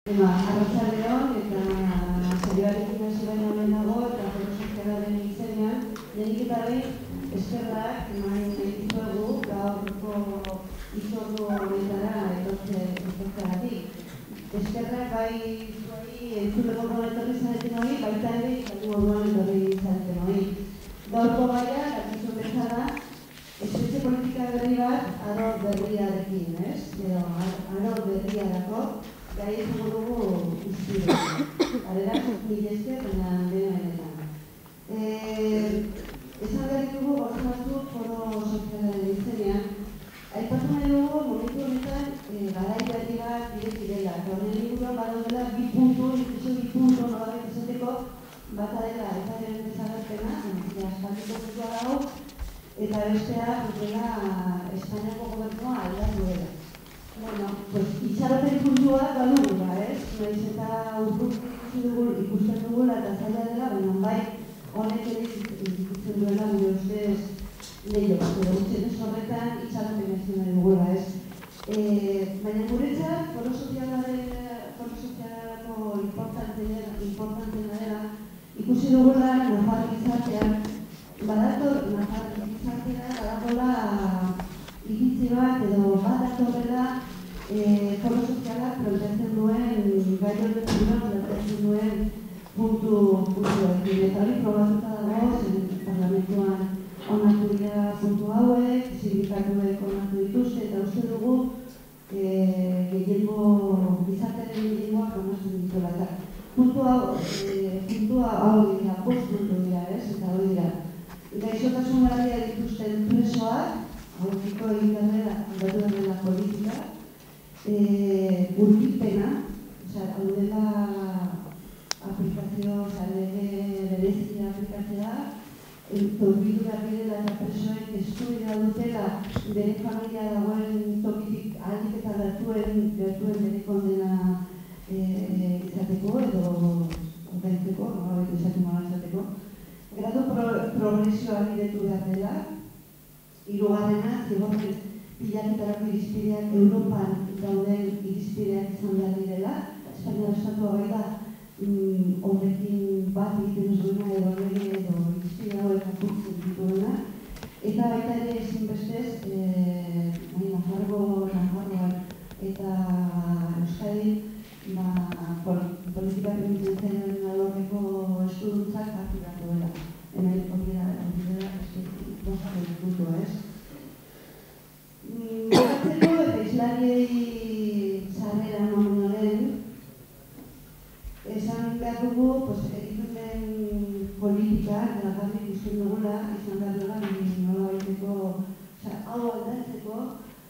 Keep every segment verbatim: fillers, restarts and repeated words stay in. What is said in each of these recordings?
Arratsaldeon eta saioarekin hasi baino lehenago eta Forusozialaren izenean lehenik eta behin eskerrak eman nahi dizuegu gaurko hitzordu honetara etortzeagatik. Eskerrak bai zuei entzuleko etorri zareten hori, baita ere ikatu moduan etorri zareten hori. Gaurko gaia, dakizu bezala, espetxe politika berri bat aro berriarekin, ez? Edo aro berriarako gai izango dugu izpide. Arera, mila esker, baina dena benetan. Esan behar ditugu gauza batzuk Foro Sozialaren izenean. Aipatu nahi dugu momentu honetan garai berri bat ireki dela. Eta honen inguruan badaudela bi puntu, inkluso bi puntu nolabait esateko bata dela eta eren desagerpena, aspaldiko puntua dago, eta bestea dela Espainiako gobernua aldatu dela. Bueno, pues itxaropen puntua badugula, ez? Naiz eta urrut ikusten dugula eta zaila dela, baina bai honek ere ikusten duela gure ustez lehiok, edo utzenez horretan itxaropen ez nahi dugula, ez? Baina guretzat, Foro Sozialarako importantena dela, ikusi dugula Nafar gizartean, badator Nafar gizartean badagoela iritzi bat edo bat datorrela Foro Sozialak planteatzen duen, gai honetan planteatzen duen puntu puntuekin. Eta hori probatuta dago, zen parlamentuan onartu dira puntu hauek, sindikatuek onartu dituzte, eta uste dugu gehiengo, gizartearen gehiengoak onartzen dituela. Puntu hau dira, bost puntu dira, ez? Eta hori dira. Gaixotasun larria dituzten presoak, aurkiko egin dela, aldatu dela politika, urkipena, hau dela aplikazio, lege berezia aplikatzea, urkitu behar direla eta presoek eskubidea dutela bere familia dagoen tokitik ahalik eta gertuen bere kondena izateko edo ordaintzeko, nolabait izatu nola izateko. Gradu progresioa bidetu behar dela, hirugarrena, zigorren pilaketarako irizpideak Europan dauden irizpideak izan behar direla. Espainiar estatua bai da horrekin bat egiten zuena edo lege edo irizpide hauek apurtzen dituena. Eta baita ere ezinbestez, Nafargo, Nafarroan eta Euskadi politika penitentziarioaren alorreko eskuduntzak hartu beharko dela. Hemen hori dela bosaren puntua, ez? Bukatzeko eta islariei sarrera nomenaren esan behar dugu egiten den politika eta garri ikusten dugula izan behar dela nola baiteko hau aldatzeko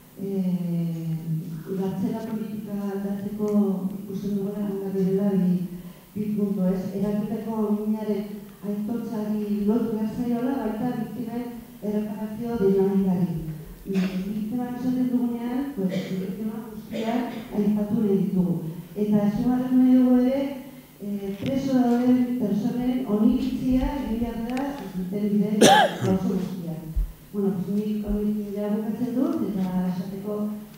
gartzela politika aldatzeko ikusten dugula hangarri dela bi puntu, ez? Erakuteko minaren aitortzari lotu behar zaiola, baita biktimen erreparazio dinamikari. Biktimak esaten dugunean, biktimak guztiak aipatu nahi ditugu. Eta zugarren nahi dugu ere, preso dauden personen oniritzia egin behar da duten bide gauza guztiak. Bueno, nik oniritzia bukatzen dut, eta esateko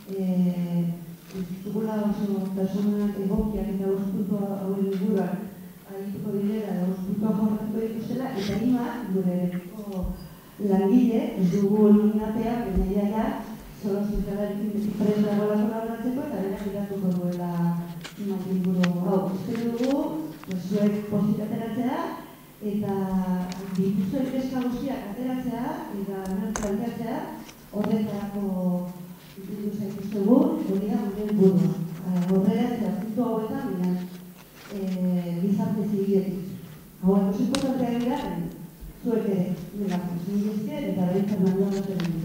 dugula oso personak egokiak eta guztuko hauen inguruan adituko direla, eta guztuko jorratuko dituzela, eta ima, gure langile, ez dugu eliminatea, baina iaia, Foro Sozialarekin prest dagoela kolaboratzeko eta bera giratuko duela inguru hau. Espero dugu, zuek pozik ateratzea eta dituzuek eska guztiak ateratzea eta nire planteatzea horretarako ditu zaituztegu, hori da gure burua. Horrela eta puntu hauetan, baina gizarte zibiletik. Hau, oso importantea dira, zuek ere, nire esker eta bere Fernando Batean.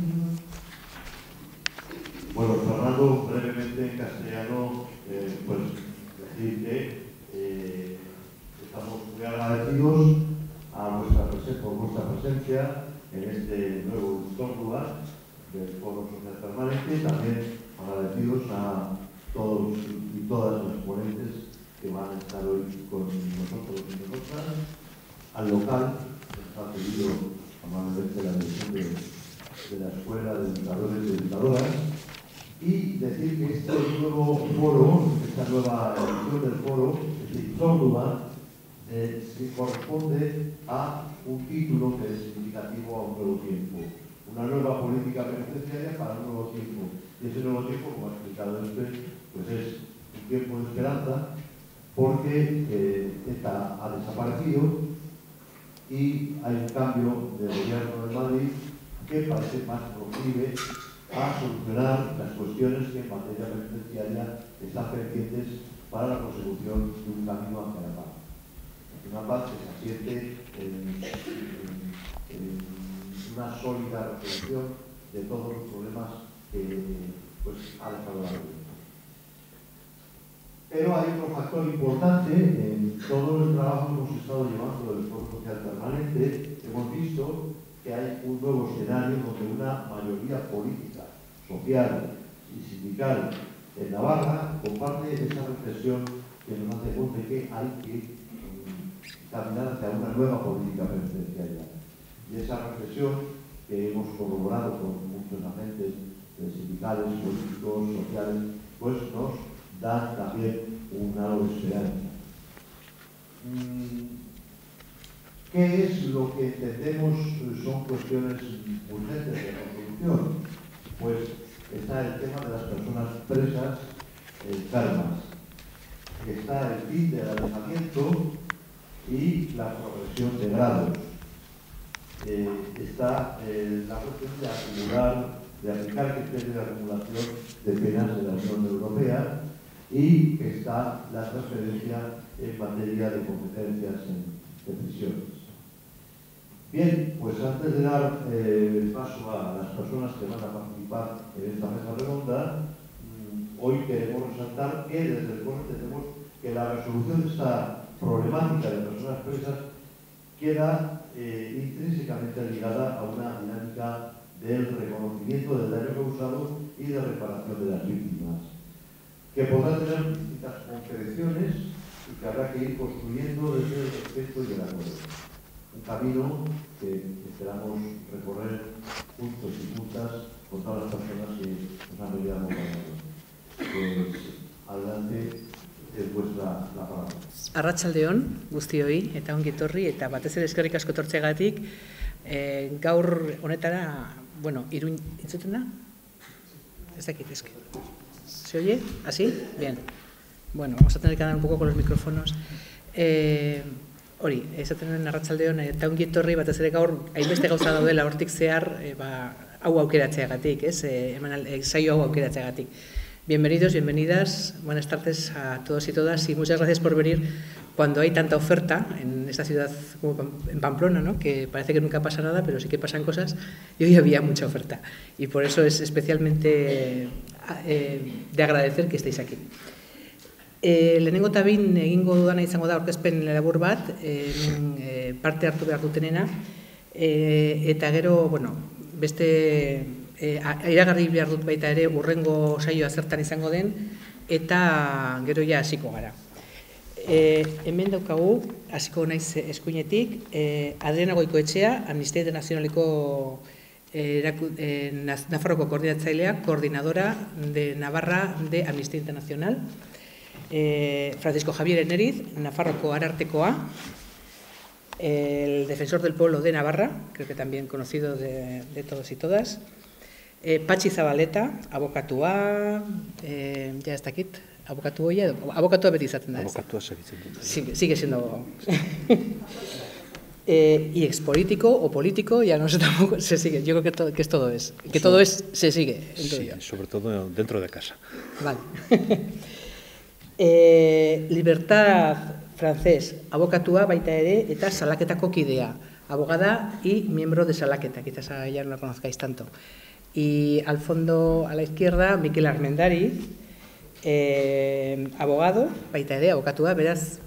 Bueno, Fernando, brevemente en castellano, eh, pues decir que eh, estamos muy agradecidos a vuestra presen por vuestra presencia en este nuevo lugar del Foro Social Permanente, también agradecidos a todos y todas las ponentes que van a estar hoy con nosotros y nosotras, al local que nos ha pedido amablemente la dirección de, de la Escuela de Educadores y Educadoras, y decir que este nuevo foro esta nueva edición del foro, este Zóndula, eh, se corresponde a un título que es significativo a un nuevo tiempo. Una nueva política penitenciaria para un nuevo tiempo. Y ese nuevo tiempo, como ha explicado usted, pues es un tiempo de esperanza, porque eh, ETA ha desaparecido y hay un cambio de gobierno de Madrid que parece más proclive a solucionar las cuestiones que en materia penitenciaria están pendientes para la consecución de un camino hacia la paz. Una paz que se asiente en, en, en una sólida resolución de todos los problemas que pues, ha dejado la vida. Pero hay otro factor importante en todo el trabajo que hemos estado llevando del Foro Social Permanente. Hemos visto que hay un nuevo escenario donde una mayoría política, social y sindical en Navarra comparte esa reflexión que nos hace de que hay que caminar hacia una nueva política penitenciaria. Y esa reflexión que hemos corroborado con muchos agentes sindicales, políticos, sociales, pues nos da también un halo de esperanza. ¿Qué es lo que entendemos son cuestiones urgentes de resolución? Pues está el tema de las personas presas enfermas, está el fin del alejamiento y la progresión de grados. Eh, está eh, la cuestión de acumular, de aplicar criterios de acumulación de penas de la Unión Europea, y está la transferencia en materia de competencias en, en prisiones. Bien, pues antes de dar eh, paso a las personas que van a participar en esta mesa redonda, mmm, hoy queremos resaltar que desde el foro entendemos que la resolución de esta problemática de personas presas queda eh, intrínsecamente ligada a una dinámica del reconocimiento del daño causado y de reparación de las víctimas, que podrá tener distintas concreciones y que habrá que ir construyendo desde el respeto y el acuerdo. Un camino que esperamos recorrer juntos y juntas con todas las personas que nos han venido a acompañar. Pues adelante, es vuestra la palabra. Arratsaldeon guztioi eta ongi etorri eta batez ere eskerrik asko etortzeagatik. E, gaur honetara, bueno, Iruin entzuten da? Ez dakit, eske. ¿Se oye? ¿Así? Bien. Bueno, vamos a tener que andar un poco con los micrófonos. Eh, hori, esaten den arratsaldeon eta ongi etorri batez ere gaur hainbeste gauza daudela hortik zehar, e, ba, hau aukeratzeagatik, ez? E, eman e, saio hau aukeratzeagatik. Bienvenidos, bienvenidas, buenas tardes a todos y todas y muchas gracias por venir cuando hay tanta oferta en esta ciudad como en Pamplona, ¿no? Que parece que nunca pasa nada, pero sí que pasan cosas y hoy había mucha oferta y por eso es especialmente eh, de agradecer que estéis aquí. Eh, lehenengo eta behin egingo dudana izango da aurkezpen labur bat, eh, eh, parte hartu behar dutenena, eh, eta gero, bueno, beste E, iragarri behar dut baita ere urrengo saioa zertan izango den eta gero ja hasiko gara. E, hemen daukagu, hasiko naiz eskuinetik, e, Adriana Goikoetxea, Amnistia Internacionaleko e, e, Nafarroko koordinatzailea, coordinadora de Navarra de Amnistía Internacional, e, Francisco Javier Eneriz, Nafarroko Arartekoa, el defensor del pueblo de Navarra, creo que también conocido de, de todos y todas, Eh, Patxi Zabaleta, abokatua, eh, ya ez dakit, abokatu hoia, abokatua beti izaten da ez. Abokatua segitzen dut. Sigue, sigue siendo... eh, y expolítico o político, ya no sé tampoco, se sigue, yo creo que, to, que es todo es, que todo es, se sigue. Sí, sobre todo dentro de casa. Vale. eh, Libertad Francés, abokatua baita ere, eta salaketako kidea, abogada y miembro de Salaketa, quizás ya no la conozcáis tanto. Y al fondo, a la izquierda, Mikel Armendariz, eh, abogado, baita ere, abokatua, beraz,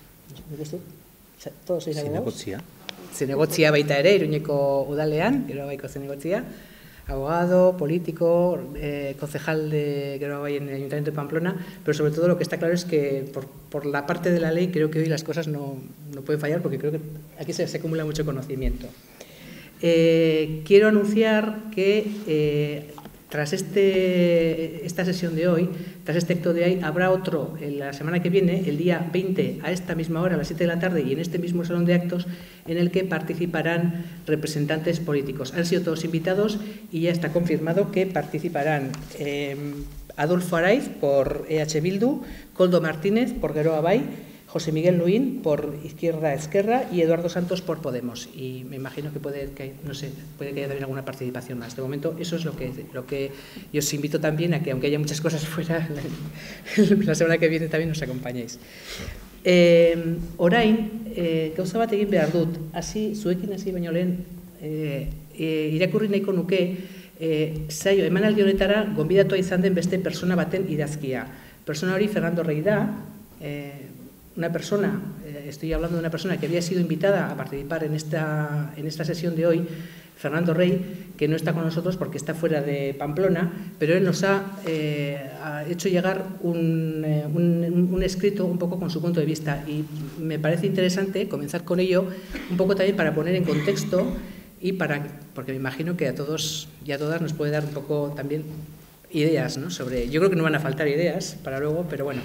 todos sois abogados? Zinegotzia. Zinegotzia baita ere, Iruñeko udalean, gero baiko zinegotzia, abogado, político, eh, concejal de gero bai en el Ayuntamiento de Pamplona, pero sobre todo lo que está claro es que por, por la parte de la ley creo que hoy las cosas no, no pueden fallar porque creo que aquí se, se acumula mucho conocimiento. Eh, quiero anunciar que eh, tras este, esta sesión de hoy, tras este acto de hoy, habrá otro en la semana que viene, el día veinte, a esta misma hora, a las siete de la tarde, y en este mismo salón de actos, en el que participarán representantes políticos. Han sido todos invitados y ya está confirmado que participarán eh, Adolfo Araiz por E H Bildu, Koldo Martínez por Geroa Bai, José Miguel Luín por Izquierda Esquerra y Eduardo Santos por Podemos. Y me imagino que puede que, no sé, puede que haya también alguna participación más. De momento, eso es lo que, lo que yo os invito también a que, aunque haya muchas cosas fuera, la semana que viene también nos acompañéis. Eh, orain, eh, gauza bat egin behar dut, hasi, zuekin hasi baino lehen, eh, eh, irakurri nahiko nuke, eh, zaio, emanaldi honetara, gonbidatua izan den beste persona baten idazkia. Persona hori Fernando Rey da, eh, una persona, eh, estoy hablando de una persona que había sido invitada a participar en esta, en esta sesión de hoy, Fernando Rey, que no está con nosotros porque está fuera de Pamplona, pero él nos ha, eh, ha hecho llegar un, eh, un, un escrito un poco con su punto de vista y me parece interesante comenzar con ello un poco también para poner en contexto y para, porque me imagino que a todos y a todas nos puede dar un poco también ideas, ¿no? Sobre, yo creo que no van a faltar ideas para luego, pero bueno.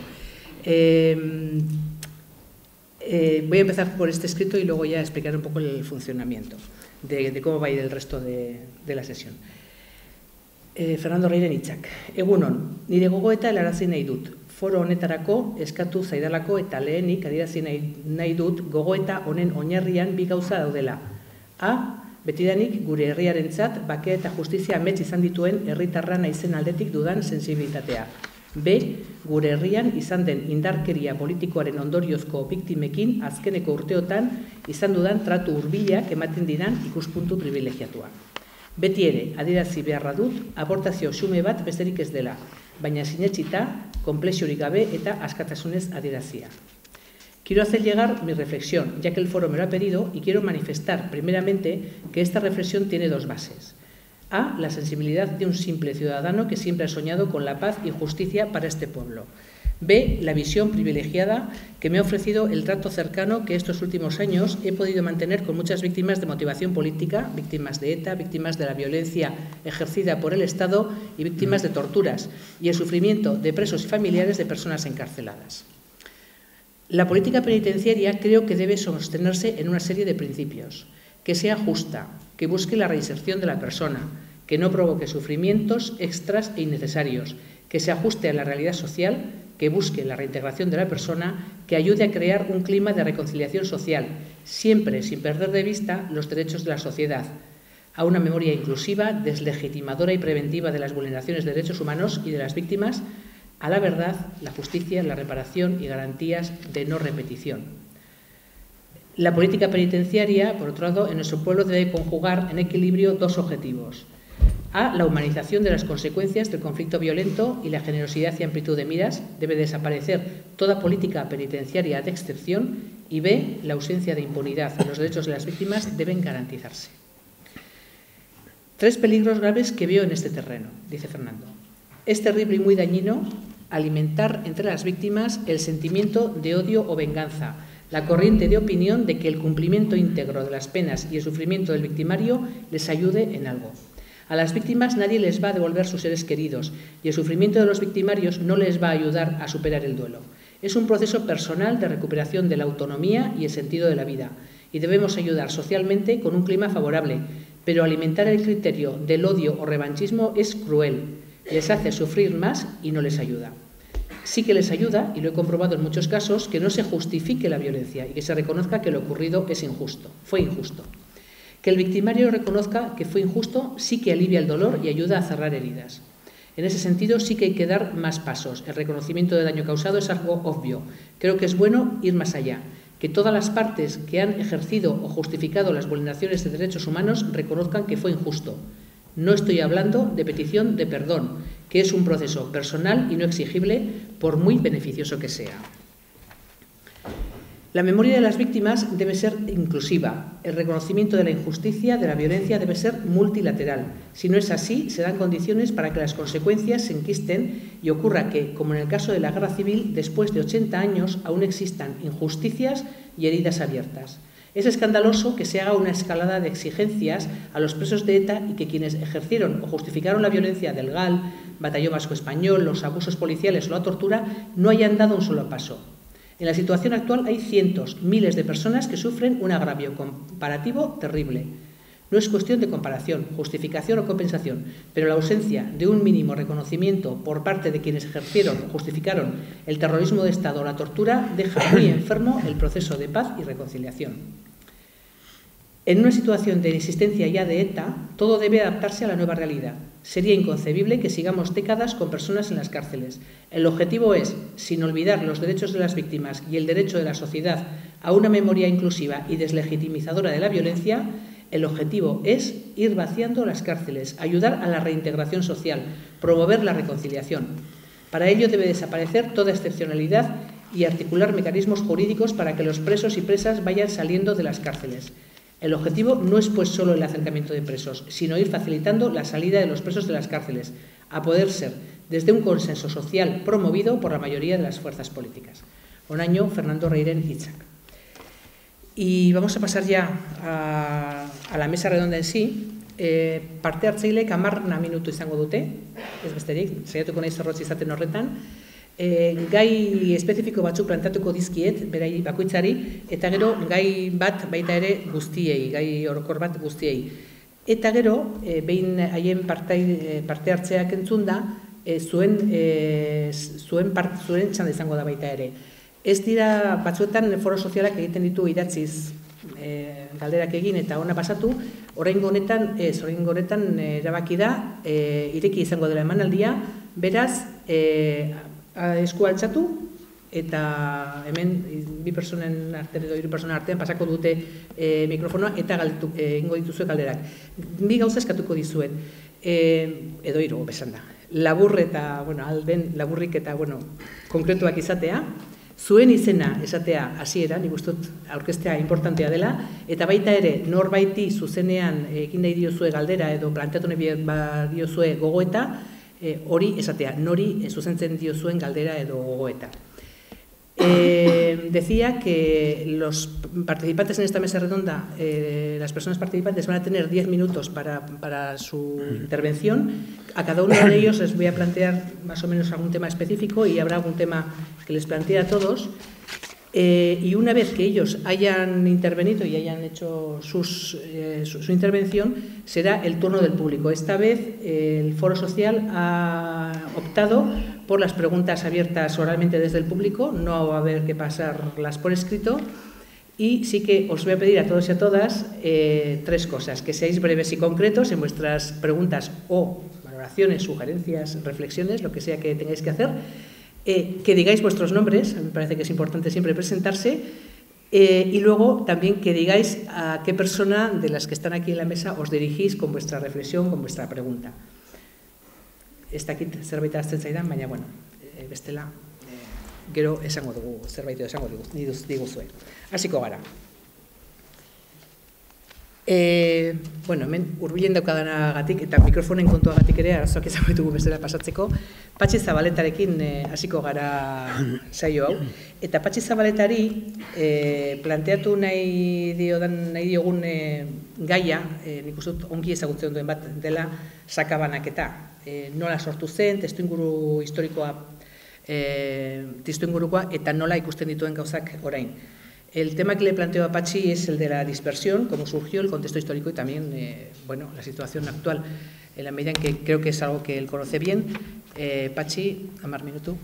Eh, eh, voy a empezar por este escrito y luego ya explicar un poco el funcionamiento de, de cómo va a ir el resto de, de la sesión. Eh, Fernando Reiren hitzak. Egunon, nire gogoeta helarazi nahi dut. Foro honetarako eskatu zaidalako eta lehenik adierazi nahi, nahi dut gogoeta honen oinarrian bi gauza daudela. A. Betidanik gure herriarentzat bakea eta justizia amets izan dituen herritarra naizen aldetik dudan sensibilitatea. B. Gure herrian izan den indarkeria politikoaren ondoriozko biktimekin azkeneko urteotan izan dudan tratu hurbilak ematen diran ikuspuntu privilegiatua. Beti ere, adierazi beharra dut, aportazio xume bat besterik ez dela, baina sinetsita, konplexiorik gabe eta askatasunez adierazia. Quiero hacer llegar mi reflexión, ya que el foro me lo ha pedido, y quiero manifestar primeramente que esta reflexión tiene dos bases. A. La sensibilidad de un simple ciudadano que siempre ha soñado con la paz y justicia para este pueblo. B. La visión privilegiada que me ha ofrecido el trato cercano que estos últimos años he podido mantener con muchas víctimas de motivación política, víctimas de ETA, víctimas de la violencia ejercida por el Estado y víctimas de torturas, y el sufrimiento de presos y familiares de personas encarceladas. La política penitenciaria creo que debe sostenerse en una serie de principios, que sea justa, que busque la reinserción de la persona, que no provoque sufrimientos extras e innecesarios, que se ajuste a la realidad social, que busque la reintegración de la persona, que ayude a crear un clima de reconciliación social, siempre sin perder de vista los derechos de la sociedad, a una memoria inclusiva, deslegitimadora y preventiva de las vulneraciones de derechos humanos y de las víctimas, a la verdad, la justicia, la reparación y garantías de no repetición. La política penitenciaria, por otro lado, en nuestro pueblo debe conjugar en equilibrio dos objetivos. A. La humanización de las consecuencias del conflicto violento y la generosidad y amplitud de miras. Debe desaparecer toda política penitenciaria de excepción. Y B. La ausencia de impunidad. Los derechos de las víctimas deben garantizarse. Tres peligros graves que veo en este terreno, dice Fernando. Es terrible y muy dañino alimentar entre las víctimas el sentimiento de odio o venganza, la corriente de opinión de que el cumplimiento íntegro de las penas y el sufrimiento del victimario les ayude en algo. A las víctimas nadie les va a devolver sus seres queridos y el sufrimiento de los victimarios no les va a ayudar a superar el duelo. Es un proceso personal de recuperación de la autonomía y el sentido de la vida y debemos ayudar socialmente con un clima favorable, pero alimentar el criterio del odio o revanchismo es cruel, les hace sufrir más y no les ayuda. Sí que les ayuda, y lo he comprobado en muchos casos, que no se justifique la violencia y que se reconozca que lo ocurrido es injusto, fue injusto. Que el victimario reconozca que fue injusto sí que alivia el dolor y ayuda a cerrar heridas. En ese sentido sí que hay que dar más pasos. El reconocimiento del daño causado es algo obvio. Creo que es bueno ir más allá. Que todas las partes que han ejercido o justificado las vulneraciones de derechos humanos reconozcan que fue injusto. No estoy hablando de petición de perdón, que es un proceso personal y no exigible, por muy beneficioso que sea. La memoria de las víctimas debe ser inclusiva. El reconocimiento de la injusticia, de la violencia, debe ser multilateral. Si no es así, se dan condiciones para que las consecuencias se enquisten y ocurra que, como en el caso de la guerra civil, después de ochenta años aún existan injusticias y heridas abiertas. Es escandaloso que se haga una escalada de exigencias a los presos de ETA y que quienes ejercieron o justificaron la violencia del G A L, Batallón Vasco Español, los abusos policiales o la tortura no hayan dado un solo paso. En la situación actual hay cientos, miles de personas que sufren un agravio comparativo terrible. No es cuestión de comparación, justificación o compensación, pero la ausencia de un mínimo reconocimiento por parte de quienes ejercieron o justificaron el terrorismo de Estado o la tortura deja muy enfermo el proceso de paz y reconciliación. En una situación de inexistencia ya de ETA, todo debe adaptarse a la nueva realidad. Sería inconcebible que sigamos décadas con personas en las cárceles. El objetivo es, sin olvidar los derechos de las víctimas y el derecho de la sociedad a una memoria inclusiva y deslegitimizadora de la violencia, el objetivo es ir vaciando las cárceles, ayudar a la reintegración social, promover la reconciliación. Para ello debe desaparecer toda excepcionalidad y articular mecanismos jurídicos para que los presos y presas vayan saliendo de las cárceles. El objetivo no es pues solo el acercamiento de presos, sino ir facilitando la salida de los presos de las cárceles, a poder ser desde un consenso social promovido por la mayoría de las fuerzas políticas. Onaino, Fernando Reiren Hitzak. Y vamos a pasar ya a, a la mesa redonda en sí. Eh, parte hartzaileek hamarna minutu izango dute, ez besterik, saiatuko naiz zorrotz izaten horretan. E, gai espezifiko batzuk plantatuko dizkiet, berai bakoitzari, eta gero gai bat baita ere guztiei, gai orokor bat guztiei. Eta gero, e, behin haien parte, parte hartzeak entzun da, e, zuen, e, zuen, part, zuen txanda izango da baita ere. Ez dira batzuetan foro sozialak egiten ditu idatziz e, galderak egin eta ona pasatu, oraingo honetan, ez, oraingo honetan erabaki da, e, ireki izango dela emanaldia, beraz, e, esku altxatu eta hemen bi personen artean edo hiru personen artean pasako dute e, mikrofonoa eta galdetu egingo dituzue galderak. Bi gauza eskatuko dizuet, e, edo hiru besan da. Labur eta, bueno, alden laburrik eta, bueno, konkretuak izatea, zuen izena esatea hasiera, nik uste dut aurkeztea importantea dela, eta baita ere norbaiti zuzenean egin nahi diozue galdera edo planteatu nahi diozue gogoeta, hori eh, esatea, nori zuzentzen diozuen galdera edo gogoeta. Eh, decía que los participantes en esta mesa redonda, eh, las personas participantes van a tener diez minutos para, para su intervención. A cada uno de ellos les voy a plantear más o menos algún tema específico y habrá algún tema que les plantee a todos. Eh, y una vez que ellos hayan intervenido y hayan hecho sus, eh, su, su intervención, será el turno del público. Esta vez eh, el Foro Social ha optado por las preguntas abiertas oralmente desde el público, no va a haber que pasarlas por escrito, y sí que os voy a pedir a todos y a todas eh, tres cosas: que seáis breves y concretos en vuestras preguntas o valoraciones, sugerencias, reflexiones, lo que sea que tengáis que hacer. Eh, que digáis vuestros nombres, a mí me parece que es importante siempre presentarse, eh, y luego también que digáis a qué persona de las que están aquí en la mesa os dirigís con vuestra reflexión, con vuestra pregunta. Ez dakit zerbait azten zaidan, baina, bueno, e, bestela, e, gero esango dugu, zerbait esango diguzue. Hasiko gara. E, bueno, hemen urbilen daukadanagatik eta mikrofonen kontuagatik ere arazoak izango ditugu bestela pasatzeko. Patxi Zabaletarekin hasiko e, gara saio hau. Eta Patxi Zabaletari e, planteatu nahi diodan nahi diogun e, gaia, e, nik uste dut ongi ezagutzen duen bat dela sakabanaketa. E, nola sortu zen, testuinguru historikoa, e, testuingurukoa eta nola ikusten dituen gauzak orain. El tema que le planteo a Patxi es el de la dispersión, cómo surgió, el contexto histórico y también eh, bueno, la situación actual, en la medida en que creo que es algo que él conoce bien. Eh, Patxi, hamar minutu.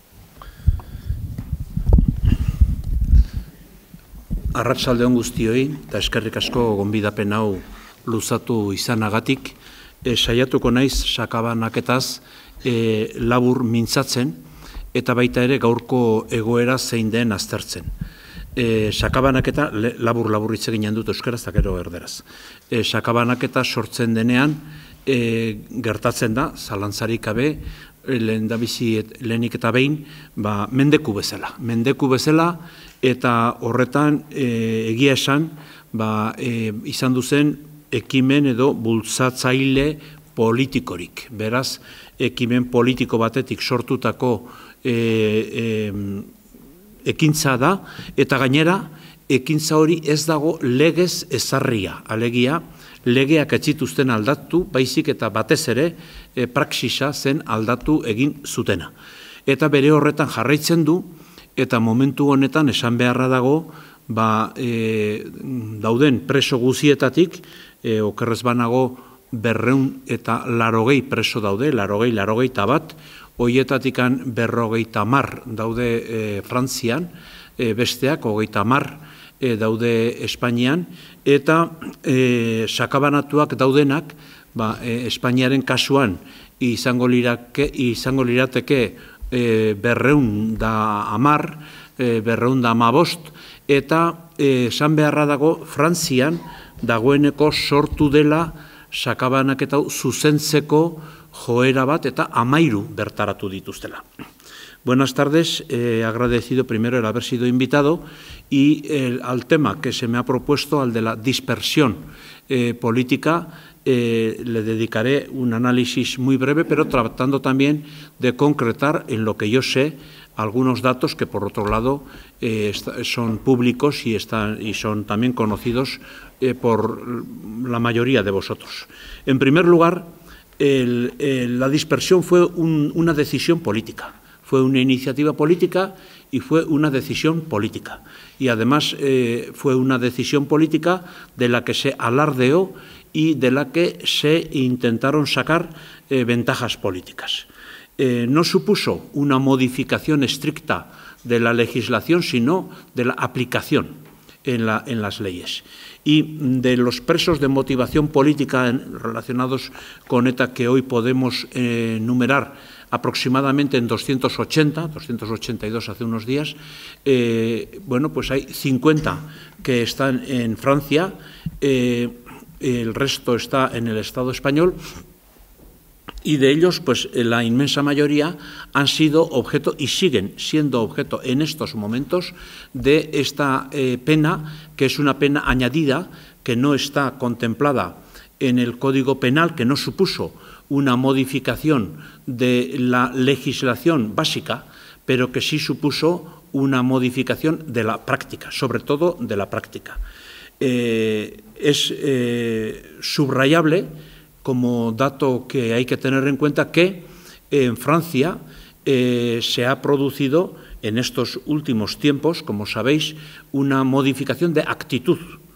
Arratsalde on guztioi, eta eskerrik asko gonbidapen hau luzatu izanagatik, e, saiatuko naiz sakabanaketaz e, labur mintzatzen, eta baita ere gaurko egoera zein den aztertzen. E, sakabanaketa, labur-labur hitz egin dut euskaraz eta gero erderaz. E, sakabanaketa sortzen denean, e, gertatzen da, zalantzarik gabe, lehen da bizi lehenik eta behin, ba, mendeku bezala. Mendeku bezala eta horretan e, egia esan, ba, e, izan duzen ekimen edo bultzatzaile politikorik. Beraz, ekimen politiko batetik sortutako e, e, ekintza da, eta gainera ekintza hori ez dago legez ezarria, alegia, legeak ez zituzten aldatu, baizik eta batez ere e, praxisa zen aldatu egin zutena. Eta bere horretan jarraitzen du, eta momentu honetan esan beharra dago, ba, e, dauden preso guzietatik, e, okerrez banago berreun eta larogei preso daude, larogei, larogei bat, hoietatikan berrogeita mar daude e, Frantzian, e, besteak hogeita mar e, daude Espainian, eta e, sakabanatuak daudenak, ba, e, Espainiaren kasuan izango lirake, izango lirateke e, berreun da amar, e, berreun da amabost, eta esan e, beharra dago Frantzian dagoeneko sortu dela sakabanak eta zuzentzeko joera bat eta amairu bertaratu dituztela. Buenas tardes, he agradecido primero el haber sido invitado y el, al tema que se me ha propuesto, al de la dispersión eh, política, eh, le dedicaré un análisis muy breve, pero tratando también de concretar en lo que yo sé algunos datos que, por otro lado, eh, son públicos y, están, y son también conocidos eh, por la mayoría de vosotros. En primer lugar, el, el, la dispersión fue un, una decisión política. Fue una iniciativa política y fue una decisión política. Y además eh, fue una decisión política de la que se alardeó y de la que se intentaron sacar eh, ventajas políticas. Eh, no supuso una modificación estricta de la legislación, sino de la aplicación en, la, en las leyes. Y de los presos de motivación política en, relacionados con ETA que hoy podemos eh, enumerar aproximadamente en doscientos ochenta, doscientos ochenta y dos hace unos días, eh, bueno, pues hay cincuenta que están en Francia, eh, el resto está en el Estado español, y de ellos, pues la inmensa mayoría han sido objeto y siguen siendo objeto en estos momentos de esta eh, pena, que es una pena añadida, que no está contemplada en el Código Penal, que no supuso una modificación de la legislación básica, pero que sí supuso una modificación de la práctica, sobre todo de la práctica. Eh, es eh, subrayable, como dato que hay que tener en cuenta, que en Francia eh, se ha producido en estos últimos tiempos, como sabéis, una modificación de actitud.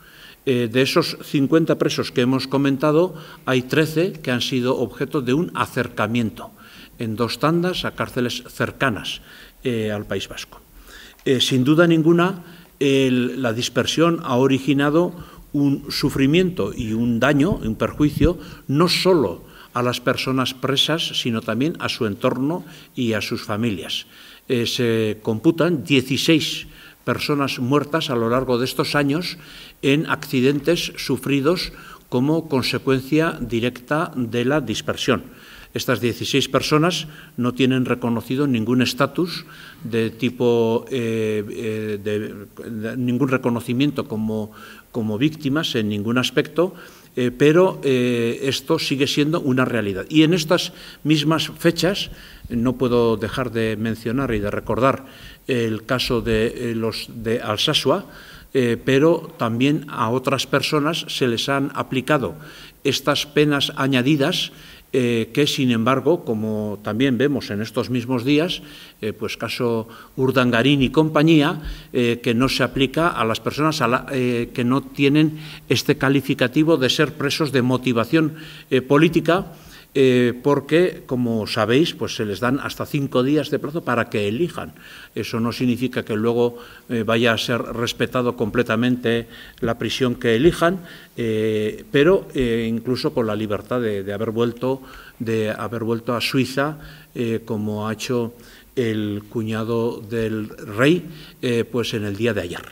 Eh, de esos cincuenta presos que hemos comentado, hay trece que han sido objeto de un acercamiento en dos tandas a cárceles cercanas eh, al País Vasco. Eh, sin duda ninguna, el, la dispersión ha originado un sufrimiento y un daño, un perjuicio, no solo a las personas presas, sino también a su entorno y a sus familias. Eh, se computan dieciséis personas muertas a lo largo de estos años en accidentes sufridos como consecuencia directa de la dispersión. Estas dieciséis personas no tienen reconocido ningún estatus de tipo, eh, eh, de, de, ningún reconocimiento como, como víctimas en ningún aspecto, eh, pero eh, esto sigue siendo una realidad. Y en estas mismas fechas, no puedo dejar de mencionar y de recordar el caso de eh, los de Alsasua, eh, pero también a otras personas se les han aplicado estas penas añadidas, Eh, que, sin embargo, como también vemos en estos mismos días, eh, pues caso Urdangarín y compañía, eh, que no se aplica a las personas a la, eh, que no tienen este calificativo de ser presos de motivación eh, política, eh, porque, como sabéis, pues se les dan hasta cinco días de plazo para que elijan. Eso no significa que luego eh, vaya a ser respetado completamente la prisión que elijan, eh, pero eh, incluso con la libertad de, de haber vuelto, de haber vuelto a Suiza, eh, como ha hecho el cuñado del rey, eh, pues en el día de ayer.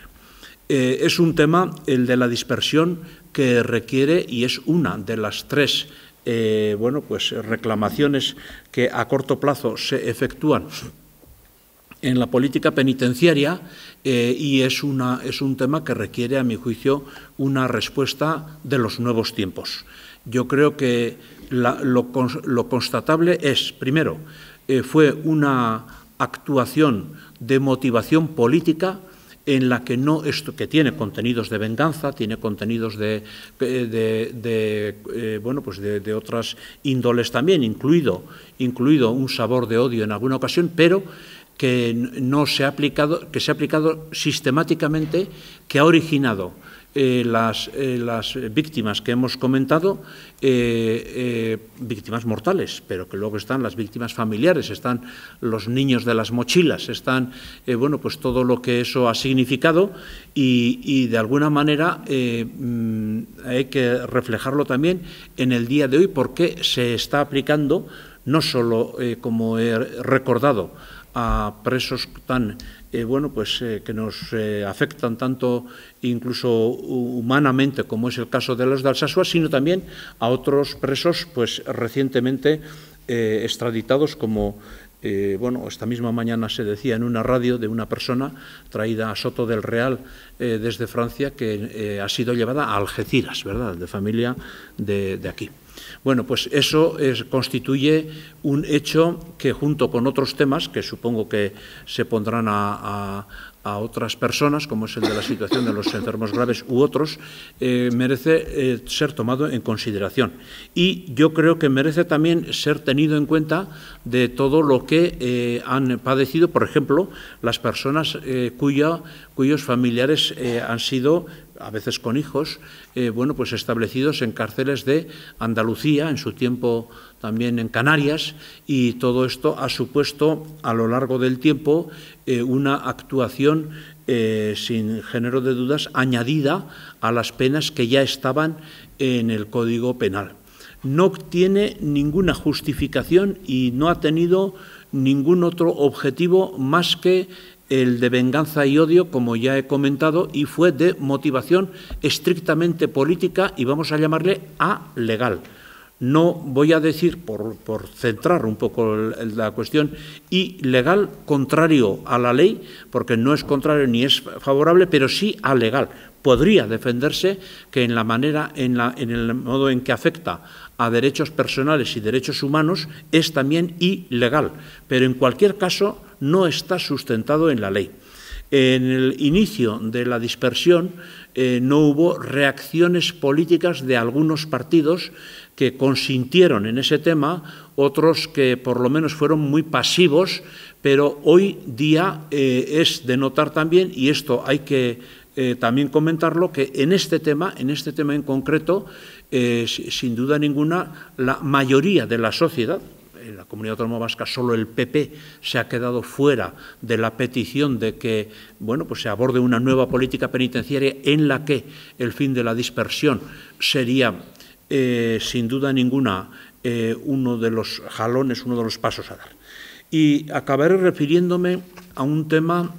Eh, es un tema, el de la dispersión, que requiere, y es una de las tres Eh, bueno, pues reclamaciones que a corto plazo se efectúan en la política penitenciaria eh, y es, una, es un tema que requiere, a mi juicio, una respuesta de los nuevos tiempos. Yo creo que la, lo, lo constatable es, primero, eh, fue una actuación de motivación política en la que no esto que tiene contenidos de venganza, tiene contenidos de, de, de eh, bueno, pues de, de otras índoles también, incluido, incluido un sabor de odio en alguna ocasión, pero que no se ha aplicado, que se ha aplicado sistemáticamente, que ha originado Eh, las, eh, las víctimas que hemos comentado, eh, eh, víctimas mortales, pero que luego están las víctimas familiares, están los niños de las mochilas, están, eh, bueno, pues todo lo que eso ha significado y, y de alguna manera eh, hay que reflejarlo también en el día de hoy, porque se está aplicando no solo, eh, como he recordado, a presos tan eh, bueno, pues eh, que nos eh, afectan tanto incluso humanamente como es el caso de los de Alsasua, sino también a otros presos pues recientemente eh, extraditados, como eh, bueno, esta misma mañana se decía en una radio de una persona traída a Soto del Real eh, desde Francia, que eh, ha sido llevada a Algeciras, ¿verdad?, de familia de, de aquí. Bueno, pues eso es, constituye un hecho que, junto con otros temas que supongo que se pondrán a, a, a otras personas, como es el de la situación de los enfermos graves u otros, eh, merece eh, ser tomado en consideración. Y yo creo que merece también ser tenido en cuenta de todo lo que eh, han padecido, por ejemplo, las personas eh, cuya, cuyos familiares eh, han sido, a veces con hijos, eh, bueno, pues establecidos en cárceles de Andalucía, en su tiempo también en Canarias, y todo esto ha supuesto a lo largo del tiempo eh, una actuación eh, sin género de dudas añadida a las penas que ya estaban en el Código Penal. No tiene ninguna justificación y no ha tenido ningún otro objetivo más que el de venganza y odio, como ya he comentado, y fue de motivación estrictamente política y vamos a llamarle alegal. No voy a decir, por, por centrar un poco la cuestión, ilegal, contrario a la ley, porque no es contrario ni es favorable, pero sí alegal. Podría defenderse que en la manera, en, la, en el modo en que afecta a derechos personales y derechos humanos es también ilegal, pero en cualquier caso no está sustentado en la ley. En el inicio de la dispersión eh, no hubo reacciones políticas de algunos partidos que consintieron en ese tema, otros que por lo menos fueron muy pasivos, pero hoy día eh, es de notar también, y esto hay que eh, también comentarlo, que en este tema, en este tema en concreto, eh, sin duda ninguna, la mayoría de la sociedad, en la Comunidad Autónoma Vasca solo el P P se ha quedado fuera de la petición de que, bueno, pues se aborde una nueva política penitenciaria en la que el fin de la dispersión sería, eh, sin duda ninguna, eh, uno de los jalones, uno de los pasos a dar. Y acabaré refiriéndome a un tema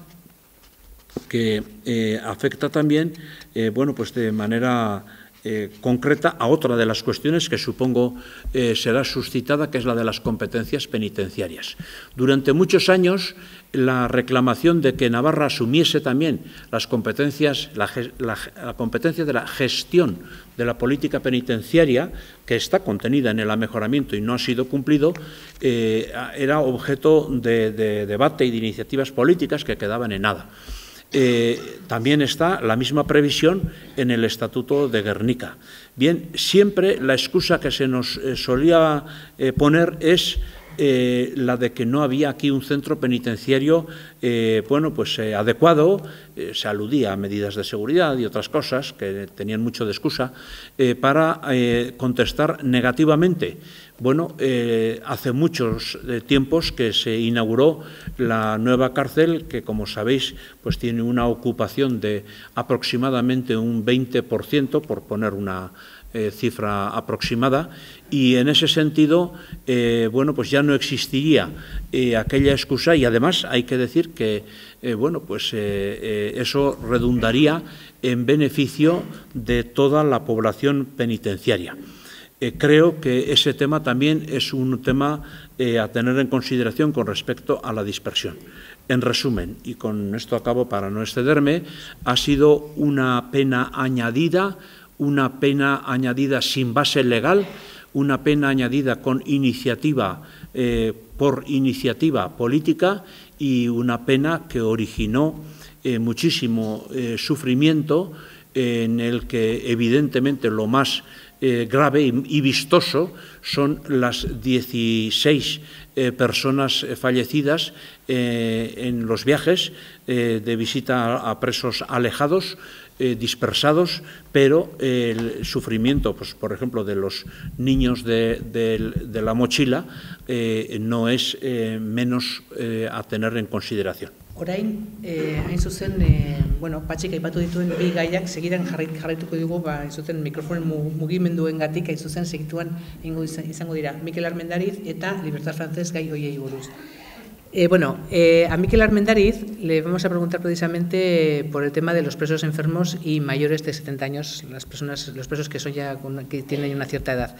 que eh, afecta también, eh, bueno, pues de manera Eh, concreta a otra de las cuestiones que supongo eh, será suscitada, que es la de las competencias penitenciarias. Durante muchos años, la reclamación de que Navarra asumiese también las competencias, la, la, la competencia de la gestión de la política penitenciaria, que está contenida en el amejoramiento y no ha sido cumplido, eh, era objeto de, de debate y de iniciativas políticas que quedaban en nada. Eh, también está la misma previsión en el Estatuto de Guernica. Bien, siempre la excusa que se nos eh, solía eh, poner es eh, la de que no había aquí un centro penitenciario eh, bueno, pues, eh, adecuado. Eh, se aludía a medidas de seguridad y otras cosas que tenían mucho de excusa eh, para eh, contestar negativamente. Bueno, eh, hace muchos eh, tiempos que se inauguró la nueva cárcel, que, como sabéis, pues tiene una ocupación de aproximadamente un veinte por ciento, por poner una eh, cifra aproximada, y en ese sentido, eh, bueno, pues ya no existiría eh, aquella excusa, y además hay que decir que, eh, bueno, pues eh, eh, eso redundaría en beneficio de toda la población penitenciaria. Eh, creo que ese tema también es un tema eh, a tener en consideración con respecto a la dispersión. En resumen, y con esto acabo para no excederme, ha sido una pena añadida, una pena añadida sin base legal, una pena añadida con iniciativa, eh, por iniciativa política, y una pena que originó eh, muchísimo eh, sufrimiento, en el que evidentemente lo más eh, grave y, y vistoso son las dieciséis eh, personas fallecidas eh, en los viajes eh, de visita a, a presos alejados, eh, dispersados, pero eh, el sufrimiento, pues, por ejemplo, de los niños de, de, de la mochila eh, no es eh, menos eh, a tener en consideración. Orain, eh, hain zuzen, eh, bueno, Patxik aipatu dituen bi gaiak segidan jarraituko dugu, ba, hain zuzen mikrofonen mugimenduen gatik, hain zuzen segituan izango dira Mikel Armendariz eta Libertad Francés gai hoiei buruz. Eh, bueno, eh, a Mikel Armendariz le vamos a preguntar precisamente por el tema de los presos enfermos y mayores de setenta años, las personas, los presos que son ya que tienen una cierta edad.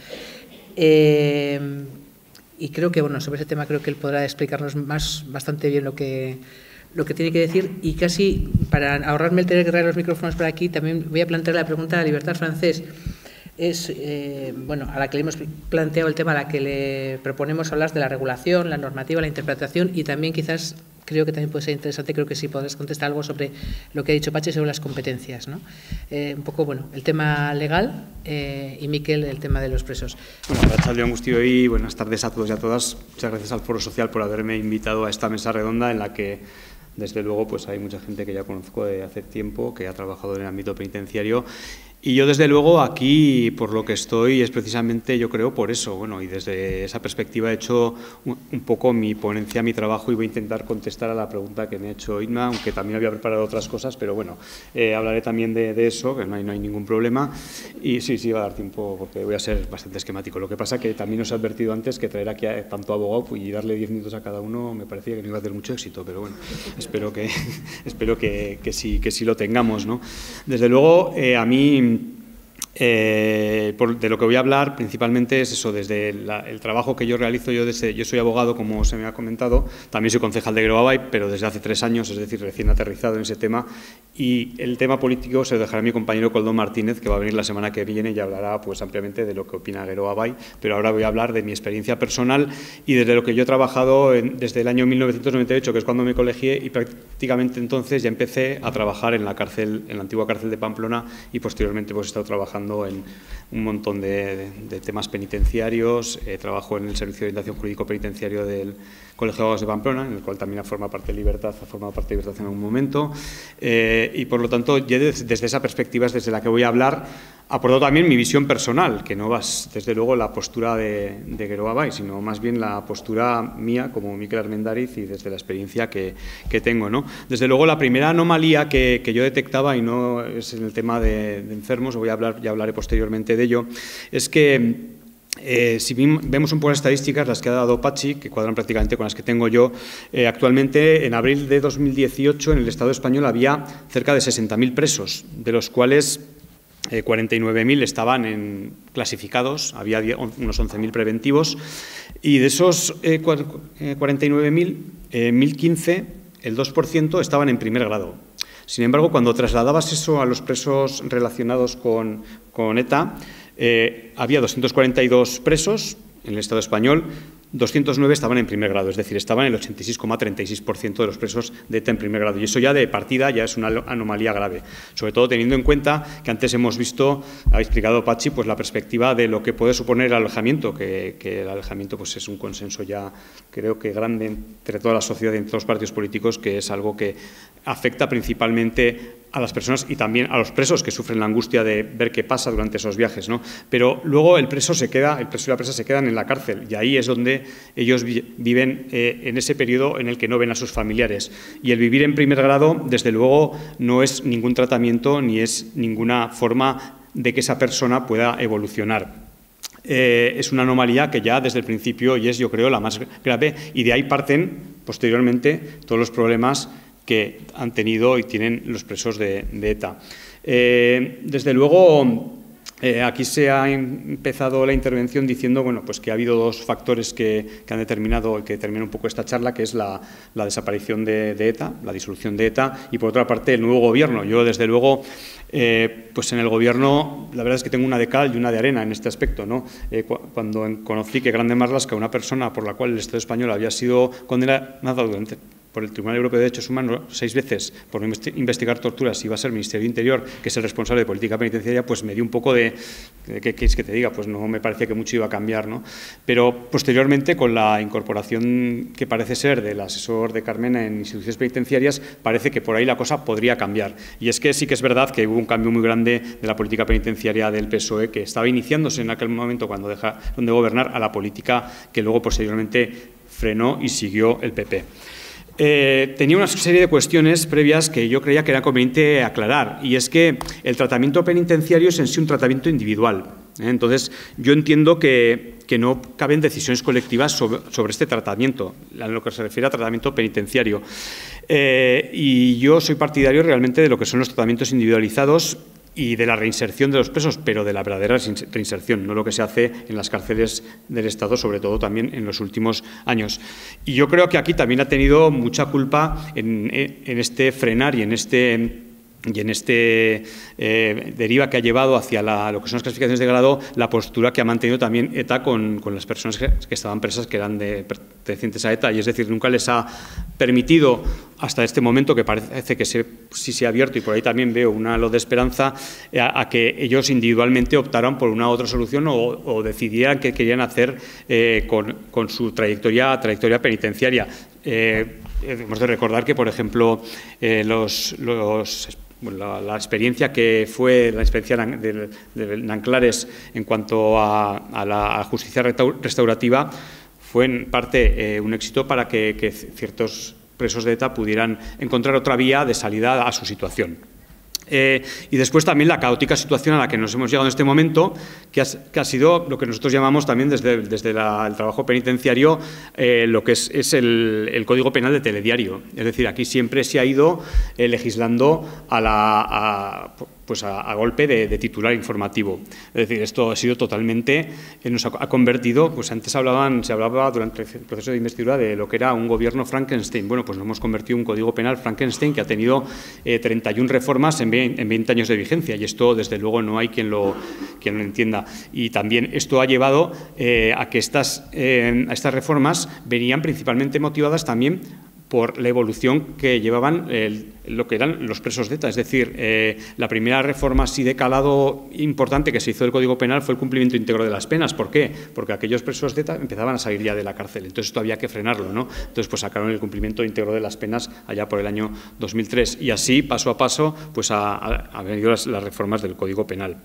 Eh, y creo que, bueno, sobre ese tema creo que él podrá explicarnos más, bastante bien lo que lo que tiene que decir, y casi para ahorrarme el tener que traer los micrófonos para aquí, también voy a plantear la pregunta a Libertad Francés. Es, eh, bueno, a la que le hemos planteado el tema, a la que le proponemos hablar de la regulación, la normativa, la interpretación, y también quizás, creo que también puede ser interesante, creo que sí podrás contestar algo sobre lo que ha dicho Patxi sobre las competencias, ¿no? Eh, un poco, bueno, el tema legal eh, y Mikel, el tema de los presos. Bueno, arratsalde guztioi, buenas tardes a todos y a todas. Muchas gracias al Foro Social por haberme invitado a esta mesa redonda en la que, desde luego, pues hay mucha gente que ya conozco de hace tiempo, que ha trabajado en el ámbito penitenciario. Y yo, desde luego, aquí, por lo que estoy, es precisamente, yo creo, por eso. Bueno, y desde esa perspectiva he hecho un, un poco mi ponencia, mi trabajo, y voy a intentar contestar a la pregunta que me ha hecho Inma, aunque también había preparado otras cosas, pero bueno, eh, hablaré también de, de eso, que no hay, no hay ningún problema. Y sí, sí, va a dar tiempo, porque voy a ser bastante esquemático. Lo que pasa que también os he advertido antes que traer aquí a tanto abogado y darle diez minutos a cada uno me parecía que no iba a tener mucho éxito, pero bueno, espero que, espero que, que, sí, que sí lo tengamos, ¿no? Desde luego, eh, a mí... Eh, por, de lo que voy a hablar principalmente es eso, desde la, el trabajo que yo realizo. Yo, desde, yo soy abogado, como se me ha comentado, también soy concejal de Geroa-Bai, pero desde hace tres años, es decir, recién aterrizado en ese tema, y el tema político se lo dejará a mi compañero Koldón Martínez, que va a venir la semana que viene y hablará pues ampliamente de lo que opina Geroa-Bai, pero ahora voy a hablar de mi experiencia personal y desde lo que yo he trabajado en, desde el año mil novecientos noventa y ocho, que es cuando me colegié, y prácticamente entonces ya empecé a trabajar en la cárcel, en la antigua cárcel de Pamplona, y posteriormente pues he estado trabajando en un montón de, de, de temas penitenciarios. Eh, trabajo en el Servicio de Orientación Jurídico Penitenciario del Colegio de Abogados de Pamplona, en el cual también forma parte de Libertad, ha formado parte de Libertad en algún momento, eh, y por lo tanto, ya desde, desde esa perspectiva es desde la que voy a hablar. Aporto también mi visión personal, que no va desde luego la postura de, de Geroa-Bai, sino más bien la postura mía como Mikel Armendariz y desde la experiencia que, que tengo, ¿no? Desde luego, la primera anomalía que, que yo detectaba, y no es en el tema de, de enfermos, voy a hablar, ya hablaré posteriormente de ello, es que Eh, si vemos un poco las estadísticas, las que ha dado Patxi, que cuadran prácticamente con las que tengo yo, eh, actualmente en abril de dos mil dieciocho en el Estado español había cerca de sesenta mil presos, de los cuales eh, cuarenta y nueve mil estaban en clasificados, había unos once mil preventivos, y de esos eh, cuarenta y nueve mil, eh, mil quince, el dos por ciento estaban en primer grado. Sin embargo, cuando trasladabas eso a los presos relacionados con, con ETA, Eh, había doscientos cuarenta y dos presos en el Estado español, doscientos nueve estaban en primer grado, es decir, estaban en el ochenta y seis coma treinta y seis por ciento de los presos de ETA en primer grado, y eso ya de partida ya es una anomalía grave, sobre todo teniendo en cuenta que antes hemos visto, ha explicado Patxi, pues la perspectiva de lo que puede suponer el alejamiento, que, que el alejamiento pues es un consenso ya creo que grande entre toda la sociedad y entre todos los partidos políticos, que es algo que afecta principalmente a las personas y también a los presos, que sufren la angustia de ver qué pasa durante esos viajes, ¿no? Pero luego el preso se queda, el preso y la presa se quedan en la cárcel, y ahí es donde ellos viven eh, en ese periodo en el que no ven a sus familiares. Y el vivir en primer grado, desde luego, no es ningún tratamiento ni es ninguna forma de que esa persona pueda evolucionar. Eh, es una anomalía que ya desde el principio, y es, yo creo, la más grave, y de ahí parten posteriormente todos los problemas que han tenido y tienen los presos de, de ETA. Eh, desde luego, eh, aquí se ha empezado la intervención diciendo bueno, pues que ha habido dos factores que, que han determinado, que determinan un poco esta charla, que es la, la desaparición de, de ETA, la disolución de ETA, y por otra parte el nuevo gobierno. Yo, desde luego, eh, pues en el gobierno, la verdad es que tengo una de cal y una de arena en este aspecto, ¿no? Eh, cu cuando conocí que Grande Marlaska, una persona por la cual el Estado español había sido condenado durante por el Tribunal Europeo de Derechos Humanos seis veces por no investigar torturas y va a ser el Ministerio de Interior, que es el responsable de política penitenciaria, pues me dio un poco de, de ¿qué quieres que te diga? Pues no me parecía que mucho iba a cambiar, ¿no? Pero posteriormente, con la incorporación que parece ser del asesor de Carmena en instituciones penitenciarias, parece que por ahí la cosa podría cambiar. Y es que sí que es verdad que hubo un cambio muy grande de la política penitenciaria del P S O E, que estaba iniciándose en aquel momento cuando dejaron de gobernar, a la política que luego posteriormente frenó y siguió el P P. Eh, tenía una serie de cuestiones previas que yo creía que era conveniente aclarar, y es que el tratamiento penitenciario es en sí un tratamiento individual. ¿eh? Entonces, yo entiendo que, que no caben decisiones colectivas sobre, sobre este tratamiento, en lo que se refiere a tratamiento penitenciario. Eh, y yo soy partidario realmente de lo que son los tratamientos individualizados y de la reinserción de los presos, pero de la verdadera reinserción, no lo que se hace en las cárceles del Estado, sobre todo también en los últimos años. Y yo creo que aquí también ha tenido mucha culpa en, en este frenar y en este... y en este eh, deriva que ha llevado hacia la, lo que son las clasificaciones de grado, la postura que ha mantenido también ETA con, con las personas que, que estaban presas, que eran de, pertenecientes a ETA, y es decir, nunca les ha permitido hasta este momento, que parece que se, sí se ha abierto, y por ahí también veo una halo de esperanza, a, a que ellos individualmente optaran por una u otra solución o, o decidieran qué querían hacer eh, con, con su trayectoria, trayectoria penitenciaria. Eh, hemos de recordar que, por ejemplo, eh, los... los Bueno, la, la experiencia que fue la experiencia de, de Nanclares en cuanto a, a la justicia restaurativa fue en parte eh, un éxito para que, que ciertos presos de ETA pudieran encontrar otra vía de salida a su situación. Eh, y después también la caótica situación a la que nos hemos llegado en este momento, que ha, que ha sido lo que nosotros llamamos también desde, desde la, el trabajo penitenciario, eh, lo que es, es el, el Código Penal de telediario. Es decir, aquí siempre se ha ido eh, legislando a la... A, pues a, a golpe de, de titular informativo. Es decir, esto ha sido totalmente, eh, nos ha, ha convertido, pues antes hablaban, se hablaba durante el proceso de investidura de lo que era un gobierno Frankenstein. Bueno, pues nos hemos convertido en un código penal Frankenstein que ha tenido eh, treinta y una reformas en veinte años de vigencia, y esto desde luego no hay quien lo, quien lo entienda. Y también esto ha llevado eh, a que estas, eh, a estas reformas venían principalmente motivadas también por la evolución que llevaban el, lo que eran los presos de ETA. Es decir, eh, la primera reforma así de calado importante que se hizo del Código Penal fue el cumplimiento íntegro de las penas. ¿Por qué? Porque aquellos presos de ETA empezaban a salir ya de la cárcel. Entonces esto había que frenarlo, ¿no? Entonces pues sacaron el cumplimiento íntegro de las penas allá por el año dos mil tres. Y así, paso a paso, pues han venido las, las reformas del Código Penal.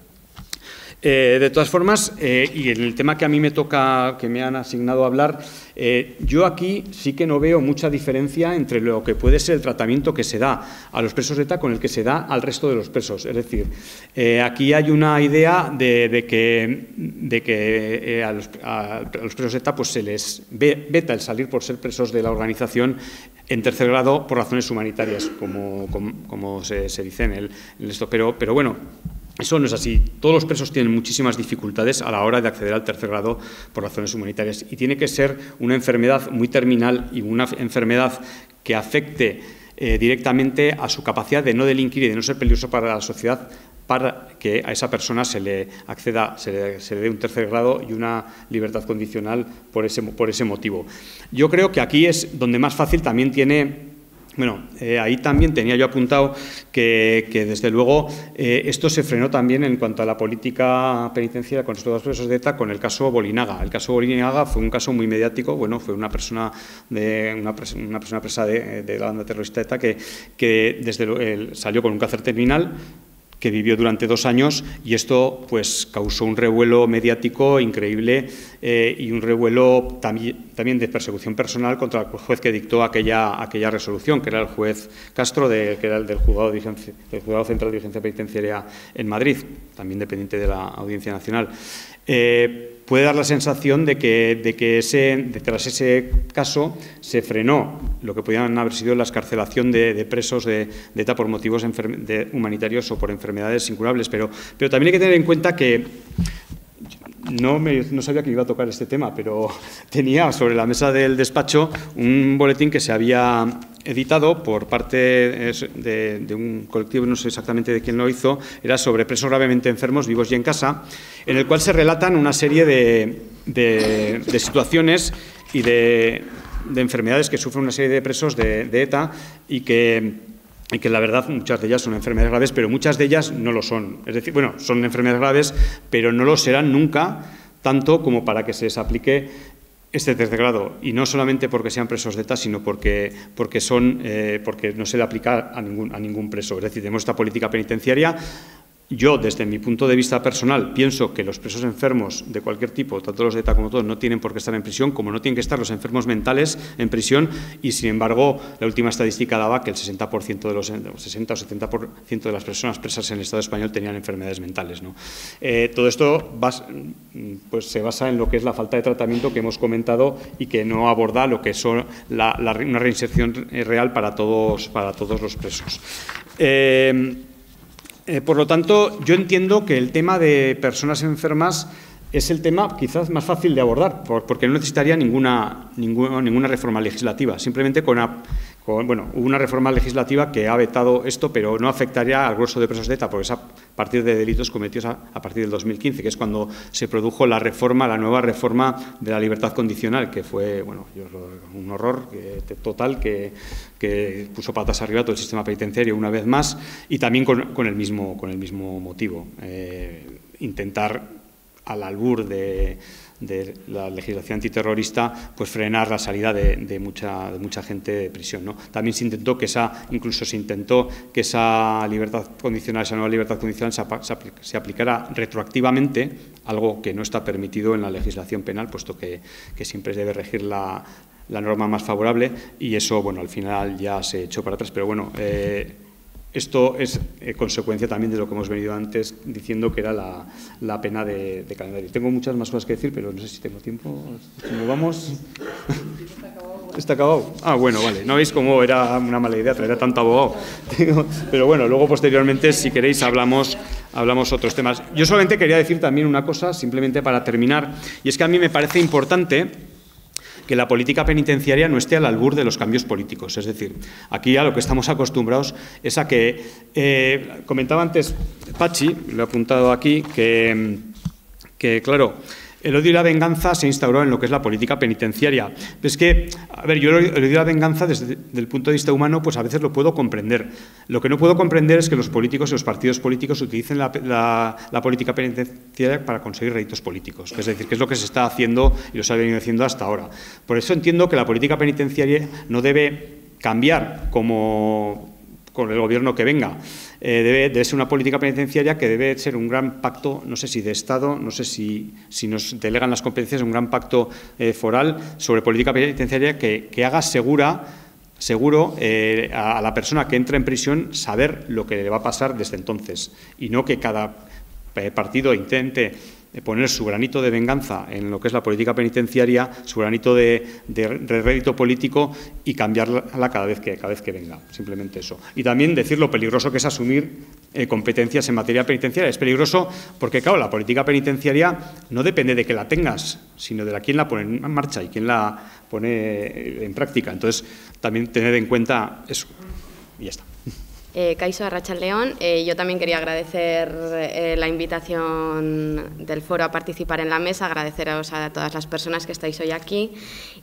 Eh, de todas formas, eh, y en el tema que a mí me toca, que me han asignado a hablar, eh, yo aquí sí que no veo mucha diferencia entre lo que puede ser el tratamiento que se da a los presos de ETA con el que se da al resto de los presos. Es decir, eh, aquí hay una idea de, de que, de que eh, a, los, a, a los presos de ETA pues se les ve, veta el salir por ser presos de la organización en tercer grado por razones humanitarias, como, como, como se, se dice en, el, en esto. Pero, pero bueno, eso no es así. Todos los presos tienen muchísimas dificultades a la hora de acceder al tercer grado por razones humanitarias, y tiene que ser una enfermedad muy terminal y una enfermedad que afecte eh, directamente a su capacidad de no delinquir y de no ser peligroso para la sociedad, para que a esa persona se le acceda, se le, se le dé un tercer grado y una libertad condicional por ese, por ese motivo. Yo creo que aquí es donde más fácil también tiene... Bueno, eh, ahí también tenía yo apuntado que, que desde luego, eh, esto se frenó también en cuanto a la política penitenciaria con respecto a los presos de ETA con el caso Bolinaga. El caso Bolinaga fue un caso muy mediático. Bueno, fue una persona de una, presa, una persona presa de, de la banda terrorista ETA que, que desde lo, el, salió con un cáncer terminal, que vivió durante dos años, y esto pues causó un revuelo mediático increíble eh, y un revuelo también, también de persecución personal contra el juez que dictó aquella, aquella resolución, que era el juez Castro, de, que era el del juzgado, de del juzgado Central de Diligencia Penitenciaria en Madrid, también dependiente de la Audiencia Nacional. Eh, puede dar la sensación de que, de que ese, de tras ese caso se frenó lo que podían haber sido la excarcelación de, de presos de, de ETA por motivos de humanitarios o por enfermedades incurables, pero, pero también hay que tener en cuenta que no, me, no sabía que iba a tocar este tema, pero tenía sobre la mesa del despacho un boletín que se había editado por parte de, de un colectivo, no sé exactamente de quién lo hizo, era sobre presos gravemente enfermos vivos y en casa, en el cual se relatan una serie de, de, de situaciones y de, de enfermedades que sufren una serie de presos de, de ETA y que... y que la verdad muchas de ellas son enfermedades graves, pero muchas de ellas no lo son. Es decir, bueno, son enfermedades graves, pero no lo serán nunca tanto como para que se les aplique este tercer grado. Y no solamente porque sean presos de ETA, sino porque, porque, son, eh, porque no se le aplica a ningún, a ningún preso. Es decir, tenemos esta política penitenciaria. Yo, desde mi punto de vista personal, pienso que los presos enfermos de cualquier tipo, tanto los de ETA como todos, no tienen por qué estar en prisión, como no tienen que estar los enfermos mentales en prisión, y sin embargo, la última estadística daba que el sesenta por ciento de los sesenta o setenta por ciento de las personas presas en el Estado español tenían enfermedades mentales, ¿no? Eh, todo esto bas, pues, se basa en lo que es la falta de tratamiento que hemos comentado y que no aborda lo que son la, la, una reinserción real para todos, para todos los presos. Eh, Eh, por lo tanto, yo entiendo que el tema de personas enfermas es el tema quizás más fácil de abordar, por, porque no necesitaría ninguna, ninguna, ninguna reforma legislativa. Simplemente con, una, con bueno, hubo una reforma legislativa que ha vetado esto, pero no afectaría al grueso de presos de ETA, porque es a partir de delitos cometidos a, a partir del dos mil quince, que es cuando se produjo la reforma, la nueva reforma de la libertad condicional, que fue bueno, un horror que, total que, que puso patas arriba todo el sistema penitenciario una vez más, y también con, con, el, mismo, con el mismo motivo, eh, intentar al albur de, de la legislación antiterrorista, pues frenar la salida de, de, mucha, de mucha gente de prisión, ¿no? También se intentó que esa, incluso se intentó que esa libertad condicional, esa nueva libertad condicional se, se, se aplicara retroactivamente, algo que no está permitido en la legislación penal, puesto que, que siempre debe regir la, la norma más favorable, y eso, bueno, al final ya se echó para atrás, pero bueno, eh, esto es eh, consecuencia también de lo que hemos venido antes diciendo, que era la, la pena de, de calendario. Tengo muchas más cosas que decir, pero no sé si tengo tiempo. ¿Cómo vamos? ¿Está acabado? Ah, bueno, vale. ¿No veis cómo era una mala idea traer a tanto abogado? Pero bueno, luego posteriormente, si queréis, hablamos, hablamos otros temas. Yo solamente quería decir también una cosa, simplemente para terminar, y es que a mí me parece importante que la política penitenciaria no esté al albur de los cambios políticos. Es decir, aquí a lo que estamos acostumbrados es a que, eh, comentaba antes Pachi, lo he apuntado aquí, que, que claro, el odio y la venganza se instauró en lo que es la política penitenciaria. Pero es que, a ver, yo el odio y la venganza desde el punto de vista humano, pues a veces lo puedo comprender. Lo que no puedo comprender es que los políticos y los partidos políticos utilicen la, la, la política penitenciaria para conseguir réditos políticos. Es decir, que es lo que se está haciendo y lo se ha venido haciendo hasta ahora. Por eso entiendo que la política penitenciaria no debe cambiar como con el gobierno que venga. Eh, debe, debe ser una política penitenciaria que debe ser un gran pacto, no sé si de Estado, no sé si, si nos delegan las competencias, un gran pacto eh, foral sobre política penitenciaria que, que haga segura, seguro eh, a, a la persona que entra en prisión saber lo que le va a pasar desde entonces, y no que cada eh, partido intente poner su granito de venganza en lo que es la política penitenciaria, su granito de, de, de rédito político, y cambiarla cada vez que, cada vez que venga, simplemente eso. Y también decir lo peligroso que es asumir eh, competencias en materia penitenciaria. Es peligroso porque, claro, la política penitenciaria no depende de que la tengas, sino de la quién la pone en marcha y quién la pone en práctica. Entonces, también tener en cuenta eso. Y ya está. Eh, Kaixo Arratsaldeon, eh, yo también quería agradecer eh, la invitación del foro a participar en la mesa, agradeceros a todas las personas que estáis hoy aquí,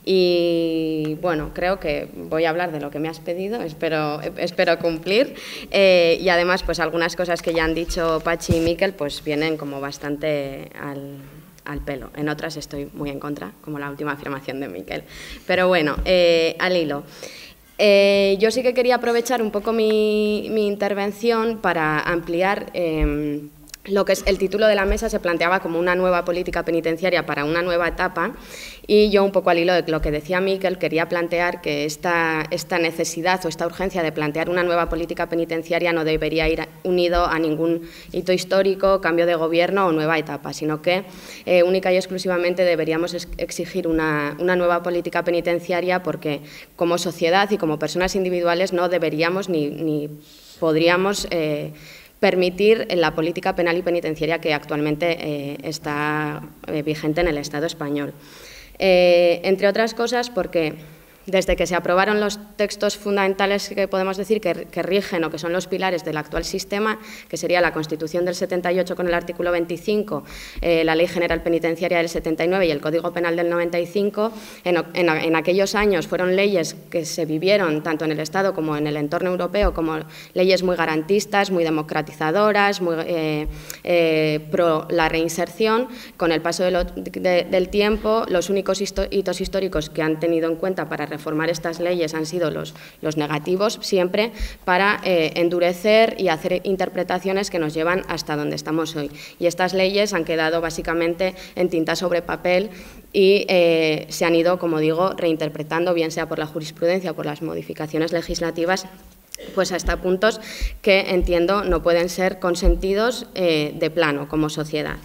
y bueno, creo que voy a hablar de lo que me has pedido, espero, espero cumplir, eh, y además pues algunas cosas que ya han dicho Pachi y Miquel pues vienen como bastante al... al pelo. En otras estoy muy en contra, como la última afirmación de Miquel. Pero bueno, eh, al hilo. Eh, yo sí que quería aprovechar un poco mi, mi intervención para ampliar eh, lo que es el título de la mesa. Se planteaba como una nueva política penitenciaria para una nueva etapa, y yo un poco al hilo de lo que decía Miquel quería plantear que esta, esta necesidad o esta urgencia de plantear una nueva política penitenciaria no debería ir unido a ningún hito histórico, cambio de gobierno o nueva etapa, sino que eh, única y exclusivamente deberíamos exigir una, una nueva política penitenciaria, porque como sociedad y como personas individuales no deberíamos ni, ni podríamos eh, permitir la política penal y penitenciaria que actualmente eh, está eh, vigente en el Estado español. Eh, entre otras cosas porque, Desde que se aprobaron los textos fundamentales que podemos decir que, que rigen o que son los pilares del actual sistema, que sería la Constitución del setenta y ocho con el artículo veinticinco, eh, la Ley General Penitenciaria del setenta y nueve y el Código Penal del noventa y cinco, en, en, en aquellos años fueron leyes que se vivieron tanto en el Estado como en el entorno europeo como leyes muy garantistas, muy democratizadoras, muy eh, eh, pro la reinserción. Con el paso de lo, de, del tiempo, los únicos hitos históricos que han tenido en cuenta para reformar estas leyes han sido los, los negativos, siempre para eh, endurecer y hacer interpretaciones que nos llevan hasta donde estamos hoy. Y estas leyes han quedado básicamente en tinta sobre papel y eh, se han ido, como digo, reinterpretando, bien sea por la jurisprudencia o por las modificaciones legislativas, pues hasta puntos que, entiendo, no pueden ser consentidos eh, de plano como sociedad.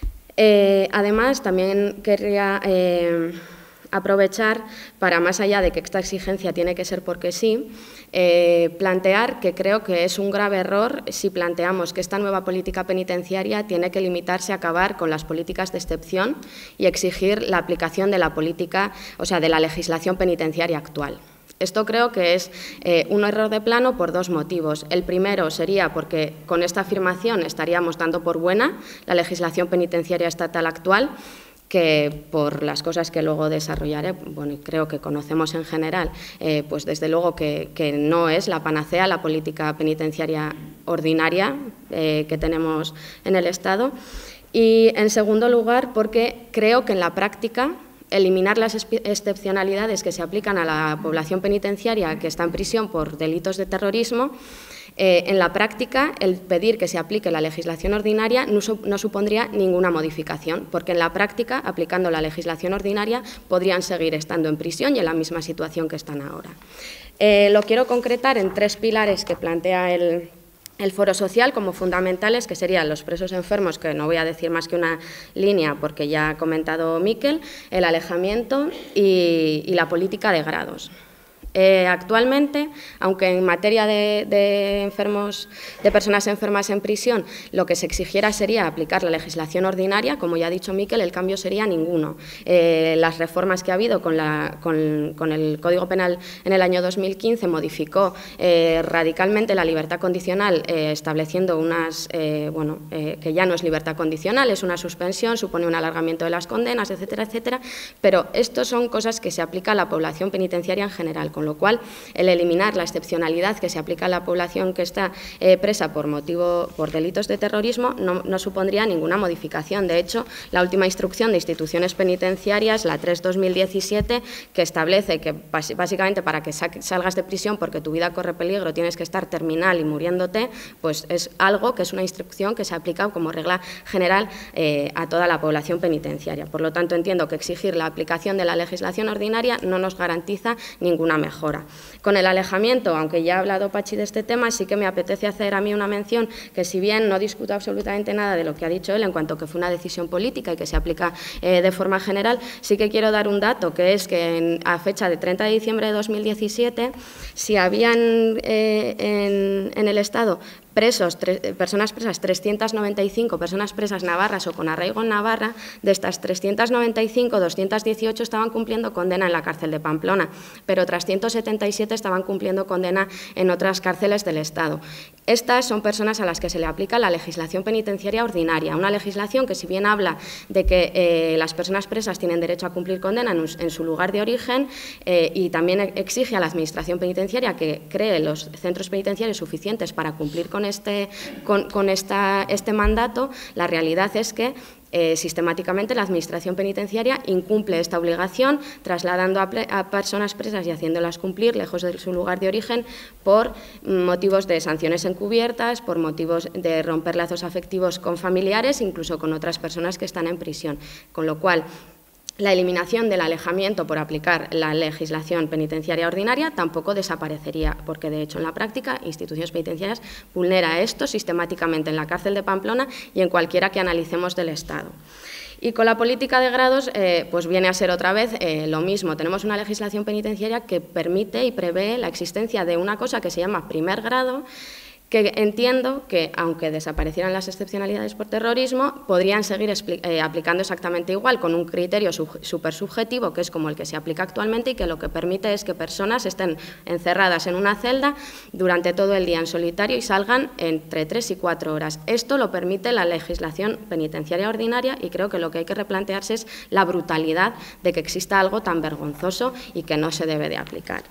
Eh, además, también querría Eh, aprovechar para, más allá de que esta exigencia tiene que ser porque sí, eh, plantear que creo que es un grave error si planteamos que esta nueva política penitenciaria tiene que limitarse a acabar con las políticas de excepción y exigir la aplicación de la política, o sea, de la legislación penitenciaria actual. Esto creo que es eh, un error de plano por dos motivos. El primero sería porque con esta afirmación estaríamos dando por buena la legislación penitenciaria estatal actual, que por las cosas que luego desarrollaré, bueno, creo que conocemos en general, eh, pues desde luego que, que no es la panacea la política penitenciaria ordinaria eh, que tenemos en el Estado. Y, en segundo lugar, porque creo que en la práctica eliminar las excepcionalidades que se aplican a la población penitenciaria que está en prisión por delitos de terrorismo, Eh, en la práctica, el pedir que se aplique la legislación ordinaria no, no supondría ninguna modificación, porque en la práctica, aplicando la legislación ordinaria, podrían seguir estando en prisión y en la misma situación que están ahora. Eh, lo quiero concretar en tres pilares que plantea el, el Foro Social como fundamentales, que serían los presos enfermos, que no voy a decir más que una línea porque ya ha comentado Miquel, el alejamiento y, y la política de grados. Eh, actualmente, aunque en materia de, de, enfermos, de personas enfermas en prisión lo que se exigiera sería aplicar la legislación ordinaria, como ya ha dicho Miquel, el cambio sería ninguno. Eh, las reformas que ha habido con, la, con, con el Código Penal en el año dos mil quince modificó eh, radicalmente la libertad condicional, eh, estableciendo unas, eh, bueno, eh, que ya no es libertad condicional, es una suspensión, supone un alargamiento de las condenas, etcétera, etcétera, pero esto son cosas que se aplican a la población penitenciaria en general, con lo cual el eliminar la excepcionalidad que se aplica a la población que está eh, presa por motivo por delitos de terrorismo no, no supondría ninguna modificación. De hecho, la última instrucción de instituciones penitenciarias, la tres barra dos mil diecisiete, que establece que básicamente para que salgas de prisión porque tu vida corre peligro tienes que estar terminal y muriéndote, pues es algo que es una instrucción que se aplica como regla general eh, a toda la población penitenciaria. Por lo tanto, entiendo que exigir la aplicación de la legislación ordinaria no nos garantiza ninguna mejora. Mejora. Con el alejamiento, aunque ya ha hablado Pachi de este tema, sí que me apetece hacer a mí una mención que, si bien no discuto absolutamente nada de lo que ha dicho él en cuanto que fue una decisión política y que se aplica eh, de forma general, sí que quiero dar un dato, que es que en, a fecha de treinta de diciembre de dos mil diecisiete, si habían eh, en, en el Estado presos, tres, personas presas, trescientas noventa y cinco personas presas navarras o con arraigo en Navarra, de estas trescientas noventa y cinco, doscientas dieciocho estaban cumpliendo condena en la cárcel de Pamplona, pero otras ciento setenta y siete estaban cumpliendo condena en otras cárceles del Estado. Estas son personas a las que se le aplica la legislación penitenciaria ordinaria, una legislación que, si bien habla de que eh, las personas presas tienen derecho a cumplir condena en, en su lugar de origen eh, y también exige a la Administración penitenciaria que cree los centros penitenciarios suficientes para cumplir con este, con, con esta, este mandato, la realidad es que Eh, sistemáticamente la Administración penitenciaria incumple esta obligación, trasladando a, a personas presas y haciéndolas cumplir lejos de su lugar de origen por motivos de sanciones encubiertas, por motivos de romper lazos afectivos con familiares, incluso con otras personas que están en prisión. Con lo cual, la eliminación del alejamiento por aplicar la legislación penitenciaria ordinaria tampoco desaparecería, porque de hecho en la práctica instituciones penitenciarias vulnera esto sistemáticamente en la cárcel de Pamplona y en cualquiera que analicemos del Estado. Y con la política de grados, eh, pues viene a ser otra vez eh, lo mismo. Tenemos una legislación penitenciaria que permite y prevé la existencia de una cosa que se llama primer grado, que entiendo que, aunque desaparecieran las excepcionalidades por terrorismo, podrían seguir eh, aplicando exactamente igual, con un criterio súper subjetivo, que es como el que se aplica actualmente y que lo que permite es que personas estén encerradas en una celda durante todo el día en solitario y salgan entre tres y cuatro horas. Esto lo permite la legislación penitenciaria ordinaria y creo que lo que hay que replantearse es la brutalidad de que exista algo tan vergonzoso y que no se debe de aplicar.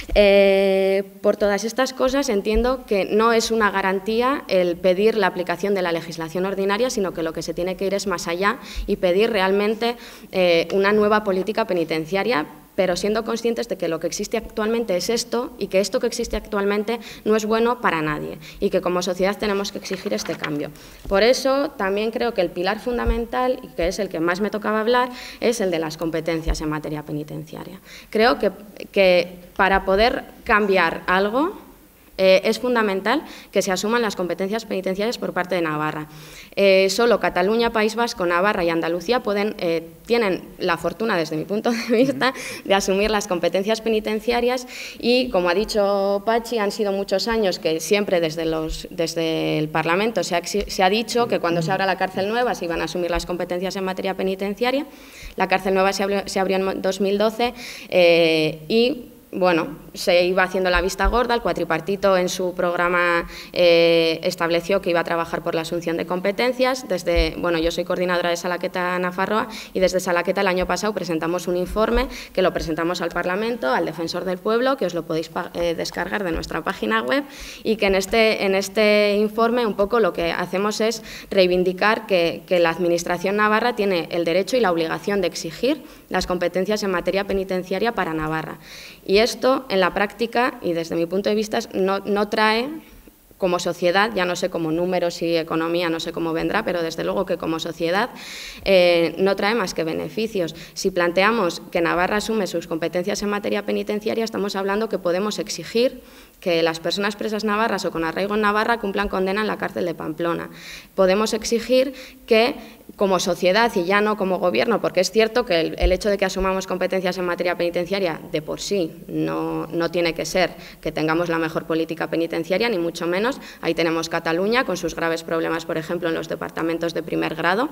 Eh, por todas estas cosas entiendo que no es una garantía el pedir la aplicación de la legislación ordinaria, sino que lo que se tiene que ir es más allá y pedir realmente eh, una nueva política penitenciaria, pero siendo conscientes de que lo que existe actualmente es esto y que esto que existe actualmente no es bueno para nadie y que como sociedad tenemos que exigir este cambio. Por eso también creo que el pilar fundamental, y que es el que más me tocaba hablar, es el de las competencias en materia penitenciaria. Creo que, que para poder cambiar algo, Eh, es fundamental que se asuman las competencias penitenciarias por parte de Navarra. Eh, solo Cataluña, País Vasco, Navarra y Andalucía pueden, eh, tienen la fortuna, desde mi punto de vista, de asumir las competencias penitenciarias y, como ha dicho Pachi, han sido muchos años que siempre desde, los, desde el Parlamento se ha, se ha dicho que cuando se abra la cárcel nueva se iban a asumir las competencias en materia penitenciaria. La cárcel nueva se abrió, se abrió en dos mil doce eh, y bueno, se iba haciendo la vista gorda, el cuatripartito en su programa eh, estableció que iba a trabajar por la asunción de competencias. Desde, bueno, yo soy coordinadora de Salaqueta Nafarroa y desde Salaqueta el año pasado presentamos un informe que lo presentamos al Parlamento, al Defensor del Pueblo, que os lo podéis eh, descargar de nuestra página web y que en este, en este informe un poco lo que hacemos es reivindicar que, que la Administración navarra tiene el derecho y la obligación de exigir las competencias en materia penitenciaria para Navarra. Y esto, en la práctica, y desde mi punto de vista, no, no trae, como sociedad, ya no sé como números y economía, no sé cómo vendrá, pero desde luego que como sociedad eh, no trae más que beneficios. Si planteamos que Navarra asume sus competencias en materia penitenciaria, estamos hablando que podemos exigir que las personas presas navarras o con arraigo en Navarra cumplan condena en la cárcel de Pamplona. Podemos exigir que, como sociedad y ya no como gobierno, porque es cierto que el, el hecho de que asumamos competencias en materia penitenciaria de por sí no, no tiene que ser que tengamos la mejor política penitenciaria, ni mucho menos. Ahí tenemos Cataluña con sus graves problemas, por ejemplo, en los departamentos de primer grado,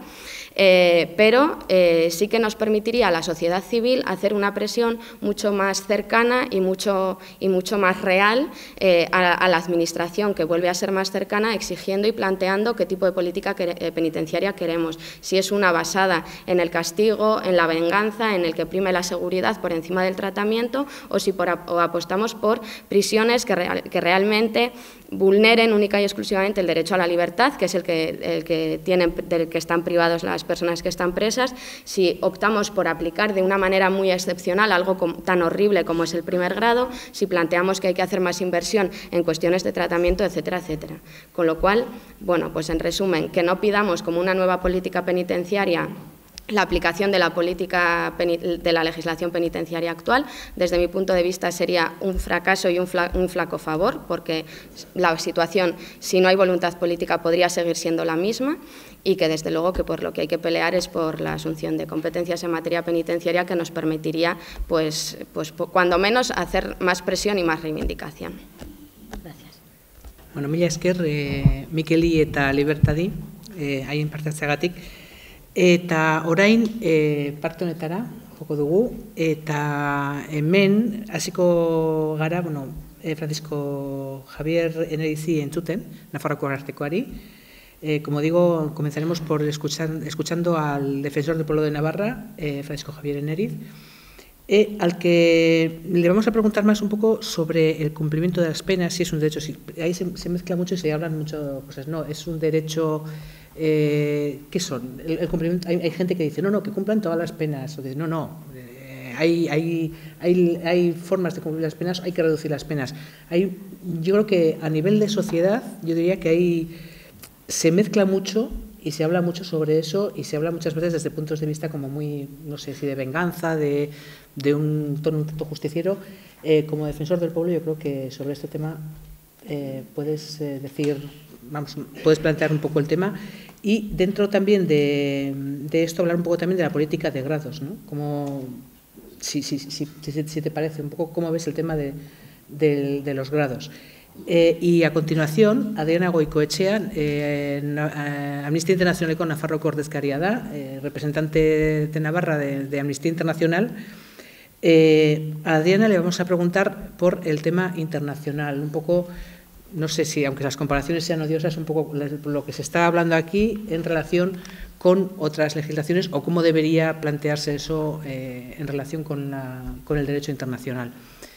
eh, pero eh, sí que nos permitiría a la sociedad civil hacer una presión mucho más cercana y mucho, y mucho más real Eh, a, a la Administración, que vuelve a ser más cercana, exigiendo y planteando qué tipo de política que, eh, penitenciaria queremos. Si es una basada en el castigo, en la venganza, en el que prime la seguridad por encima del tratamiento, o si por, o apostamos por prisiones que, real, que realmente vulneren única y exclusivamente el derecho a la libertad, que es el que, el que, tienen, del que están privados las personas que están presas. Si optamos por aplicar de una manera muy excepcional algo como, tan horrible como es el primer grado, si planteamos que hay que hacer más inversión en cuestiones de tratamiento, etcétera, etcétera. Con lo cual, bueno, pues en resumen, que no pidamos como una nueva política penitenciaria la aplicación de la política de la legislación penitenciaria actual. Desde mi punto de vista sería un fracaso y un flaco favor, porque la situación, si no hay voluntad política, podría seguir siendo la misma, y que desde luego que por lo que hay que pelear es por la asunción de competencias en materia penitenciaria que nos permitiría, pues, pues cuando menos, hacer más presión y más reivindicación. Gracias. Bueno, mila esker, eh, Mikeli eta Libertadi, eh, haien parte hartzeagatik. Eta orain e, parte honetara joko dugu, eta hemen hasiko gara, bueno, e, Francisco Javier Enerizi entzuten, Nafarroako Arartekoari. Eh, como digo, comenzaremos por escuchar, escuchando al Defensor del Pueblo de Navarra, eh, Francisco Javier Eneriz, eh, al que le vamos a preguntar más un poco sobre el cumplimiento de las penas, si es un derecho, si, ahí se, se mezcla mucho y se hablan muchas cosas, no, es un derecho. Eh, ¿Qué son? El, el cumplimiento, hay, hay gente que dice, no, no, que cumplan todas las penas. O dice, no, no, eh, hay, hay, hay, hay formas de cumplir las penas, hay que reducir las penas. Hay, yo creo que a nivel de sociedad, yo diría que hay, se mezcla mucho y se habla mucho sobre eso y se habla muchas veces desde puntos de vista como muy, no sé si de venganza, de, de un tono un tanto justiciero. Eh, como defensor del pueblo, yo creo que sobre este tema eh, puedes eh, decir, vamos, puedes plantear un poco el tema. Y dentro también de, de esto hablar un poco también de la política de grados, ¿no? Como, si, si, si, si, si te parece, un poco cómo ves el tema de, de, de los grados. Eh, y a continuación, Adriana Goikoetxea, eh, na, Amnistía Internacionaleko Nafarroko ordezkaria da, eh, representante de Navarra de, de Amnistía Internacional. Eh, a Adriana le vamos a preguntar por el tema internacional, un poco, no sé si, aunque las comparaciones sean odiosas, un poco lo que se está hablando aquí en relación con otras legislaciones o cómo debería plantearse eso eh, en relación con, la, con el derecho internacional.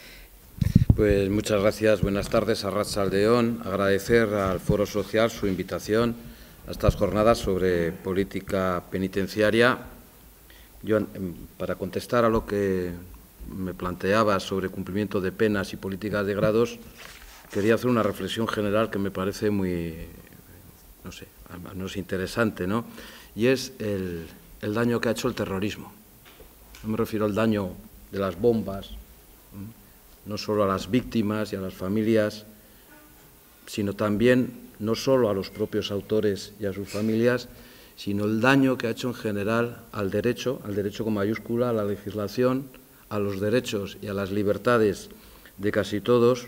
Pues muchas gracias, buenas tardes, Arratsaldeon. Agradecer al Foro Social su invitación a estas jornadas sobre política penitenciaria. Yo, para contestar a lo que me planteaba sobre cumplimiento de penas y políticas de grados, quería hacer una reflexión general que me parece muy, no sé, al menos interesante, ¿no? Y es el, el daño que ha hecho el terrorismo. No me refiero al daño de las bombas, no solo a las víctimas y a las familias, sino también, no solo a los propios autores y a sus familias, sino el daño que ha hecho en general al derecho, al derecho con mayúscula, a la legislación, a los derechos y a las libertades de casi todos,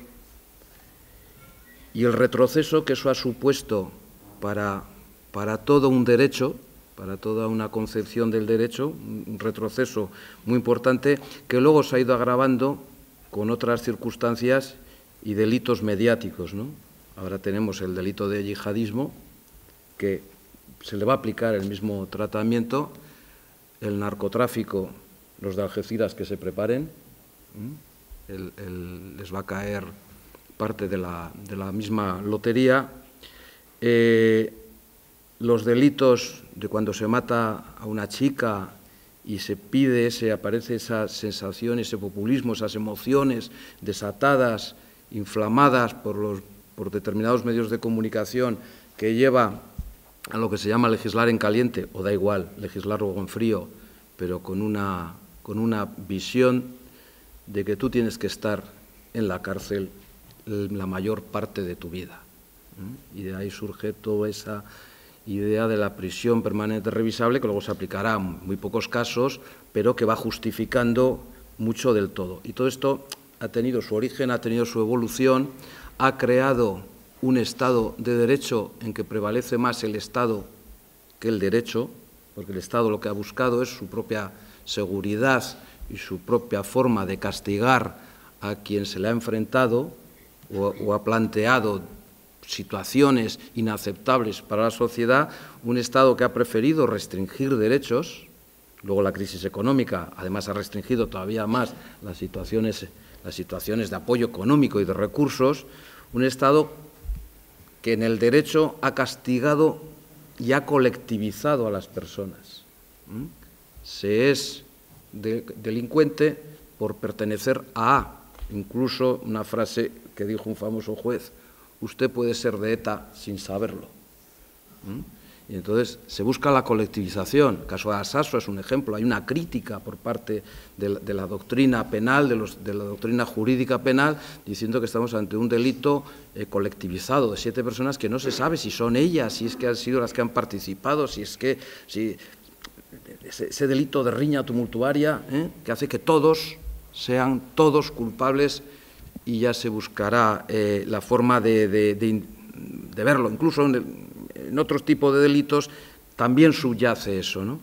y el retroceso que eso ha supuesto para, para todo un derecho, para toda una concepción del derecho, un retroceso muy importante, que luego se ha ido agravando con otras circunstancias y delitos mediáticos, ¿no? Ahora tenemos el delito de yihadismo, que se le va a aplicar el mismo tratamiento, el narcotráfico, los de Algeciras que se preparen, el, el, les va a caer parte de la, de la misma lotería, eh, los delitos de cuando se mata a una chica y se pide, se aparece esa sensación, ese populismo, esas emociones desatadas, inflamadas por, los, por determinados medios de comunicación que lleva a lo que se llama legislar en caliente, o da igual, legislar luego en frío, pero con una, con una visión de que tú tienes que estar en la cárcel la mayor parte de tu vida. ¿eh? Y de ahí surge toda esa idea de la prisión permanente revisable, que luego se aplicará en muy pocos casos, pero que va justificando mucho del todo. Y todo esto ha tenido su origen, ha tenido su evolución, ha creado un Estado de derecho en que prevalece más el Estado que el derecho, porque el Estado lo que ha buscado es su propia seguridad y su propia forma de castigar a quien se le ha enfrentado o, o ha planteado situaciones inaceptables para la sociedad, un Estado que ha preferido restringir derechos, luego la crisis económica además ha restringido todavía más las situaciones, las situaciones de apoyo económico y de recursos, un Estado que en el derecho ha castigado y ha colectivizado a las personas. ¿Mm? Se es de, delincuente por pertenecer a A, incluso una frase que dijo un famoso juez: usted puede ser de ETA sin saberlo. ¿Mm? Y entonces se busca la colectivización. El caso de Asaso es un ejemplo. Hay una crítica por parte de la, de la doctrina penal, de, los, de la doctrina jurídica penal, diciendo que estamos ante un delito eh, colectivizado de siete personas que no se sabe si son ellas, si es que han sido las que han participado, si es que si, ese, ese delito de riña tumultuaria ¿eh? que hace que todos sean todos culpables, y ya se buscará eh, la forma de, de, de, de verlo. Incluso en, en otros tipos de delitos también subyace eso, ¿no?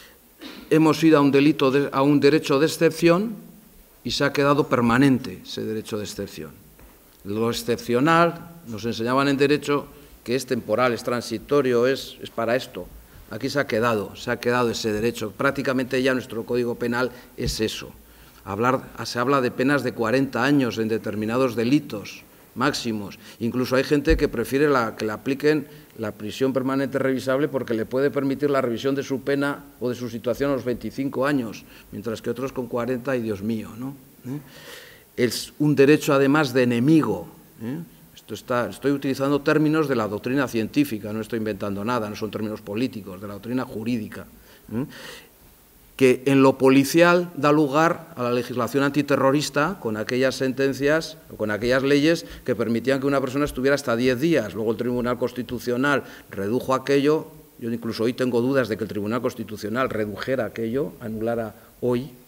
Hemos ido a un delito, de, a un derecho de excepción y se ha quedado permanente ese derecho de excepción. Lo excepcional, nos enseñaban en derecho que es temporal, es transitorio, es, es para esto. Aquí se ha quedado, se ha quedado ese derecho. Prácticamente ya nuestro Código Penal es eso. Hablar, se habla de penas de cuarenta años en determinados delitos máximos. Incluso hay gente que prefiere la, que le apliquen la prisión permanente revisable porque le puede permitir la revisión de su pena o de su situación a los veinticinco años, mientras que otros con cuarenta, y Dios mío, ¿no? ¿Eh? Es un derecho además de enemigo. ¿eh? Esto está, estoy utilizando términos de la doctrina científica, no estoy inventando nada, no son términos políticos, de la doctrina jurídica. ¿eh? Que en lo policial da lugar a la legislación antiterrorista con aquellas sentencias o con aquellas leyes que permitían que una persona estuviera hasta diez días. Luego el Tribunal Constitucional redujo aquello. Yo incluso hoy tengo dudas de que el Tribunal Constitucional redujera aquello, anulara hoy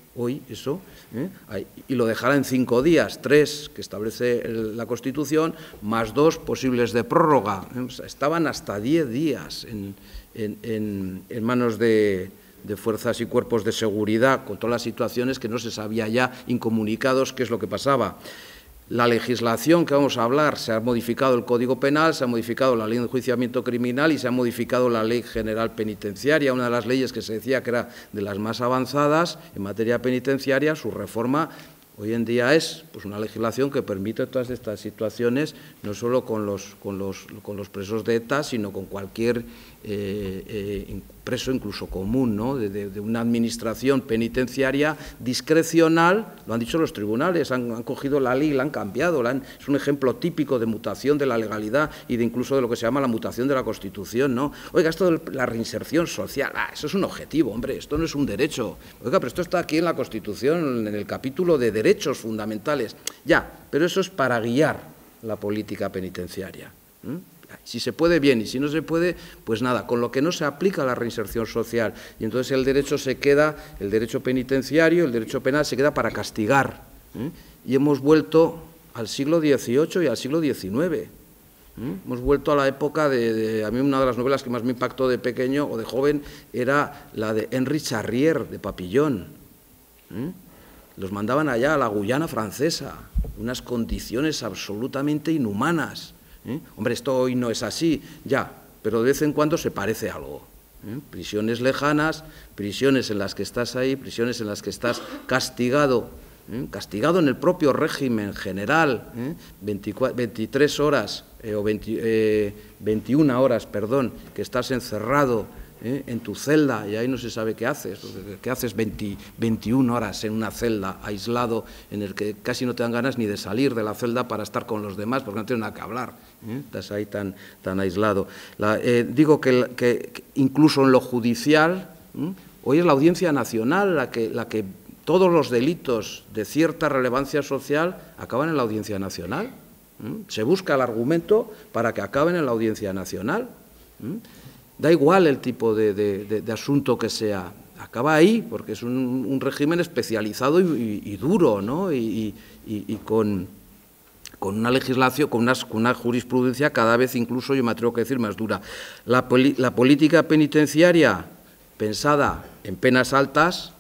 hoy eso, ¿eh? y lo dejará en cinco días, tres que establece el, la Constitución, más dos posibles de prórroga. ¿eh? O sea, estaban hasta diez días en, en, en, en manos de, de fuerzas y cuerpos de seguridad, con todas las situaciones que no se sabía ya, incomunicados, qué es lo que pasaba. La legislación que vamos a hablar, se ha modificado el Código Penal, se ha modificado la Ley de Enjuiciamiento Criminal y se ha modificado la Ley General Penitenciaria, una de las leyes que se decía que era de las más avanzadas en materia penitenciaria. Su reforma hoy en día es pues, una legislación que permite todas estas situaciones, no solo con los, con los, con los presos de ETA, sino con cualquier eh, eh, preso incluso común, ¿no? de, de, de una administración penitenciaria discrecional. Lo han dicho los tribunales, han, han cogido la ley y la han cambiado, la han, es un ejemplo típico de mutación de la legalidad y de incluso de lo que se llama la mutación de la Constitución, ¿no? Oiga, esto de la reinserción social, ah, eso es un objetivo, hombre, esto no es un derecho. Oiga, pero esto está aquí en la Constitución, en el capítulo de derechos fundamentales. Ya, pero eso es para guiar la política penitenciaria. ¿Mm? Si se puede, bien, y si no se puede, pues nada, con lo que no se aplica la reinserción social. Y entonces el derecho se queda, el derecho penitenciario, el derecho penal se queda para castigar. ¿eh? Y hemos vuelto al siglo dieciocho y al siglo diecinueve. ¿eh? Hemos vuelto a la época de, de... A mí una de las novelas que más me impactó de pequeño o de joven era la de Henri Charrier, de Papillon. ¿eh? Los mandaban allá a la Guyana francesa, unas condiciones absolutamente inhumanas. ¿Eh? Hombre, esto hoy no es así, ya, pero de vez en cuando se parece algo. ¿eh? Prisiones lejanas, prisiones en las que estás ahí, prisiones en las que estás castigado, ¿eh? castigado en el propio régimen general, ¿eh? veinticuatro, veintitrés horas, eh, o veinte, eh, veintiuna horas, perdón, que estás encerrado ¿eh? en tu celda y ahí no se sabe qué haces, qué haces veinte, veintiuna horas en una celda aislado en el que casi no te dan ganas ni de salir de la celda para estar con los demás porque no tienes nada que hablar, ¿eh? estás ahí tan, tan aislado. La, eh, digo que, que, que incluso en lo judicial, ¿eh? hoy es la Audiencia Nacional la que, la que todos los delitos de cierta relevancia social acaban en la Audiencia Nacional. ¿eh? Se busca el argumento para que acaben en la Audiencia Nacional. ¿eh? Da igual el tipo de, de, de, de asunto que sea, acaba ahí, porque es un, un régimen especializado y, y, y duro, ¿no? Y, y, y con, con una legislación, con una, con una jurisprudencia cada vez incluso, yo me atrevo a decir, más dura. La, poli, la política penitenciaria pensada en penas altas,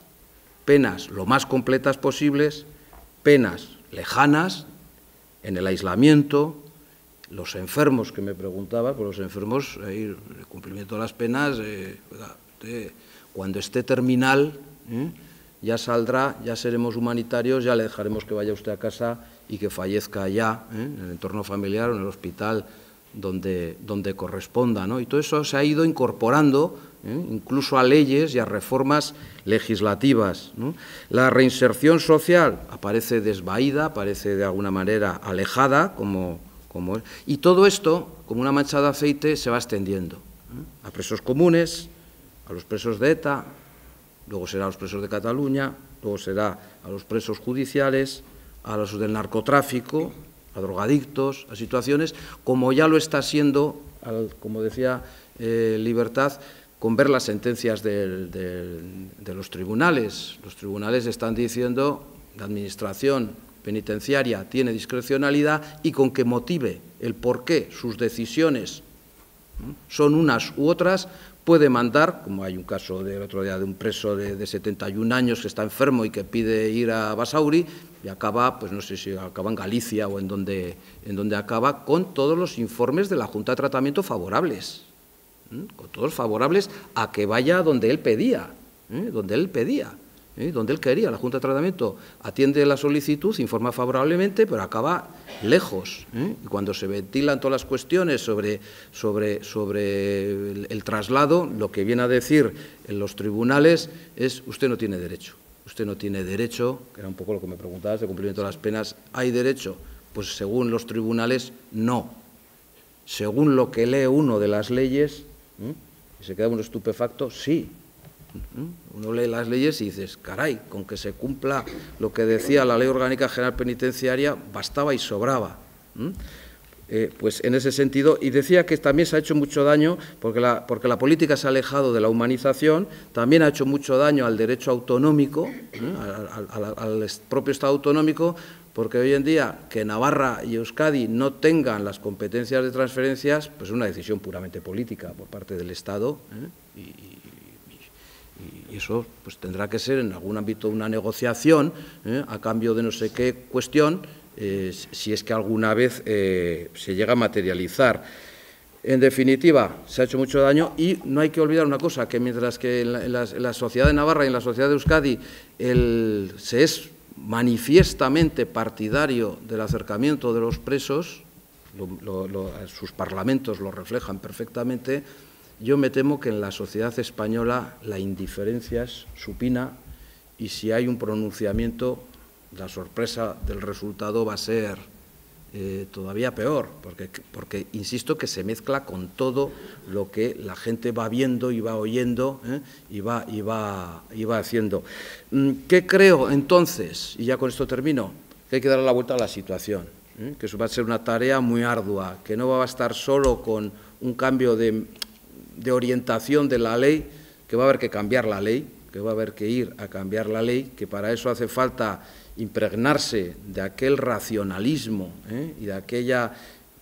penas lo más completas posibles, penas lejanas, en el aislamiento. Los enfermos que me preguntaba, pues los enfermos, eh, el cumplimiento de las penas, eh, oiga, usted, cuando esté terminal, eh, ya saldrá, ya seremos humanitarios, ya le dejaremos que vaya usted a casa y que fallezca allá, eh, en el entorno familiar o en el hospital donde, donde corresponda, ¿no? Y todo eso se ha ido incorporando, eh, incluso a leyes y a reformas legislativas, ¿no? La reinserción social aparece desvaída, aparece de alguna manera alejada, como... Como, y todo esto, como una mancha de aceite, se va extendiendo ¿eh? a presos comunes, a los presos de ETA, luego será a los presos de Cataluña, luego será a los presos judiciales, a los del narcotráfico, a drogadictos, a situaciones, como ya lo está siendo, al, como decía eh, Libertad, con ver las sentencias del, del, de los tribunales. Los tribunales están diciendo, la administración penitenciaria tiene discrecionalidad y con que motive el por qué sus decisiones son unas u otras, puede mandar, como hay un caso del otro día de un preso de, de setenta y un años que está enfermo y que pide ir a Basauri y acaba, pues no sé si acaba en Galicia o en donde, en donde acaba, con todos los informes de la Junta de Tratamiento favorables, ¿eh? con todos favorables a que vaya donde él pedía, ¿eh? donde él pedía. ¿Eh? donde él quería. La Junta de Tratamiento atiende la solicitud, informa favorablemente, pero acaba lejos. ¿eh? Y cuando se ventilan todas las cuestiones sobre, sobre, sobre el, el traslado, lo que viene a decir en los tribunales es usted no tiene derecho. Usted no tiene derecho, que era un poco lo que me preguntabas de cumplimiento de las penas. ¿Hay derecho? Pues según los tribunales, no. Según lo que lee uno de las leyes, ¿eh? y se queda uno estupefacto, sí. Uno lee las leyes y dices, caray, con que se cumpla lo que decía la Ley Orgánica General Penitenciaria, bastaba y sobraba. Eh, pues en ese sentido, y decía que también se ha hecho mucho daño porque la, porque la política se ha alejado de la humanización, también ha hecho mucho daño al derecho autonómico, ¿eh? al, al, al propio Estado autonómico, porque hoy en día que Navarra y Euskadi no tengan las competencias de transferencias, pues es una decisión puramente política por parte del Estado, ¿eh? y, y, y eso pues tendrá que ser en algún ámbito una negociación, ¿eh? a cambio de no sé qué cuestión, Eh, si es que alguna vez eh, se llega a materializar. En definitiva, se ha hecho mucho daño y no hay que olvidar una cosa, que mientras que en la, en la, en la sociedad de Navarra y en la sociedad de Euskadi el, se es manifiestamente partidario del acercamiento de los presos, lo, lo, lo, sus parlamentos lo reflejan perfectamente, yo me temo que en la sociedad española la indiferencia es supina y si hay un pronunciamiento, la sorpresa del resultado va a ser eh, todavía peor, porque, porque, insisto, que se mezcla con todo lo que la gente va viendo y va oyendo ¿eh? y, va, y, va, y va haciendo. ¿Qué creo entonces? Y ya con esto termino, que hay que darle la vuelta a la situación, ¿eh? que eso va a ser una tarea muy ardua, que no va a bastar solo con un cambio de, de orientación de la ley, que va a haber que cambiar la ley, que va a haber que ir a cambiar la ley, que para eso hace falta impregnarse de aquel racionalismo ¿eh? y de aquella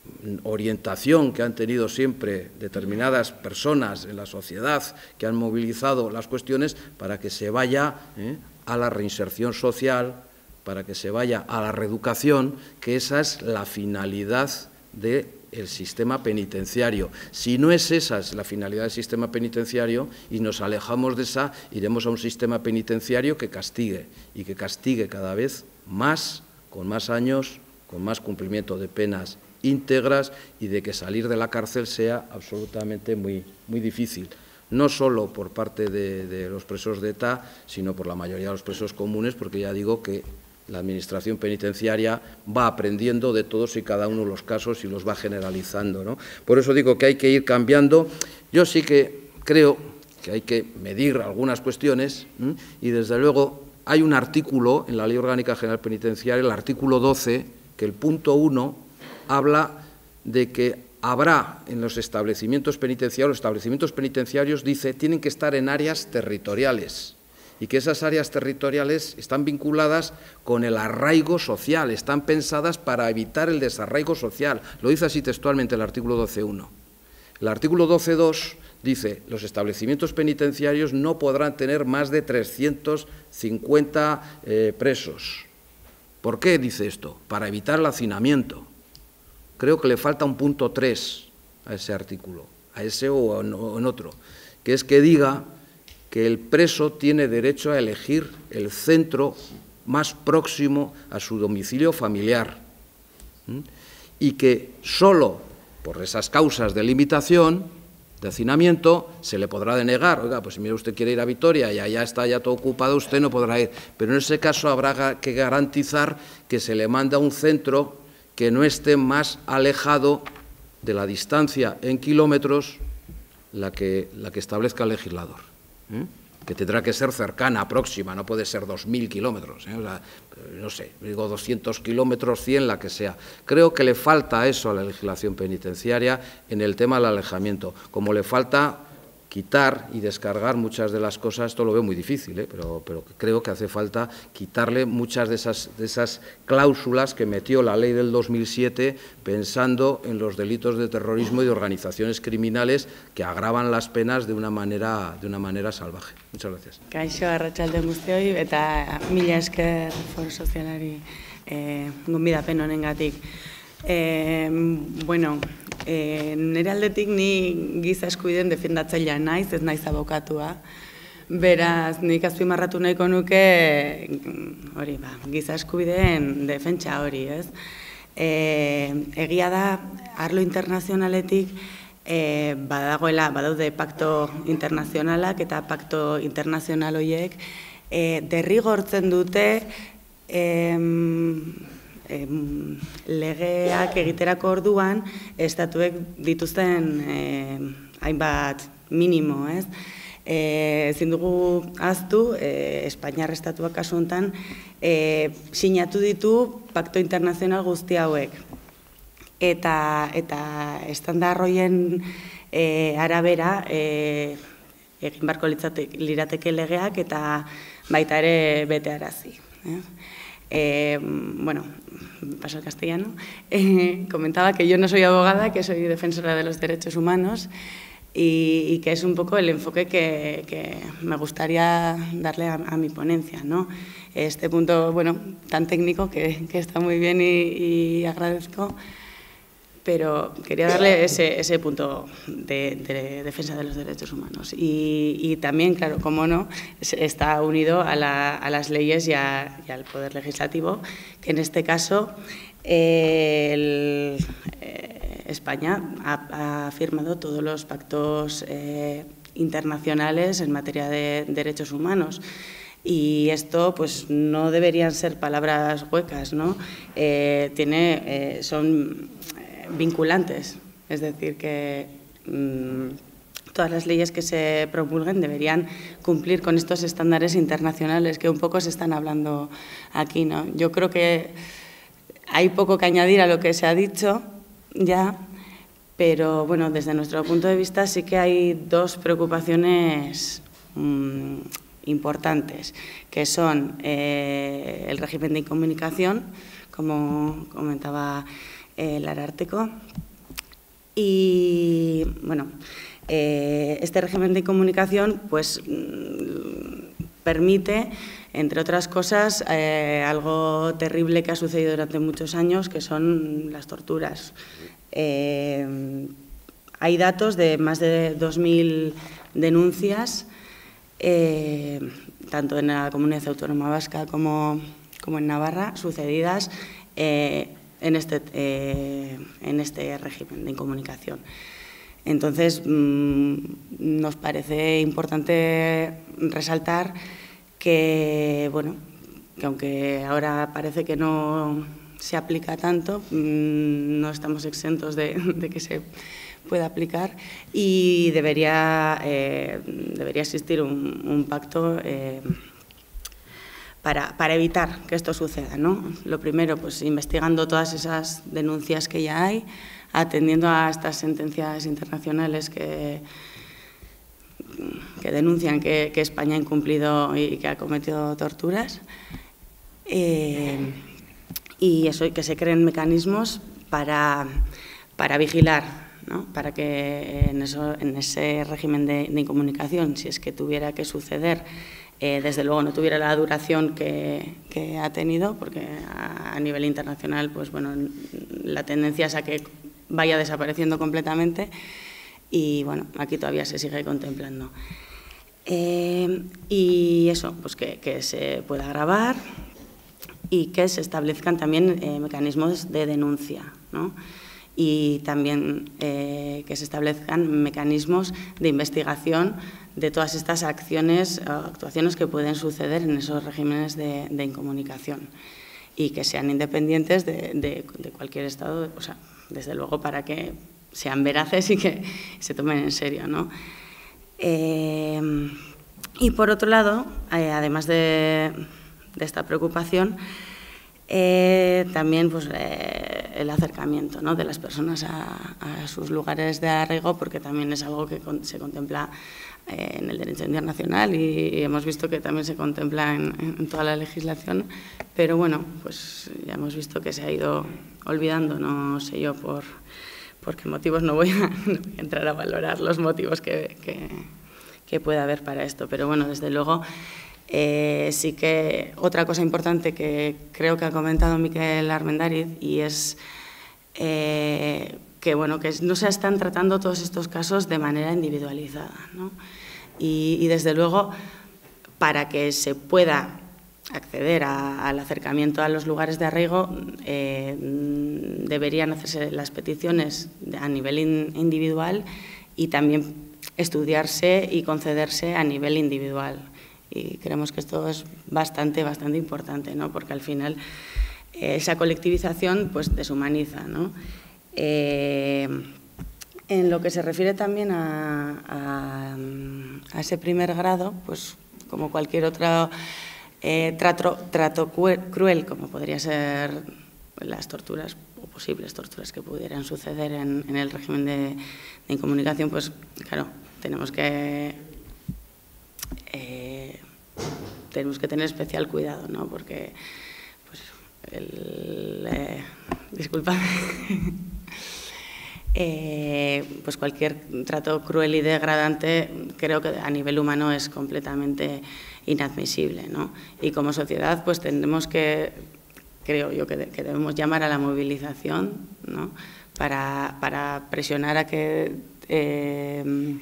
orientación que han tenido siempre determinadas personas en la sociedad que han movilizado las cuestiones para que se vaya ¿eh? a la reinserción social, para que se vaya a la reeducación, que esa es la finalidad del sistema penitenciario. Si no es esa es la finalidad del sistema penitenciario y nos alejamos de esa, iremos a un sistema penitenciario que castigue y que castigue cada vez más, con más años, con más cumplimiento de penas íntegras y de que salir de la cárcel sea absolutamente muy, muy difícil. No solo por parte de, de los presos de ETA, sino por la mayoría de los presos comunes, porque ya digo que la Administración penitenciaria va aprendiendo de todos y cada uno de los casos y los va generalizando, ¿no? Por eso digo que hay que ir cambiando. Yo sí que creo que hay que medir algunas cuestiones ¿eh? y, desde luego, hay un artículo en la Ley Orgánica General Penitenciaria, el artículo doce, que el punto uno habla de que habrá en los establecimientos penitenciarios, los establecimientos penitenciarios, dice, tienen que estar en áreas territoriales. Y que esas áreas territoriales están vinculadas con el arraigo social, están pensadas para evitar el desarraigo social. Lo dice así textualmente el artículo doce punto uno. El artículo doce punto dos dice, los establecimientos penitenciarios no podrán tener más de trescientos cincuenta eh, presos. ¿Por qué dice esto? Para evitar el hacinamiento. Creo que le falta un punto tres a ese artículo, a ese o en otro, que es que diga que el preso tiene derecho a elegir el centro más próximo a su domicilio familiar ¿sí? y que solo por esas causas de limitación, de hacinamiento, se le podrá denegar. Oiga, pues si mira usted quiere ir a Vitoria y allá está ya todo ocupado, usted no podrá ir. Pero en ese caso habrá que garantizar que se le manda a un centro que no esté más alejado de la distancia en kilómetros la que, la que establezca el legislador. ¿Eh? Que tendrá que ser cercana, próxima, no puede ser dos mil kilómetros, ¿eh? o sea, no sé, digo doscientos kilómetros, cien, la que sea. Creo que le falta eso a la legislación penitenciaria en el tema del alejamiento, como le falta quitar y descargar muchas de las cosas, esto lo veo muy difícil, ¿eh? pero, pero creo que hace falta quitarle muchas de esas, de esas cláusulas que metió la ley del dos mil siete pensando en los delitos de terrorismo y de organizaciones criminales que agravan las penas de una manera, de una manera salvaje. Muchas gracias. Kaixo, arratsalde guztioi eta mila esker Foro Sozialari eh, gonbidapen honengatik. Eh, bueno, eh, nire aldetik ni giza eskubideen defendatzailea naiz, ez naiz abokatua. Beraz, nik azpimarratu nahiko nuke hori, ba, giza eskubideen defentsa hori, ez? Eh, egia da, arlo internazionaletik eh, badagoela, badaude pakto internazionalak eta pakto internazional horiek eh, derrigortzen dute eh, legeak egiterako orduan estatuek dituzten eh, hainbat minimo, ez? Eh, ezin dugu ahaztu, eh, Espainiar estatuak kasu honetan eh, sinatu ditu pakto internazional guzti hauek. eta, eta estandar horien e, arabera e, egin barko lirateke legeak eta baita ere betearazi. Eh? Eh, bueno, paso al castellano. Eh, comentaba que yo no soy abogada, que soy defensora de los derechos humanos y, y que es un poco el enfoque que, que me gustaría darle a, a mi ponencia, ¿no? Este punto, bueno, tan técnico que, que está muy bien y, y agradezco, pero quería darle ese, ese punto de, de defensa de los derechos humanos. Y, y también, claro, como no, está unido a, la, a las leyes y, a, y al Poder Legislativo, que en este caso eh, el, eh, España ha, ha firmado todos los pactos eh, internacionales en materia de derechos humanos. Y esto, pues, no deberían ser palabras huecas, ¿no? Eh, tiene, eh, son vinculantes, es decir, que mmm, todas las leyes que se promulguen deberían cumplir con estos estándares internacionales que un poco se están hablando aquí, ¿no? Yo creo que hay poco que añadir a lo que se ha dicho ya, pero bueno, desde nuestro punto de vista sí que hay dos preocupaciones mmm, importantes, que son eh, el régimen de incomunicación, como comentaba el Ararteko, y bueno, eh, este régimen de comunicación pues permite, entre otras cosas, eh, algo terrible que ha sucedido durante muchos años, que son las torturas. Eh, hay datos de más de dos mil denuncias, eh, tanto en la Comunidad Autónoma Vasca como, como en Navarra, sucedidas eh, En este, eh, en este régimen de incomunicación. Entonces, mmm, nos parece importante resaltar que, bueno, que aunque ahora parece que no se aplica tanto, mmm, no estamos exentos de, de que se pueda aplicar y debería, eh, debería existir un, un pacto eh, Para, para evitar que esto suceda, ¿no? Lo primero, pues investigando todas esas denuncias que ya hay, atendiendo a estas sentencias internacionales que, que denuncian que, que España ha incumplido y que ha cometido torturas, eh, y eso, que se creen mecanismos para, para vigilar, ¿no? Para que en, eso, en ese régimen de, de incomunicación, si es que tuviera que suceder, Eh, desde luego no tuviera la duración que, que ha tenido, porque a, a nivel internacional, pues bueno, la tendencia es a que vaya desapareciendo completamente y bueno, aquí todavía se sigue contemplando. Eh, y eso, pues que, que se pueda grabar y que se establezcan también eh, mecanismos de denuncia, ¿no? Y también eh, que se establezcan mecanismos de investigación de todas estas acciones o actuaciones que pueden suceder en esos regímenes de, de incomunicación y que sean independientes de, de, de cualquier Estado, o sea, desde luego para que sean veraces y que se tomen en serio, ¿no? Eh, y por otro lado, eh, además de, de esta preocupación, Eh, también pues, eh, el acercamiento, ¿no?, de las personas a, a sus lugares de arraigo, porque también es algo que con, se contempla eh, en el derecho internacional y, y hemos visto que también se contempla en, en toda la legislación, pero bueno, pues ya hemos visto que se ha ido olvidando, no sé yo por, por qué motivos, no voy, a, no voy a entrar a valorar los motivos que, que, que pueda haber para esto, pero bueno, desde luego. Eh, sí que otra cosa importante que creo que ha comentado Miquel Armendariz y es eh, que, bueno, que no se están tratando todos estos casos de manera individualizada, ¿no? Y, y desde luego, para que se pueda acceder a, al acercamiento a los lugares de arraigo, eh, deberían hacerse las peticiones a nivel in, individual y también estudiarse y concederse a nivel individual. Y creemos que esto es bastante, bastante importante, ¿no? Porque al final eh, esa colectivización pues deshumaniza, ¿no? Eh, en lo que se refiere también a, a, a ese primer grado, pues como cualquier otro eh, trato, trato cruel, como podría ser las torturas, o posibles torturas que pudieran suceder en, en el régimen de, de incomunicación, pues claro, tenemos que eh, tenemos que tener especial cuidado, ¿no? Porque pues el eh, disculpadme eh, pues cualquier trato cruel y degradante creo que a nivel humano es completamente inadmisible, ¿no? Y como sociedad pues tendremos que, creo yo que, de, que debemos llamar a la movilización, ¿no? para, para presionar a que eh,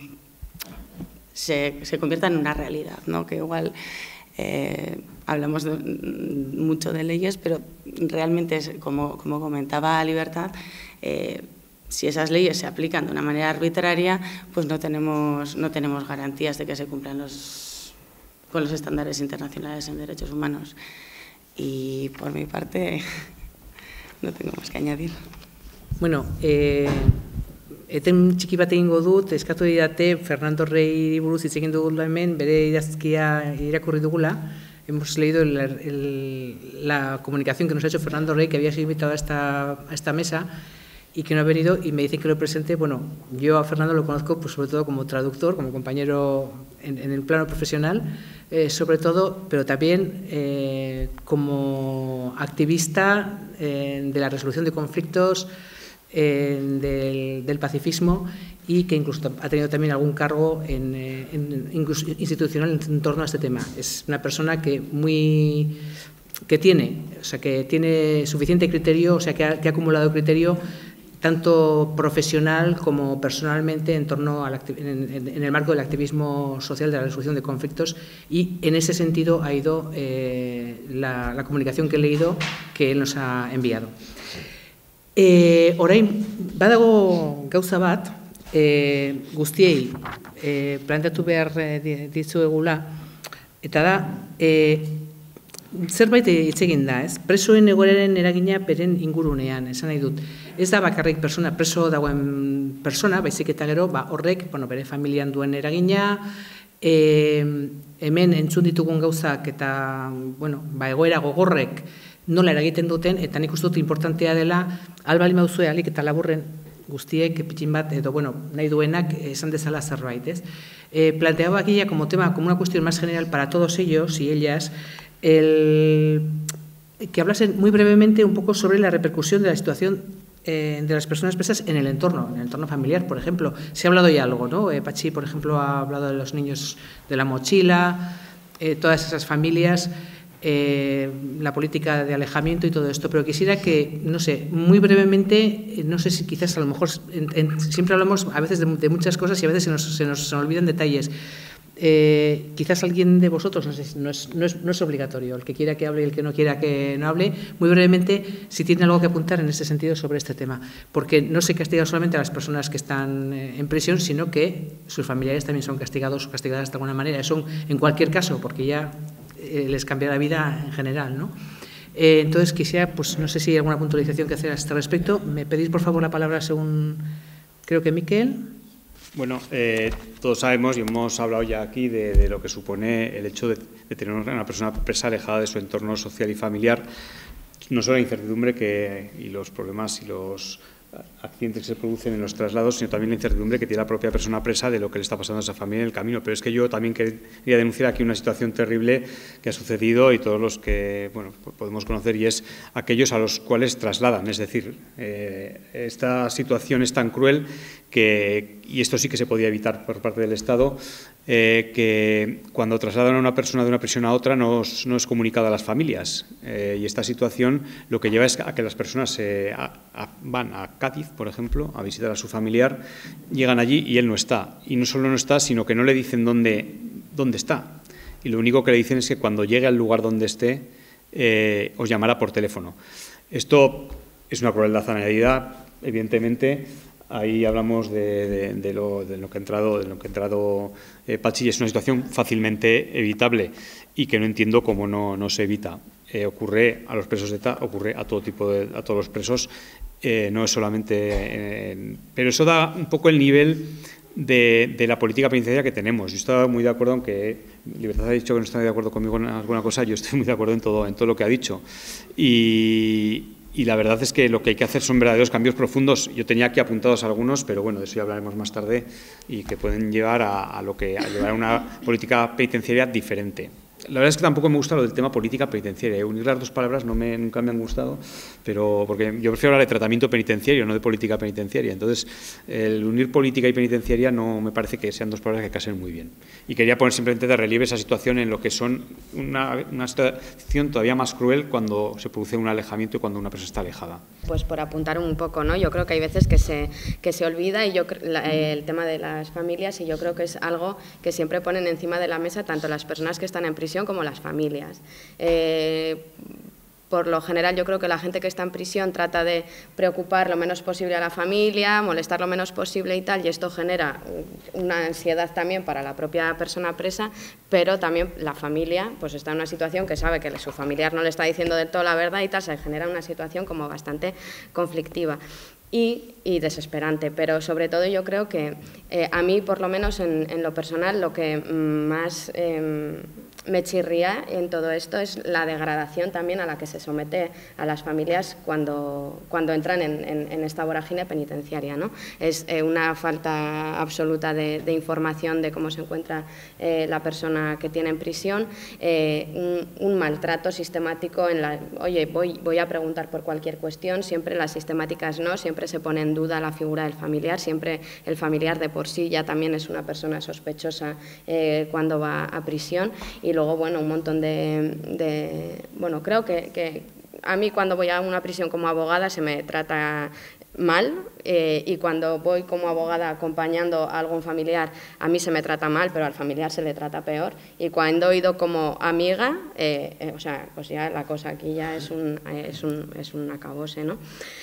se, se convierta en una realidad, ¿no? Que igual eh, hablamos de, mucho de leyes, pero realmente, es, como, como comentaba Libertad, eh, si esas leyes se aplican de una manera arbitraria, pues no tenemos, no tenemos garantías de que se cumplan los, con los estándares internacionales en derechos humanos. Y por mi parte, no tengo más que añadir. Bueno, eh, eten txiki bat egingo dut, eskatu didate Fernando Rey buruz hitz egin dugula hemen, bere idazkia irakurri dugula. Hemos leído el, el, la comunicación que nos ha hecho Fernando Rey, que había sido invitado a esta, a esta mesa y que no ha venido, y me dicen que lo presente. Bueno, yo a Fernando lo conozco pues, sobre todo como traductor, como compañero en, en el plano profesional, eh, sobre todo, pero también eh, como activista eh, de la resolución de conflictos, eh, del, del pacifismo, y que incluso ha tenido también algún cargo en, en, incluso institucional en torno a este tema. Es una persona que muy que tiene, o sea, que tiene suficiente criterio, o sea, que ha, que ha acumulado criterio tanto profesional como personalmente en torno al en, en, en el marco del activismo social de la resolución de conflictos, y en ese sentido ha ido eh, la, la comunicación que he leído que él nos ha enviado. Eh, orain, badago gauza bat, eh, guztiei eh, planteatu behar eh, dizuegula, eta da, eh, zerbait hitz egin da, ez? Presoen egoeraren eragina beren ingurunean, esan nahi dut. Ez da bakarrik persona, preso dagoen persona, baizik eta gero, ba, horrek, bueno, bere familian duen eragina, e, hemen entzun ditugun gauzak eta, bueno, ba, egoera gogorrek nola eragiten duten, eta nik uste dut importantea dela, albali mauzue alik eta laburren guztiek pitxin bat, edo, bueno, nahi duenak esan dezala zerbait, ez? Eh, planteaba aquí ya como tema, como una cuestión más general para todos ellos y ellas, el, que hablasen muy brevemente un poco sobre la repercusión de la situación eh, de las personas presas en el entorno, en el entorno familiar, por ejemplo. Se ha hablado ya algo, ¿no? Eh, Pachi, por ejemplo, ha hablado de los niños de la mochila, eh, todas esas familias, eh, la política de alejamiento y todo esto, pero quisiera que, no sé, muy brevemente, no sé si quizás a lo mejor, en, en, siempre hablamos a veces de, de muchas cosas y a veces se nos, se nos, se nos olvidan detalles. Eh, quizás alguien de vosotros, no, sé, no, es, no, es, no es obligatorio, el que quiera que hable y el que no quiera que no hable, muy brevemente, si tiene algo que apuntar en ese sentido sobre este tema, porque no se castiga solamente a las personas que están en prisión, sino que sus familiares también son castigados o castigadas de alguna manera. Eso en cualquier caso, porque ya eh, les cambia la vida en general, ¿no? Eh, entonces quisiera, pues no sé si hay alguna puntualización que hacer a este respecto. ¿Me pedís por favor la palabra según, creo que Miquel? Bueno, eh, todos sabemos y hemos hablado ya aquí de, de lo que supone el hecho de, de tener una persona presa alejada de su entorno social y familiar, no solo la incertidumbre que, y los problemas y los accidentes que se producen en los traslados, sino también la incertidumbre que tiene la propia persona presa de lo que le está pasando a esa familia en el camino. Pero es que yo también quería denunciar aquí una situación terrible que ha sucedido y todos los que bueno, podemos conocer, y es aquellos a los cuales trasladan. Es decir, eh, esta situación es tan cruel que, y esto sí que se podía evitar por parte del Estado, eh, que cuando trasladan a una persona de una prisión a otra no es, no es comunicada a las familias. Eh, y esta situación lo que lleva es a que las personas eh, a, a, van a Cádiz, por ejemplo, a visitar a su familiar, llegan allí y él no está. Y no solo no está, sino que no le dicen dónde, dónde está. Y lo único que le dicen es que cuando llegue al lugar donde esté, eh, os llamará por teléfono. Esto es una crueldad añadida, evidentemente. Ahí hablamos de, de, de, lo, de lo que ha entrado, de lo que ha entrado eh, Pachi, y es una situación fácilmente evitable y que no entiendo cómo no, no se evita. Eh, ocurre a los presos de ETA, ocurre a todo tipo de, a todos los presos, eh, no es solamente, eh, pero eso da un poco el nivel de, de la política penitenciaria que tenemos. Yo estaba muy de acuerdo, aunque Libertad ha dicho que no está de acuerdo conmigo en alguna cosa, yo estoy muy de acuerdo en todo, en todo lo que ha dicho. Y y la verdad es que lo que hay que hacer son verdaderos cambios profundos. Yo tenía aquí apuntados algunos, pero bueno, de eso ya hablaremos más tarde, y que pueden llevar a, a lo que a llevar a una política penitenciaria diferente. La verdad es que tampoco me gusta lo del tema política penitenciaria. Unir las dos palabras no me, nunca me han gustado, pero porque yo prefiero hablar de tratamiento penitenciario, no de política penitenciaria. Entonces, el unir política y penitenciaria no me parece que sean dos palabras que casen muy bien. Y quería poner simplemente de relieve esa situación en lo que son una, una situación todavía más cruel cuando se produce un alejamiento y cuando una persona está alejada. Pues por apuntar un poco, ¿no? Yo creo que hay veces que se, que se olvida y yo, la, el tema de las familias, y yo creo que es algo que siempre ponen encima de la mesa tanto las personas que están en prisión como las familias. Eh, por lo general yo creo que la gente que está en prisión trata de preocupar lo menos posible a la familia, molestar lo menos posible y tal, y esto genera una ansiedad también para la propia persona presa, pero también la familia pues está en una situación que sabe que su familiar no le está diciendo del todo la verdad y tal, se genera una situación como bastante conflictiva. Y, y desesperante, pero sobre todo yo creo que eh, a mí, por lo menos en, en lo personal, lo que más eh, me chirría en todo esto es la degradación también a la que se somete a las familias cuando, cuando entran en, en, en esta vorágine penitenciaria, ¿no? Es eh, una falta absoluta de, de información de cómo se encuentra eh, la persona que tiene en prisión, eh, un, un maltrato sistemático en la, oye, voy, voy a preguntar por cualquier cuestión, siempre las sistemáticas no, siempre se pone en duda la figura del familiar, siempre el familiar de por sí ya también es una persona sospechosa eh, cuando va a prisión, y luego, bueno, un montón de... de bueno, creo que, que a mí cuando voy a una prisión como abogada se me trata mal eh, y cuando voy como abogada acompañando a algún familiar a mí se me trata mal, pero al familiar se le trata peor, y cuando he ido como amiga, eh, eh, o sea, pues ya la cosa aquí ya es un, es un, es un acabose, ¿no?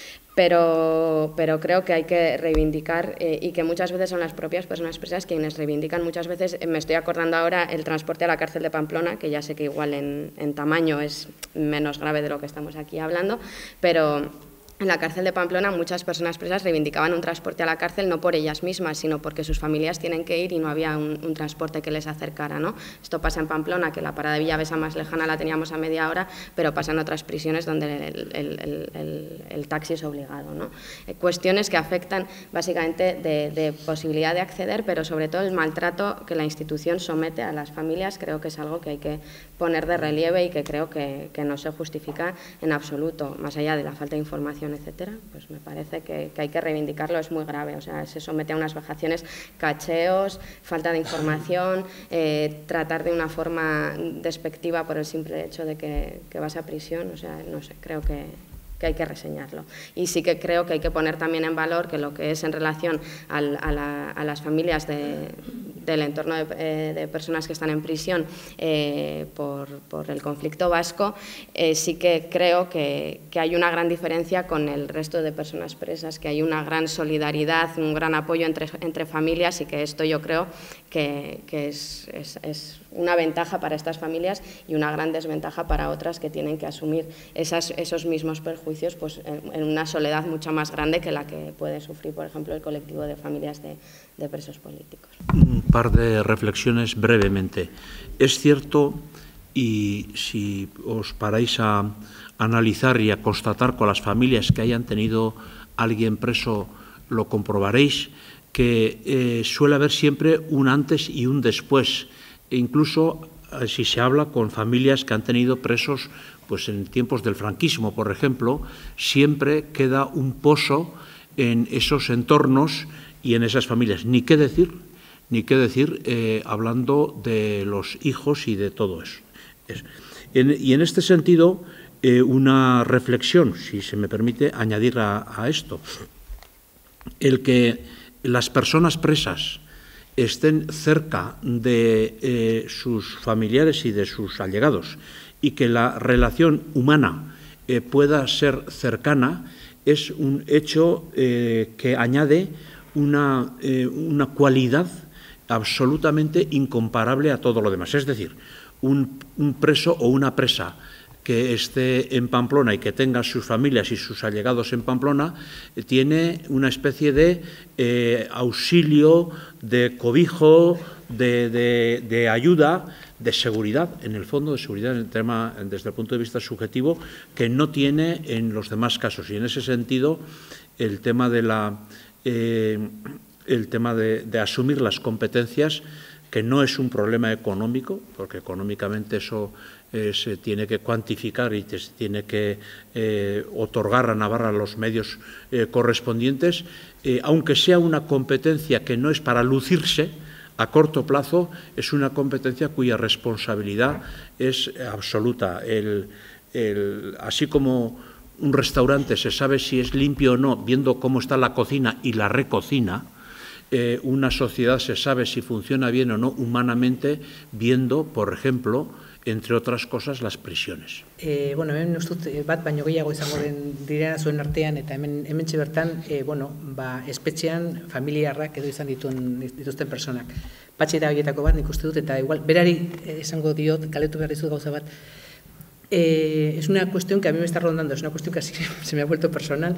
Pero, pero creo que hay que reivindicar eh, y que muchas veces son las propias personas presas quienes reivindican. Muchas veces, eh, me estoy acordando ahora, el transporte a la cárcel de Pamplona, que ya sé que igual en, en tamaño es menos grave de lo que estamos aquí hablando, pero en la cárcel de Pamplona muchas personas presas reivindicaban un transporte a la cárcel no por ellas mismas, sino porque sus familias tienen que ir y no había un, un transporte que les acercara, ¿no? Esto pasa en Pamplona, que la parada de Villavesa más lejana la teníamos a media hora, pero pasa en otras prisiones donde el, el, el, el, el taxi es obligado, ¿no? Eh, cuestiones que afectan básicamente de, de posibilidad de acceder, pero sobre todo el maltrato que la institución somete a las familias, creo que es algo que hay que poner de relieve y que creo que, que no se justifica en absoluto, más allá de la falta de información, etcétera, pues me parece que, que hay que reivindicarlo, es muy grave, o sea, se somete a unas vejaciones, cacheos, falta de información, eh, tratar de una forma despectiva por el simple hecho de que, que vas a prisión, o sea, no sé, creo que, que hay que reseñarlo. Y sí que creo que hay que poner también en valor que lo que es en relación al, a, la, a las familias de, del entorno de, eh, de personas que están en prisión eh, por, por el conflicto vasco, eh, sí que creo que, que hay una gran diferencia con el resto de personas presas, que hay una gran solidaridad, un gran apoyo entre, entre familias, y que esto yo creo que, que es, es, es una ventaja para estas familias y una gran desventaja para otras que tienen que asumir esas, esos mismos perjuicios pues, en, en una soledad mucho más grande que la que puede sufrir, por ejemplo, el colectivo de familias de, de presos políticos. Un par de reflexiones brevemente. Es cierto, y si os paráis a analizar y a constatar con las familias que hayan tenido a alguien preso, lo comprobaréis, que eh, suele haber siempre un antes y un después. E incluso eh, si se habla con familias que han tenido presos pues en tiempos del franquismo, por ejemplo, siempre queda un pozo en esos entornos y en esas familias. Ni qué decir, ni qué decir eh, hablando de los hijos y de todo eso. Es, en, y en este sentido, eh, una reflexión, si se me permite añadir a, a esto, el que las personas presas estén cerca de eh, sus familiares y de sus allegados y que la relación humana eh, pueda ser cercana es un hecho eh, que añade una, eh, una cualidad absolutamente incomparable a todo lo demás. Es decir, un, un preso o una presa que esté en Pamplona y que tenga sus familias y sus allegados en Pamplona, eh, tiene una especie de eh, auxilio, de cobijo, de, de, de ayuda de seguridad, en el fondo de seguridad en el tema, desde el punto de vista subjetivo, que no tiene en los demás casos. Y en ese sentido, el tema de, la, eh, el tema de, de asumir las competencias, que no es un problema económico, porque económicamente eso eh, se tiene que cuantificar y se tiene que eh, otorgar a Navarra los medios eh, correspondientes, eh, aunque sea una competencia que no es para lucirse, a corto plazo es una competencia cuya responsabilidad es absoluta. El, el, así como un restaurante se sabe si es limpio o no, viendo cómo está la cocina y la recocina, eh, una sociedad se sabe si funciona bien o no humanamente, viendo, por ejemplo, entre otras cosas, las prisiones. Eh, bueno, hemen ustut bat baino gehiago izango den direna zuen artean, eta hemen hementxe bertan, eh, bueno, ba, espetxean familiarrak edo izan dituen dituzten personak. Patxi da horietako bat, nik uste dut, eta igual, berari esango diot, galetu behar dizut gauza bat, eh, es una cuestión que a mí me está rondando, es una cuestión que así se me ha vuelto personal,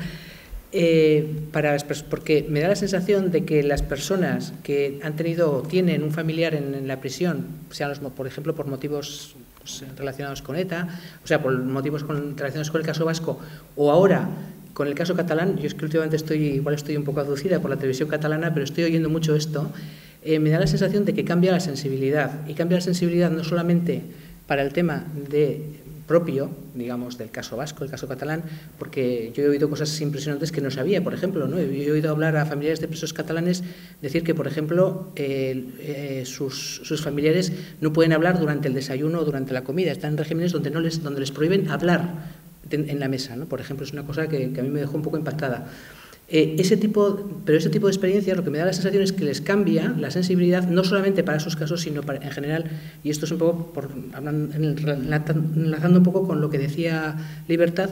eh, para las porque me da la sensación de que las personas que han tenido, tienen un familiar en, en la prisión, sean los, por ejemplo, por motivos pues, relacionados con ETA, o sea, por motivos con, relacionados con el caso vasco, o ahora con el caso catalán, yo es que últimamente estoy, igual estoy un poco aducida por la televisión catalana, pero estoy oyendo mucho esto, eh, me da la sensación de que cambia la sensibilidad, y cambia la sensibilidad no solamente para el tema de propio, digamos, del caso vasco, el caso catalán, porque yo he oído cosas impresionantes que no sabía, por ejemplo, ¿no? He oído hablar a familiares de presos catalanes decir que, por ejemplo, eh, eh, sus, sus familiares no pueden hablar durante el desayuno o durante la comida, están en regímenes donde, no les, donde les prohíben hablar en, en la mesa, ¿no? Por ejemplo, es una cosa que, que a mí me dejó un poco impactada. Eh, ese tipo, pero ese tipo de experiencias lo que me da la sensación es que les cambia la sensibilidad, no solamente para esos casos, sino para, en general, y esto es un poco, por, hablando, enlazando un poco con lo que decía Libertad,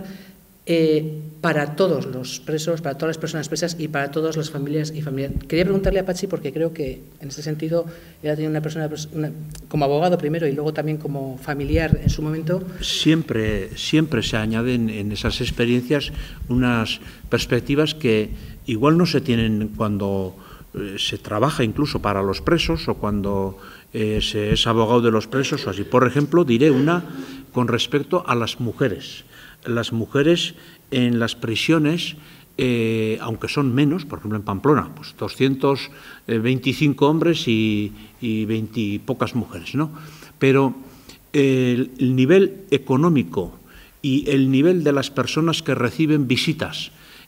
eh, para todos los presos, para todas las personas presas y para todas las familias y familiares. Quería preguntarle a Patxi, porque creo que en este sentido él ha tenido una persona, una, como abogado primero y luego también como familiar en su momento. Siempre, siempre se añaden en esas experiencias unas perspectivas que igual no se tienen cuando eh, se trabaja incluso para los presos o cuando eh, se es abogado de los presos o así. Por ejemplo, diré una con respecto a las mujeres. Las mujeres en las prisiones, eh, aunque son menos, por ejemplo en Pamplona, pues doscientos veinticinco hombres y, y veinte y pocas mujeres, ¿no? Pero el, el nivel económico y el nivel de las personas que reciben visitas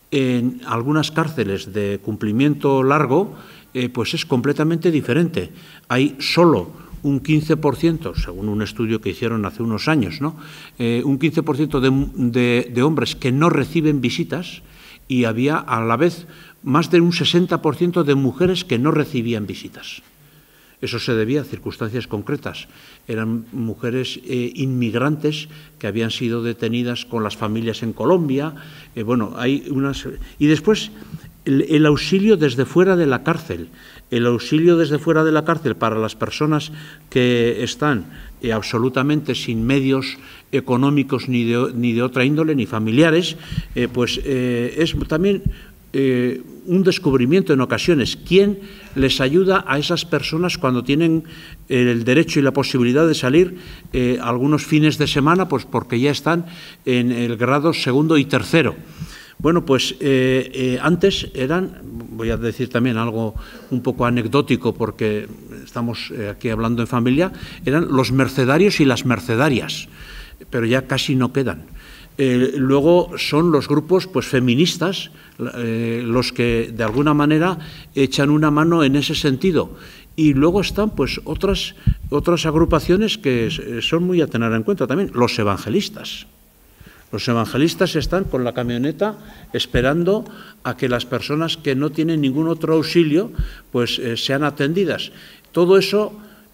en algunas cárceles de cumplimiento largo, eh, pues es completamente diferente. Hay solo un quince por ciento, según un estudio que hicieron hace unos años, ¿no? eh, un quince por ciento de, de, de hombres que no reciben visitas y había a la vez más de un sesenta por ciento de mujeres que no recibían visitas. Eso se debía a circunstancias concretas. Eran mujeres eh, inmigrantes que habían sido detenidas con las familias en Colombia. Eh, bueno, hay unas... Y después el, el auxilio desde fuera de la cárcel. El auxilio desde fuera de la cárcel para las personas que están eh, absolutamente sin medios económicos ni de, ni de otra índole, ni familiares, eh, pues eh, es también eh, un descubrimiento en ocasiones. ¿Quién les ayuda a esas personas cuando tienen el derecho y la posibilidad de salir eh, algunos fines de semana? Pues porque ya están en el grado segundo y tercero. Bueno, pues eh, eh, antes eran, voy a decir también algo un poco anecdótico porque estamos eh, aquí hablando en familia, eran los mercedarios y las mercedarias, pero ya casi no quedan. Eh, luego son los grupos pues feministas eh, los que de alguna manera echan una mano en ese sentido. Y luego están pues otras, otras agrupaciones que son muy a tener en cuenta también, los evangelistas. Los evangelistas están con la camioneta esperando a que las personas que no tienen ningún otro auxilio pues eh, sean atendidas. Todo eso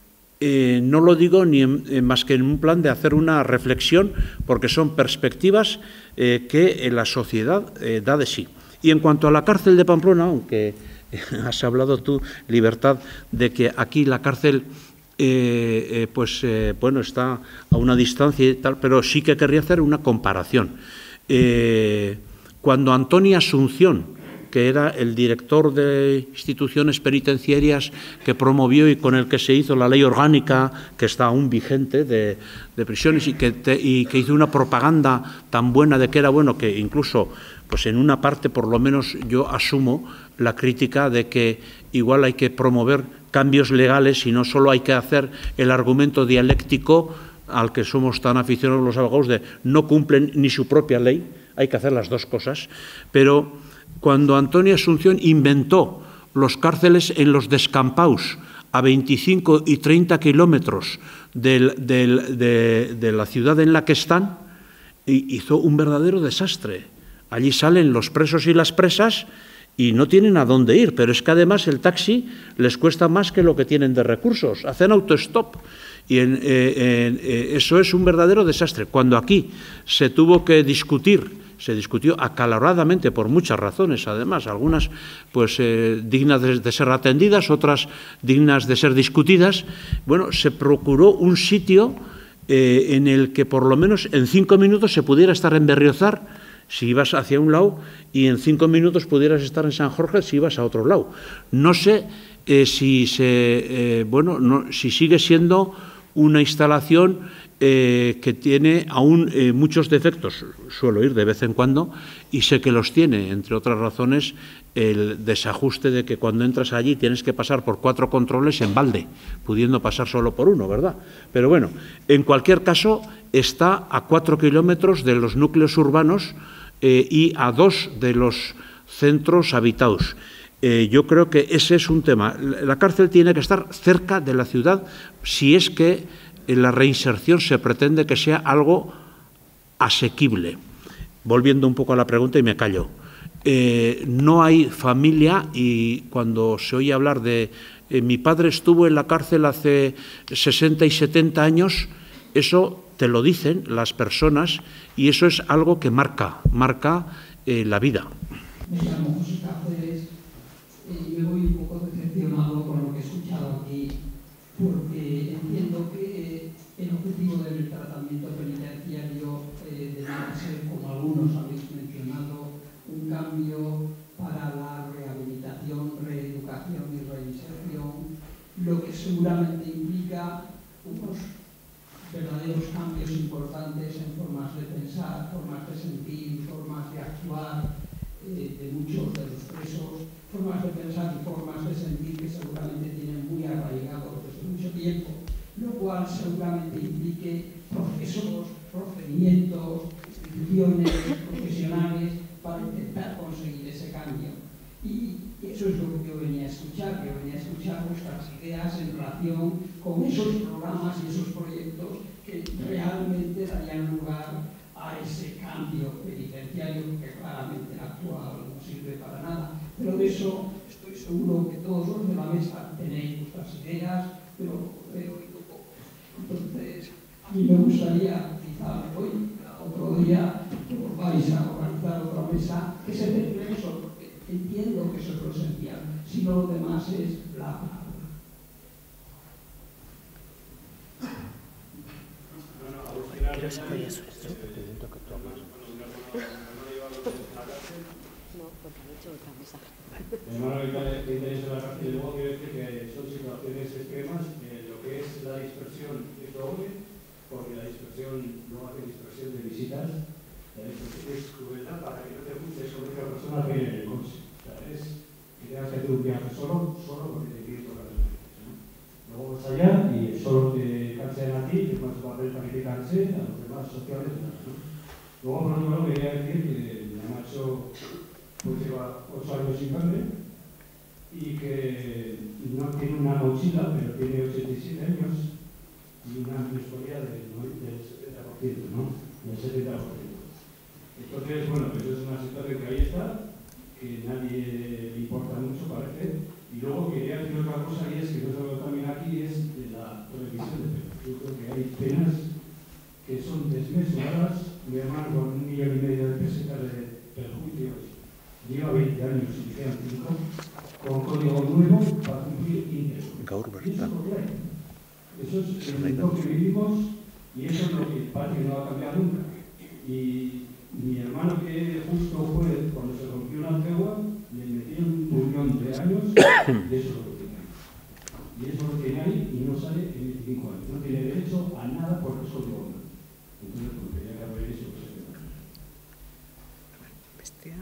eh, no lo digo ni en, eh, más que en un plan de hacer una reflexión, porque son perspectivas eh, que eh, la sociedad eh, da de sí. Y en cuanto a la cárcel de Pamplona, aunque has hablado tú, Libertad, de que aquí la cárcel Eh, eh, pues eh, bueno, está a una distancia y tal, pero sí que querría hacer una comparación. Eh, cuando Antonia Asunción que era el director de instituciones penitenciarias que promovió y con el que se hizo la ley orgánica, que está aún vigente, de, de prisiones, y que, te, y que hizo una propaganda tan buena de que era bueno, que incluso, pues en una parte, por lo menos yo asumo la crítica de que igual hay que promover cambios legales y no solo hay que hacer el argumento dialéctico al que somos tan aficionados los abogados de no cumplen ni su propia ley, hay que hacer las dos cosas. Pero cuando Antonio Asunción inventó los cárceles en los descampaus a veinticinco y treinta kilómetros del, del, de, de la ciudad en la que están, hizo un verdadero desastre. Allí salen los presos y las presas y no tienen a dónde ir, pero es que además el taxi les cuesta más que lo que tienen de recursos, hacen autostop. Y en, eh, en, eh, eso es un verdadero desastre. Cuando aquí se tuvo que discutir, se discutió acaloradamente por muchas razones, además, algunas pues eh, dignas de, de ser atendidas, otras dignas de ser discutidas, bueno, se procuró un sitio eh, en el que por lo menos en cinco minutos se pudiera estar en Berriozar si ibas hacia un lado y en cinco minutos pudieras estar en San Jorge si ibas a otro lado. No sé eh, si, se, eh, bueno, no, si sigue siendo una instalación eh, que tiene aún eh, muchos defectos. Suelo ir de vez en cuando y sé que los tiene, entre otras razones, el desajuste de que cuando entras allí tienes que pasar por cuatro controles en balde, pudiendo pasar solo por uno, ¿verdad? Pero bueno, en cualquier caso, está a cuatro kilómetros de los núcleos urbanos eh, y a dos de los centros habitados. Eh, yo creo que ese es un tema. La cárcel tiene que estar cerca de la ciudad si es que en la reinserción se pretende que sea algo asequible. Volviendo un poco a la pregunta y me callo. Eh, no hay familia y cuando se oye hablar de eh, mi padre estuvo en la cárcel hace sesenta y setenta años, eso te lo dicen las personas y eso es algo que marca, marca eh, la vida. Me llamo José Cáceres. Yo voy un poco decepcionado con lo que he escuchado aquí, porque entiendo que el objetivo del tratamiento penitenciario eh, debe ser, como algunos habéis mencionado, un cambio para la rehabilitación, reeducación y reinserción, lo que seguramente implica unos verdaderos cambios importantes en formas de pensar, formas de sentir, formas de actuar eh, de muchos de los presos, formas de pensar y formas de sentir que seguramente tienen muy arraigados desde mucho tiempo, lo cual seguramente implique procesos, procedimientos, instituciones, profesionales para intentar conseguir ese cambio. Y eso es lo que yo venía a escuchar, yo venía a escuchar vuestras ideas en relación con esos programas y esos proyectos que realmente darían lugar a ese cambio penitenciario que claramente el actual no sirve para nada. Pero de eso estoy seguro que todos los de la mesa tenéis vuestras ideas, pero he oído poco. Entonces, a mí me gustaría, quizá hoy, otro día, que vais a organizar otra mesa, que se centre en eso, porque entiendo que eso es lo esencial, si no lo demás es bla, bla, bla. Quiero saber eso. Hermano, que interesa la cárcel, luego quiero decir que son situaciones extremas, eh, lo que es la dispersión es doble, porque la dispersión no hace dispersión de visitas, la dispersión es crueldad para que no te juntes con otra persona que viene en el coche. O sea, es que tengas que hacer un viaje solo, solo porque te quieres tocar los pies, ¿no? Luego vas allá y solo te cansen a ti, que es más papel para que te canse, a los demás sociales, ¿no? Luego, por otro lado, quería decir que la macho pues lleva ocho años sin verme y que no tiene una mochila, pero tiene ochenta y siete años y una mejoría del setenta por ciento, ¿no? Del setenta por ciento. Entonces, bueno, pues es una situación que ahí está, que nadie le importa mucho, parece. Y luego quería decir otra cosa, y es que no solo también aquí es de la prohibición de penas. Yo creo que hay penas que son desmesuradas. Mi hermano con un millón y medio de pesetas de perjuicios lleva veinte años y quedan cinco, con código nuevo para cumplir íntegro. Y eso es lo que hay. Eso es el mundo que vivimos y eso es lo que parece que no va a cambiar nunca. Y mi hermano, que justo fue cuando se rompió una tregua, le veinte años y eso es lo que tiene. Y eso es lo que tiene ahí y no sale en veinticinco años. No tiene derecho a nada porque es código penal. Entonces, pues quería que hablar eso. Bestia.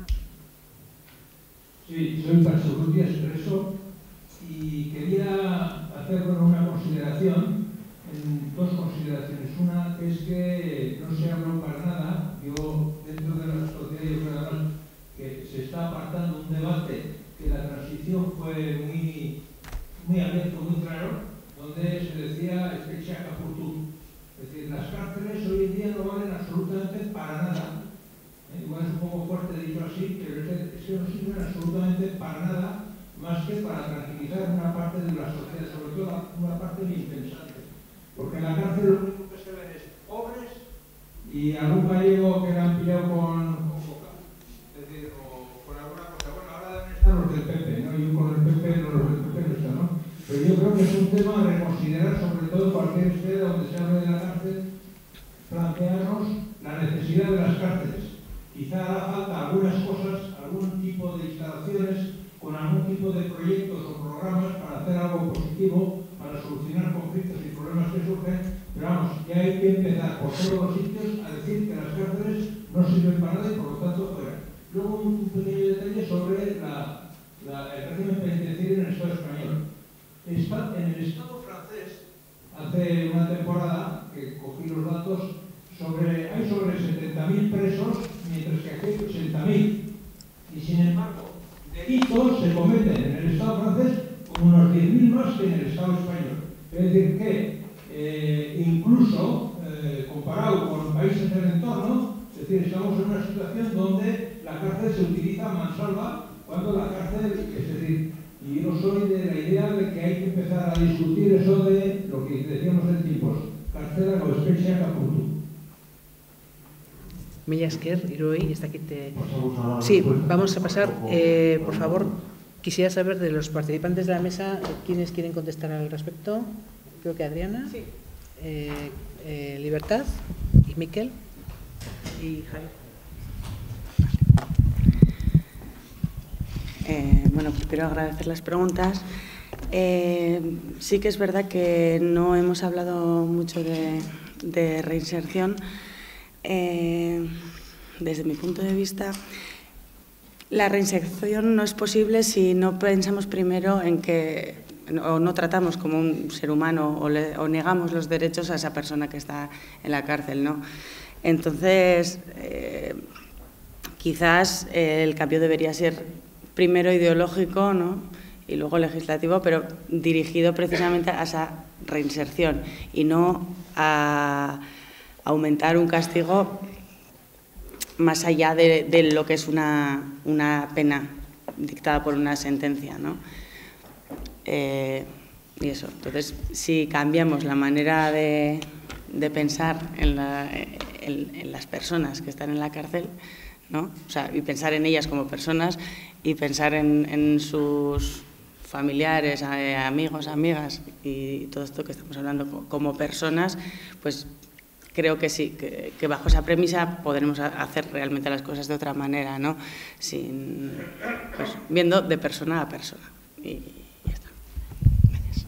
Sí, soy Paso Díaz Expreso y quería hacer bueno, una consideración, en dos consideraciones. Una es que no se habla para nada, yo dentro de la sociedad yo creo además que se está apartando un debate que la transición fue muy, muy abierto, muy claro, donde se decía Especie Capurtú. Es decir, las cárceles hoy en día no valen absolutamente para nada. Eh, igual es un poco fuerte dicho así, pero es que, es que no sirven absolutamente para nada más que para tranquilizar una parte de la sociedad, sobre todo una parte bien pensante. Porque en la cárcel lo único que se ven es pobres y algún gallego que le han pillado con, con coca. Es decir, o con alguna cosa. Bueno, ahora deben estar los del P P, ¿no? Yo con el P P, no, los del P P no están, ¿no? Pero yo creo que es un tema a reconsiderar, sobre todo cualquier esfera donde se hable de la cárcel, plantearnos la necesidad de las cárceles. Quizá hará falta algunas cosas, algún tipo de instalaciones, con algún tipo de proyectos o programas para hacer algo positivo, para solucionar conflictos y problemas que surgen, pero vamos, ya hay que empezar por todos los sitios a decir que las cárceles no sirven para nada y por lo tanto fuera. Luego un pequeño detalle sobre la, la, el régimen penitenciario en el Estado español. Está en el Estado francés, hace una temporada que cogí los datos, sobre, hay sobre setenta mil presos, mientras que aquí hay ochenta mil. Y sin embargo, delitos se cometen en el Estado francés con unos diez mil más que en el Estado español. Es decir, que eh, incluso eh, comparado con países del entorno, es decir, estamos en una situación donde la cárcel se utiliza a mansalva, cuando la cárcel, es decir, y yo soy de la idea de que hay que empezar a discutir eso de lo que decíamos en tiempos, carcela o especie capurtu. Mila esker, Iroi, ez dakite... Sí, vamos a pasar, eh, por favor, quisiera saber de los participantes de la mesa quiénes quieren contestar al respecto. Creo que Adriana, sí. eh, eh, Libertad y Miquel y Jaime. Eh, bueno, quiero agradecer las preguntas. Eh, sí que es verdad que no hemos hablado mucho de, de reinserción. Eh, desde mi punto de vista, la reinserción no es posible si no pensamos primero en que o no tratamos como un ser humano o, le, o negamos los derechos a esa persona que está en la cárcel, ¿no? Entonces, eh, quizás eh, el cambio debería ser primero ideológico, ¿no? Y luego legislativo, pero dirigido precisamente a esa reinserción y no a aumentar un castigo más allá de, de lo que es una, una pena dictada por una sentencia, ¿no? Eh, y eso, entonces, si cambiamos la manera de, de pensar en, la, en, en las personas que están en la cárcel, ¿no? O sea, y pensar en ellas como personas y pensar en, en sus familiares, amigos, amigas y todo esto que estamos hablando como personas, pues creo que sí, que, que bajo esa premisa podremos hacer realmente las cosas de otra manera, ¿no? Sin, pues, viendo de persona a persona. Y ya está. Gracias.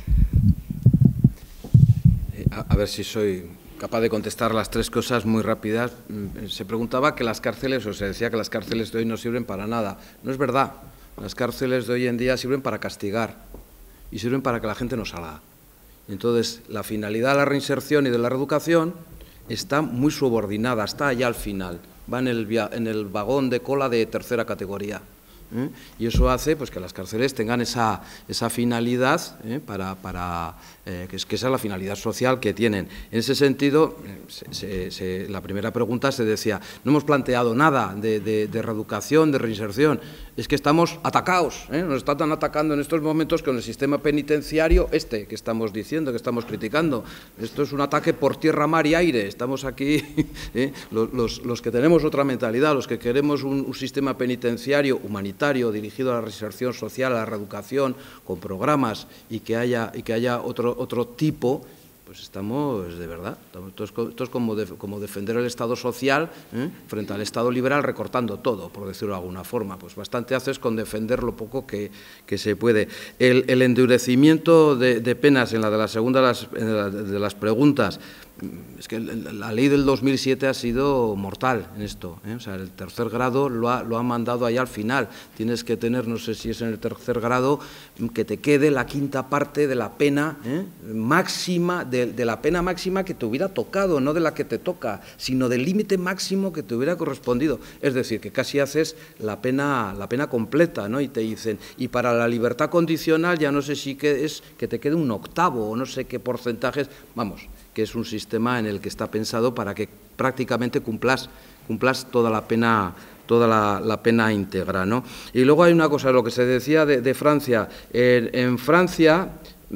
A, a ver si soy capaz de contestar las tres cosas muy rápidas. Se preguntaba que las cárceles, o se decía que las cárceles de hoy no sirven para nada. No es verdad. Las cárceles de hoy en día sirven para castigar y sirven para que la gente no salga. Entonces, la finalidad de la reinserción y de la reeducación está muy subordinada, está allá al final, va en el, en el vagón de cola de tercera categoría. ¿eh? Y eso hace pues, que las cárceles tengan esa, esa finalidad, ¿eh? para, para, eh, que, es, que esa es la finalidad social que tienen. En ese sentido, se, se, se, la primera pregunta se decía, no hemos planteado nada de, de, de reeducación, de reinserción, es que estamos atacados, ¿eh? nos están atacando en estos momentos con el sistema penitenciario este que estamos diciendo, que estamos criticando. Esto es un ataque por tierra, mar y aire. Estamos aquí, ¿eh? los, los, los que tenemos otra mentalidad, los que queremos un, un sistema penitenciario humanitario dirigido a la reinserción social, a la reeducación, con programas y que haya, y que haya otro, otro tipo, pues estamos, de verdad, esto es, esto es como, de, como defender el Estado social ¿eh? frente al Estado liberal recortando todo, por decirlo de alguna forma. Pues bastante haces con defender lo poco que, que se puede. El, el endurecimiento de, de penas en la de la segunda de las, en la de las preguntas, es que la ley del dos mil siete ha sido mortal en esto, ¿eh? O sea, el tercer grado lo ha, lo ha mandado ahí al final. Tienes que tener, no sé si es en el tercer grado, que te quede la quinta parte de la pena ¿eh? máxima, de, de la pena máxima que te hubiera tocado, no de la que te toca, sino del límite máximo que te hubiera correspondido. Es decir, que casi haces la pena, la pena completa, ¿no? Y te dicen, y para la libertad condicional ya no sé si que es que te quede un octavo o no sé qué porcentajes, vamos, que es un sistema en el que está pensado para que prácticamente cumplas, cumplas toda la pena, toda la, la pena íntegra, ¿no? Y luego hay una cosa, lo que se decía de, de Francia. En, en Francia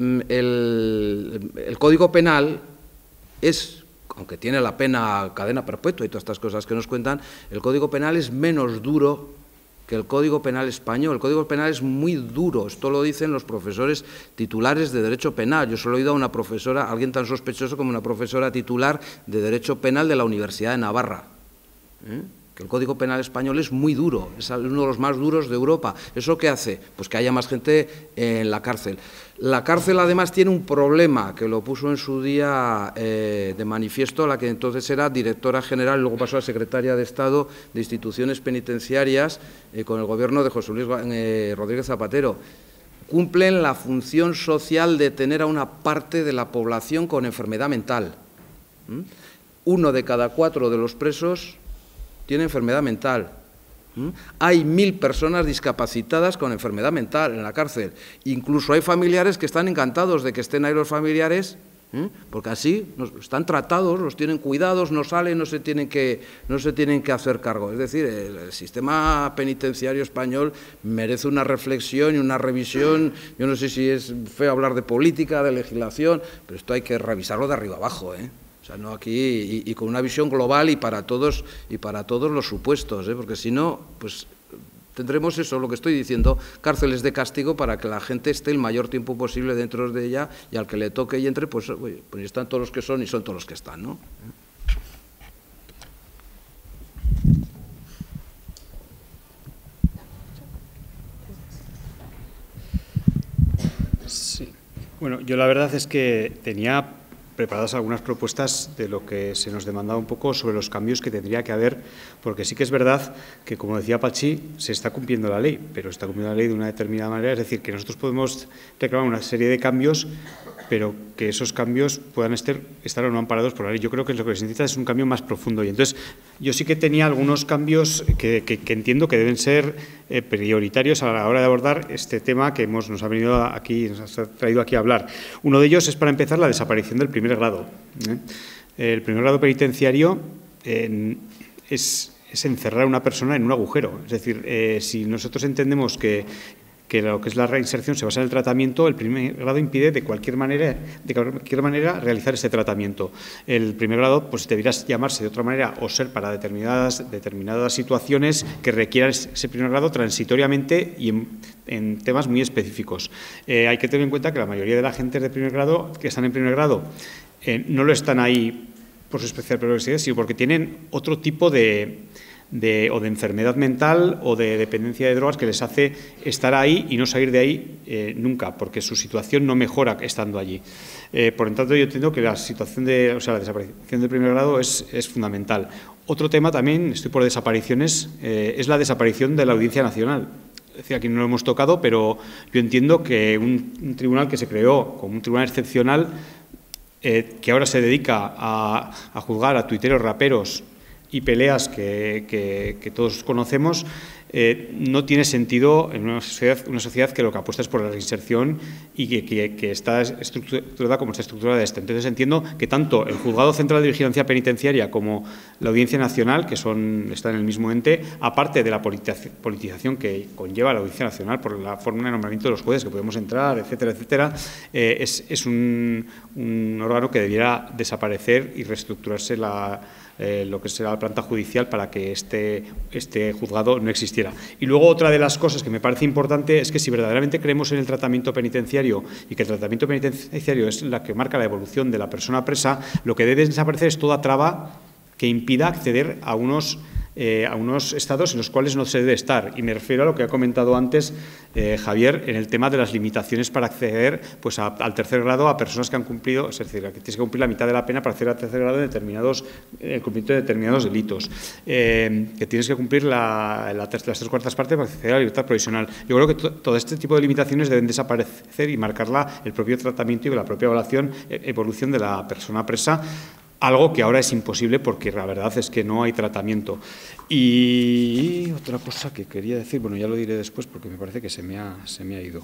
el, el Código Penal es, aunque tiene la pena cadena perpetua y todas estas cosas que nos cuentan, el Código Penal es menos duro que el Código Penal español. El Código Penal es muy duro, esto lo dicen los profesores titulares de Derecho Penal. Yo solo he oído a una profesora, alguien tan sospechoso como una profesora titular de Derecho Penal de la Universidad de Navarra, ¿eh? Que el Código Penal español es muy duro, es uno de los más duros de Europa. ¿Eso qué hace? Pues que haya más gente en la cárcel. La cárcel además tiene un problema que lo puso en su día eh, de manifiesto la que entonces era directora general y luego pasó a secretaria de Estado de Instituciones Penitenciarias eh, con el gobierno de José Luis eh, Rodríguez Zapatero. Cumplen la función social de tener a una parte de la población con enfermedad mental. ¿Mm? Uno de cada cuatro de los presos tiene enfermedad mental. ¿Mm? Hay mil personas discapacitadas con enfermedad mental en la cárcel. Incluso hay familiares que están encantados de que estén ahí los familiares, ¿eh? Porque así están tratados, los tienen cuidados, no salen, no se tienen que, no se tienen que hacer cargo. Es decir, el, el sistema penitenciario español merece una reflexión y una revisión. Yo no sé si es feo hablar de política, de legislación, pero esto hay que revisarlo de arriba abajo, ¿eh? O sea, no aquí, y, y con una visión global y para todos, y para todos los supuestos, ¿eh? Porque si no, pues tendremos eso, lo que estoy diciendo, cárceles de castigo para que la gente esté el mayor tiempo posible dentro de ella y al que le toque y entre, pues, oye, pues están todos los que son y son todos los que están, ¿no? Sí. Bueno, yo la verdad es que tenía preparadas algunas propuestas de lo que se nos demandaba un poco sobre los cambios que tendría que haber, porque sí que es verdad que, como decía Pachi, se está cumpliendo la ley, pero se está cumpliendo la ley de una determinada manera, es decir, que nosotros podemos reclamar una serie de cambios, pero que esos cambios puedan estar, estar o no amparados por la ley. Yo creo que lo que se necesita es un cambio más profundo. Y entonces, yo sí que tenía algunos cambios que, que, que entiendo que deben ser eh, prioritarios a la hora de abordar este tema que hemos, nos ha venido aquí, nos ha traído aquí a hablar. Uno de ellos es, para empezar, la desaparición del primer grado. ¿eh? El primer grado penitenciario eh, es, es encerrar a una persona en un agujero. Es decir, eh, si nosotros entendemos que que lo que es la reinserción se basa en el tratamiento, el primer grado impide de cualquier manera, de cualquier manera realizar ese tratamiento. El primer grado pues debería llamarse de otra manera o ser para determinadas, determinadas situaciones que requieran ese primer grado transitoriamente y en, en temas muy específicos. Eh, hay que tener en cuenta que la mayoría de la gente de primer grado, que están en primer grado, eh, no lo están ahí por su especial peligrosidad, sino porque tienen otro tipo de... De, o de enfermedad mental o de dependencia de drogas que les hace estar ahí y no salir de ahí eh, nunca, porque su situación no mejora estando allí. Eh, por lo tanto, yo entiendo que la situación de, o sea, la desaparición del primer grado es, es fundamental. Otro tema también, estoy por desapariciones, eh, es la desaparición de la Audiencia Nacional. Es decir, aquí no lo hemos tocado, pero yo entiendo que un, un tribunal que se creó como un tribunal excepcional, eh, que ahora se dedica a, a juzgar a tuiteros, raperos y peleas que, que, que todos conocemos, eh, no tiene sentido en una sociedad, una sociedad que lo que apuesta es por la reinserción y que, que, que está estructurada como está estructurada esta. Entonces entiendo que tanto el Juzgado Central de Vigilancia Penitenciaria como la Audiencia Nacional, que son, están en el mismo ente, aparte de la politización que conlleva la Audiencia Nacional por la forma de nombramiento de los jueces que podemos entrar, etcétera, etcétera, eh, es, es un, un órgano que debiera desaparecer y reestructurarse la eh, lo que será la planta judicial para que este, este juzgado no existiera. Y luego otra de las cosas que me parece importante es que si verdaderamente creemos en el tratamiento penitenciario y que el tratamiento penitenciario es la que marca la evolución de la persona presa, lo que debe desaparecer es toda traba que impida acceder a unos Eh, a unos estados en los cuales no se debe estar. Y me refiero a lo que ha comentado antes eh, Javier en el tema de las limitaciones para acceder pues, a, al tercer grado a personas que han cumplido, es decir, que tienes que cumplir la mitad de la pena para acceder al tercer grado en determinados, el cumplimiento de determinados delitos, eh, que tienes que cumplir la, la ter, las tres cuartas partes para acceder a la libertad provisional. Yo creo que to, todo este tipo de limitaciones deben desaparecer y marcarla el propio tratamiento y la propia evaluación, evolución de la persona presa, algo que ahora es imposible porque la verdad es que no hay tratamiento. Y otra cosa que quería decir, bueno, ya lo diré después porque me parece que se me ha, se me ha ido.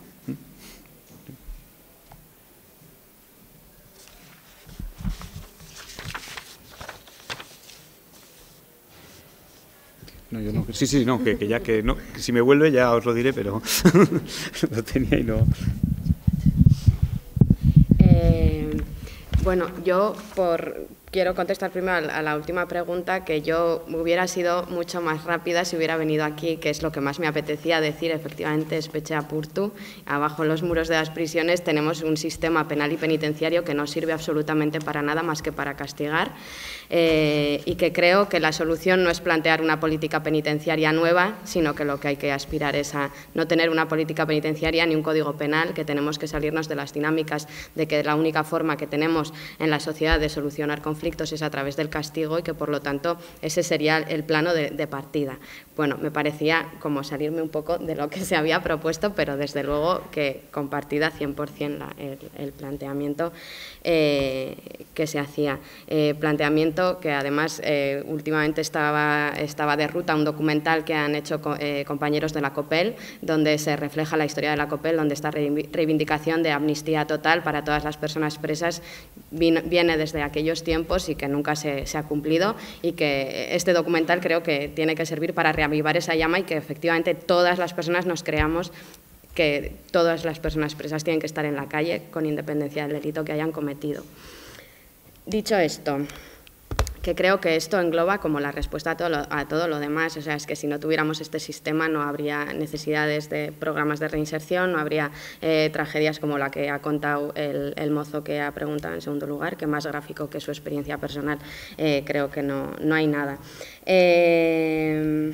No, yo no. Sí, sí, no, que, que ya que no, que si me vuelve ya os lo diré, pero lo tenía y no. Eh, bueno, yo por quiero contestar primero a la última pregunta, que yo hubiera sido mucho más rápida si hubiera venido aquí, que es lo que más me apetecía decir, efectivamente, espetxe apurtu. Abajo en los muros de las prisiones tenemos un sistema penal y penitenciario que no sirve absolutamente para nada más que para castigar, eh, y que creo que la solución no es plantear una política penitenciaria nueva, sino que lo que hay que aspirar es a no tener una política penitenciaria ni un código penal, que tenemos que salirnos de las dinámicas de que la única forma que tenemos en la sociedad de solucionar conflictos es a través del castigo y que, por lo tanto, ese sería el plano de, de partida. Bueno, me parecía como salirme un poco de lo que se había propuesto, pero desde luego que compartida cien por cien la, el, el planteamiento eh, que se hacía. Eh, planteamiento que además eh, últimamente estaba, estaba de ruta un documental que han hecho eh, compañeros de la COPEL, donde se refleja la historia de la COPEL, donde esta reivindicación de amnistía total para todas las personas presas viene desde aquellos tiempos y que nunca se, se ha cumplido, y que este documental creo que tiene que servir para reavivar esa llama y que efectivamente todas las personas nos creamos que todas las personas presas tienen que estar en la calle con independencia del delito que hayan cometido. Dicho esto, que creo que esto engloba como la respuesta a todo, lo, a todo lo demás, o sea, es que si no tuviéramos este sistema no habría necesidades de programas de reinserción, no habría eh, tragedias como la que ha contado el, el mozo que ha preguntado en segundo lugar, que más gráfico que su experiencia personal, eh, creo que no, no hay nada. Eh,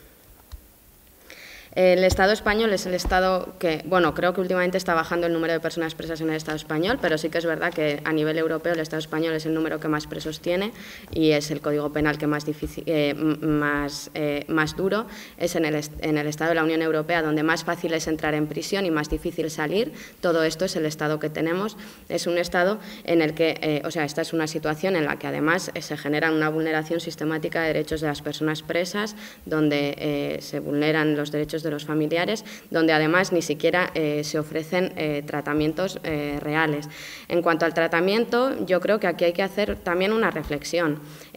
El Estado español es el Estado que, bueno, creo que últimamente está bajando el número de personas presas en el Estado español, pero sí que es verdad que a nivel europeo el Estado español es el número que más presos tiene y es el Código Penal que más, difícil, eh, más, eh, más duro. Es en el, en el Estado de la Unión Europea donde más fácil es entrar en prisión y más difícil salir. Todo esto es el Estado que tenemos. Es un Estado en el que, eh, o sea, esta es una situación en la que además eh, se genera una vulneración sistemática de derechos de las personas presas, donde eh, se vulneran los derechos de los familiares, donde además ni siquiera eh, se ofrecen eh, tratamientos eh, reales. En cuanto al tratamiento, yo creo que aquí hay que hacer también una reflexión.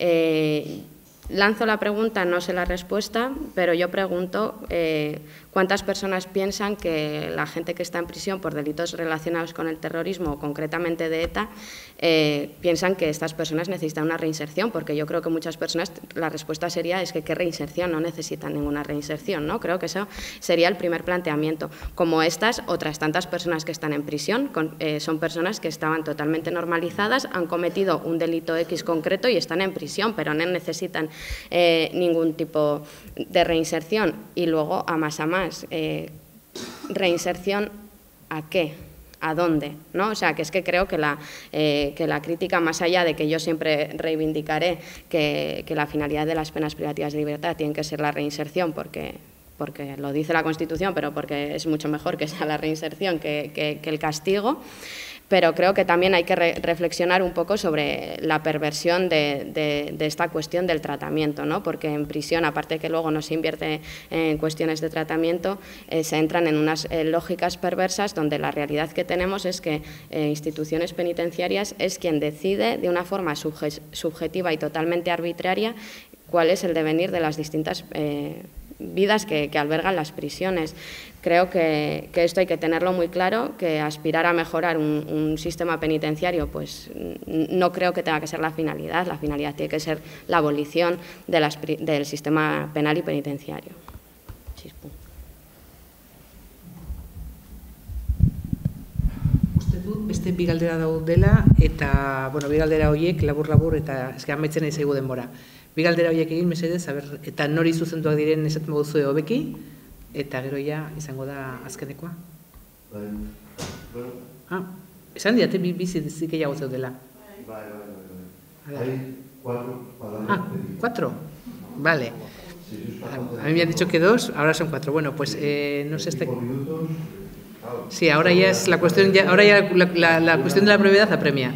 Eh, lanzo la pregunta, no sé la respuesta, pero yo pregunto eh, cuántas personas piensan que la gente que está en prisión por delitos relacionados con el terrorismo, o concretamente de ETA, eh, piensan que estas personas necesitan una reinserción, porque yo creo que muchas personas, la respuesta sería es que qué reinserción, no necesitan ninguna reinserción, ¿no? Creo que eso sería el primer planteamiento. Como estas, otras tantas personas que están en prisión con, eh, son personas que estaban totalmente normalizadas, han cometido un delito X concreto y están en prisión, pero no necesitan eh, ningún tipo de reinserción. Y luego, a más a más, Eh, reinserción ¿a qué? ¿A dónde? ¿No? O sea, que es que creo que la, eh, que la crítica, más allá de que yo siempre reivindicaré que, que la finalidad de las penas privativas de libertad tiene que ser la reinserción, porque, porque lo dice la Constitución, pero porque es mucho mejor que sea la reinserción que, que, que el castigo, pero creo que también hay que re reflexionar un poco sobre la perversión de, de, de esta cuestión del tratamiento, ¿no? Porque en prisión, aparte que luego no se invierte en cuestiones de tratamiento, eh, se entran en unas eh, lógicas perversas donde la realidad que tenemos es que eh, instituciones penitenciarias es quien decide de una forma subje subjetiva y totalmente arbitraria cuál es el devenir de las distintas eh, vidas que, que albergan las prisiones. Creo que, que esto hay que tenerlo muy claro, que aspirar a mejorar un, un sistema penitenciario, pues no creo que tenga que ser la finalidad, la finalidad tiene que ser la abolición de las, del sistema penal y penitenciario. Chispu. Uste dut, beste bi galdera daudela, eta, bueno, bi galdera horiek labur-labur, eta eske amaitzen nahi zaigu denbora. Bi galdera horiek egin, mesedez, eta nori zuzenduak diren esaten baduzue hobeki, eta gero ja izango da azkenekoa. Ah, esan diate bi bizik gehiago zeudela. Bai, bai, bai. Hay cuatro palabras. Ah, cuatro. Vale. A mí me han dicho que dos, ahora son cuatro. Bueno, pues eh, no sé este. Sí, ahora ya es la cuestión, ya, ahora ya la, la, la cuestión de la brevedad apremia.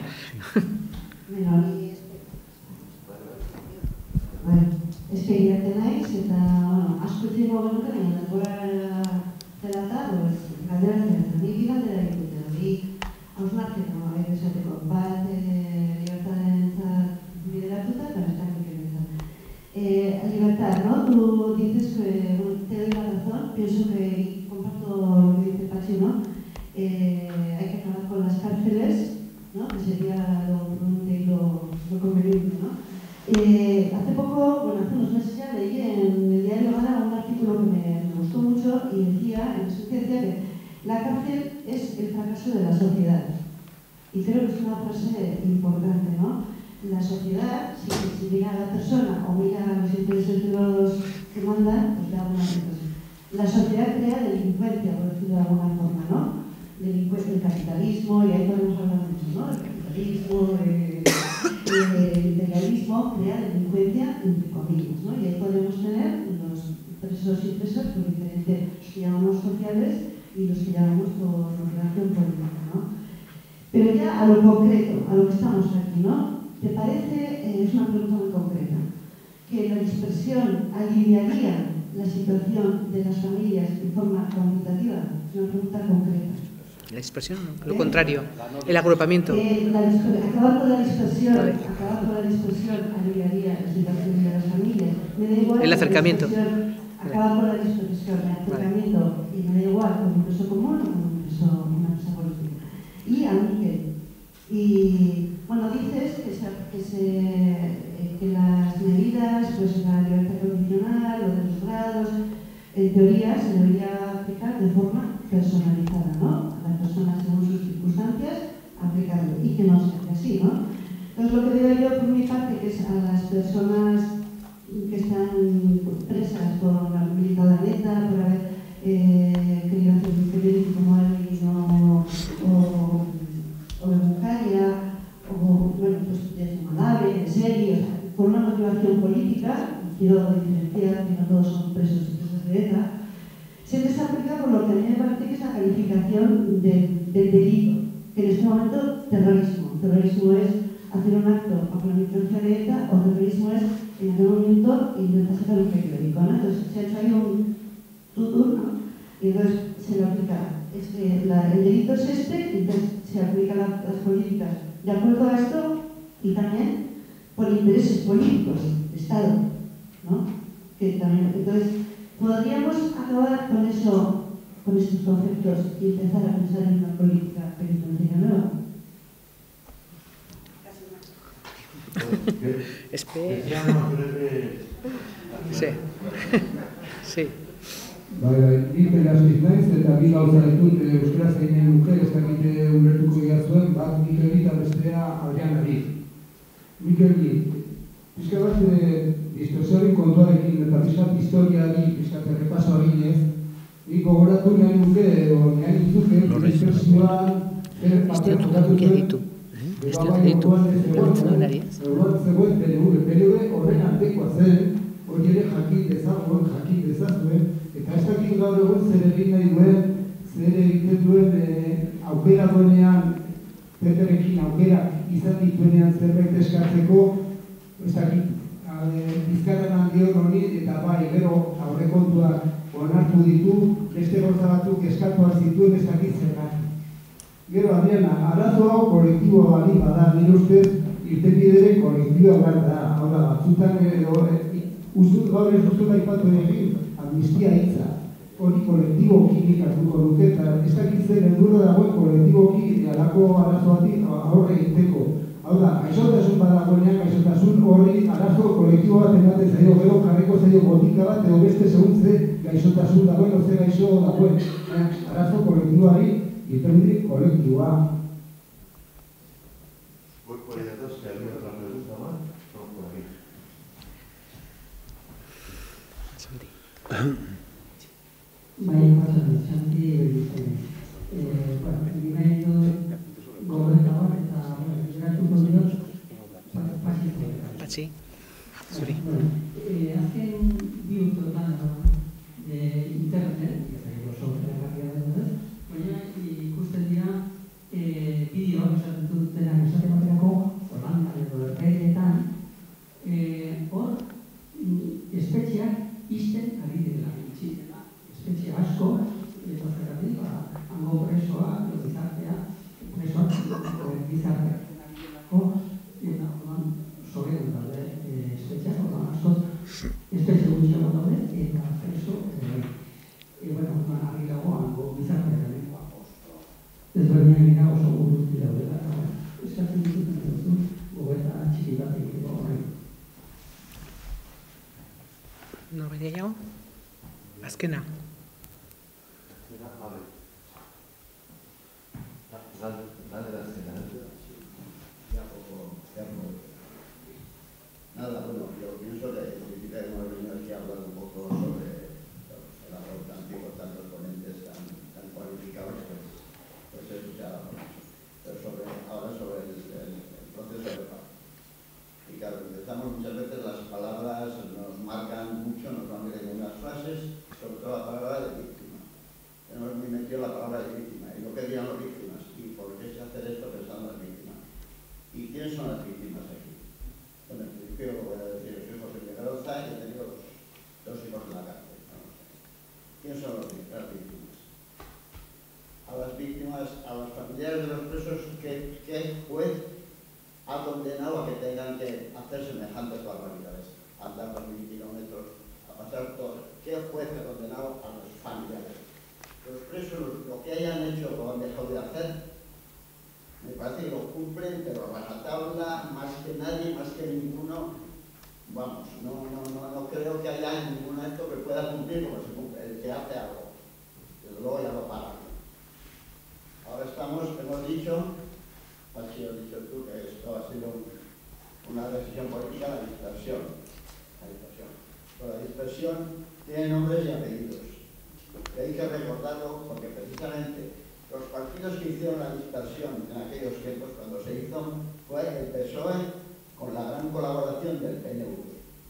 Esperiate naiz, eta, bueno, asko txingo genuke, baina denbora dela eta, galdera zera, eta nik galdera egiten, hori hausnarketa, bai, esateko, bat libertaren bideratuta, eta bestak ikerretan. Libertad, ¿no? Tú dices que, bueno, te doy la razón, pienso que comparto lo que dice Pachi, ¿no? Eh, hay que acabar con las cárceles, ¿no? Que sería lo prudente y lo, lo conveniente, ¿no? Eh, hace poco, bueno, hace unos meses ya leí en el diario Gala un artículo que me, me gustó mucho y decía, en su ciencia, que la cárcel es el fracaso de la sociedad. Y creo que es una frase importante, ¿no? La sociedad, si, si mira a la persona o mira a los intereses de los que mandan, pues da alguna cosa. La sociedad crea delincuencia, por decirlo de alguna forma, ¿no? Delincuencia, el capitalismo, y ahí podemos hablar mucho, ¿no? El capitalismo, eh, el legalismo crea delincuencia, entre comillas, ¿no? Y ahí podemos tener los presos y presas por diferentes, los que llamamos sociales y los que llamamos por relación política, ¿no? Pero ya a lo concreto, a lo que estamos aquí, ¿no? ¿Te parece, eh, es una pregunta muy concreta, que la dispersión aliviaría la situación de las familias de forma cuantitativa? Es una pregunta concreta. La dispersión, lo ¿Eh? contrario, el agrupamiento. Eh, la acabar con la dispersión, vale. acabar con la dispersión aliviaría la situación de las familias. Me da igual el acercamiento. Acabar con la dispersión, el acercamiento, vale. Y me da igual con un preso común o con un preso, una presa política. Y a Miguel. Y bueno, dices que, se, que, se, eh, que las medidas, pues la libertad condicional, lo de los grados, en teoría se debería aplicar de forma personalizada, ¿no? A las personas según sus circunstancias, aplicarlo y que no sea así, ¿no? Entonces lo que veo yo por mi parte, que es a las personas que están presas por la militado de ETA, por haber eh, querido hacer un periódico como él y no... O, o de Bulgaria, o bueno, pues de Malawi, de serie, o sea, por una motivación política, quiero diferenciar que no todos son presos y presas de ETA, se les aplica por lo que a mí me parece que es la calificación de, del delito, que en este momento terrorismo. Terrorismo es hacer un acto bajo la influencia de ETA, o terrorismo es en aquel momento intentar sacar un periódico, ¿no? Entonces se ha hecho ahí un tutur, ¿no? Y entonces se le aplica, este, la, el delito es este, entonces se aplican la, las políticas de acuerdo a esto y también por intereses políticos de Estado, ¿no? Que también, entonces, podríamos acabar con eso, con estos conceptos y empezar a pensar en una política penitenciaria nueva. Espera. Sí. Sí. Bai, bai, nik berazkiz naiz, eta bi gauza ditut euskera zeinen nuke, ez dakite ulertuko zuen, bat Mikel eta bestea Adrianari. Mikeli, pixka bat distorsioaren kontuarekin eta pixkat historiari, pixkat errepaso eginez, nik gogoratu nahi nuke, edo nahi dituke, distorsioan zer paper jokatu zuen, Beba bai orduan zegoen P N V, P N V horren antekoa zen, hori ere jakin dezakuen, jakin dezazuen, eta ez dakit gaur egun zer egin nahi duen, zer egiten duen aukera duenean, Peperekin aukera izan dituenean zerbait eskatzeko, ez dakit, bizkarren handion hori, eta bai, gero aurrekontuak onartu ditu, beste gauza batzuk eskatuak zituen ez dakit zergatik. Gero, Adriana, arazo hau kolektiboa bali bada, nire ustez, irtenbidere kolektiboa bat da, hau da, batzutan, ustut gaur ez duzut aipatu egin, amnistia hitza, hori kolektiboki nik hartuko nuke, eta ez dakitzen helburu dagoen kolektiboki halako arazo bati aurre egiteko. Hau da, gaixotasun badagoenean, gaixotasun horri arazo kolektibo bat ematen zaio, gero jarriko zaio botika bat, edo beste segun ze gaixotasun dagoen, oze gaixo dagoen, arazo kolektiboari, irtenbide kolektiboa. Voy por ahí atrás, que alguien otra pregunta más. No, por aquí. Santi. Bai, pasan, Santi, eh, bueno, nahi dut gobernua hor, eta geratuko diot, pasiko. Patxi, zuri. Azken bi urteotan internet, eta oso eragarria da, baina ikusten dira bideoak esaten dutenak esate baterako, Holandan edo Erpairetan, hor espetxeak izten ari dela, itxitela. Espetxe asko, eta zergatik, hango presoak, gizartea, presoak, gizartea, eta orduan soberan daude espetxeak, orduan asko, espetxe gutxiago daude, eta preso, bueno, orduan argi dago hango gizartea, ezberdinak dira oso guzti daudela, eta eskatzen dituten duzu, gogeta txiki bat egiteko horrein. Norbait gehiago? Azkena. Nada, bueno, yo pienso que hemos venido aquí a hablar un poco sobre el aborto antiguo, tantos ponentes tan, tan cualificados, pues, pues eso se ha hablado mucho. Pero sobre, ahora sobre el, el, el proceso de paz. Y claro, empezamos muchas veces, las palabras nos marcan mucho, nos van leyendo unas frases, sobre todo la palabra de víctima. Hemos muy metido la palabra de víctima, y lo que digan las víctimas, y por qué se hace esto pensando en las víctimas. ¿Y quiénes son las víctimas aquí? Bueno, en principio lo voy a decir, yo soy José Miguel Oza y he tenido dos, dos hijos en la cárcel. No sé. ¿Quiénes son las víctimas? A las víctimas, a los familiares de los presos, ¿qué, qué juez ha condenado a que tengan que hacer semejantes barbaridades? A andar los mil kilómetros, a pasar todo. ¿Qué juez ha condenado a los familiares? Los presos, lo que hayan hecho o han dejado de hacer, me parece que lo cumplen, pero a rajatabla, más que nadie, más que ninguno, vamos, no, no, no, no creo que haya ningún acto que pueda cumplir como se cumple, el que hace algo, desde luego ya lo paga. Ahora estamos, hemos dicho, Pachi, has dicho tú, que esto ha sido un, una decisión política, la dispersión, la dispersión. Pero la dispersión tiene nombres y apellidos. Y hay que recordarlo porque precisamente los partidos que hicieron la dispersión en aquellos tiempos, cuando se hizo, fue el P S O E con la gran colaboración del P N V.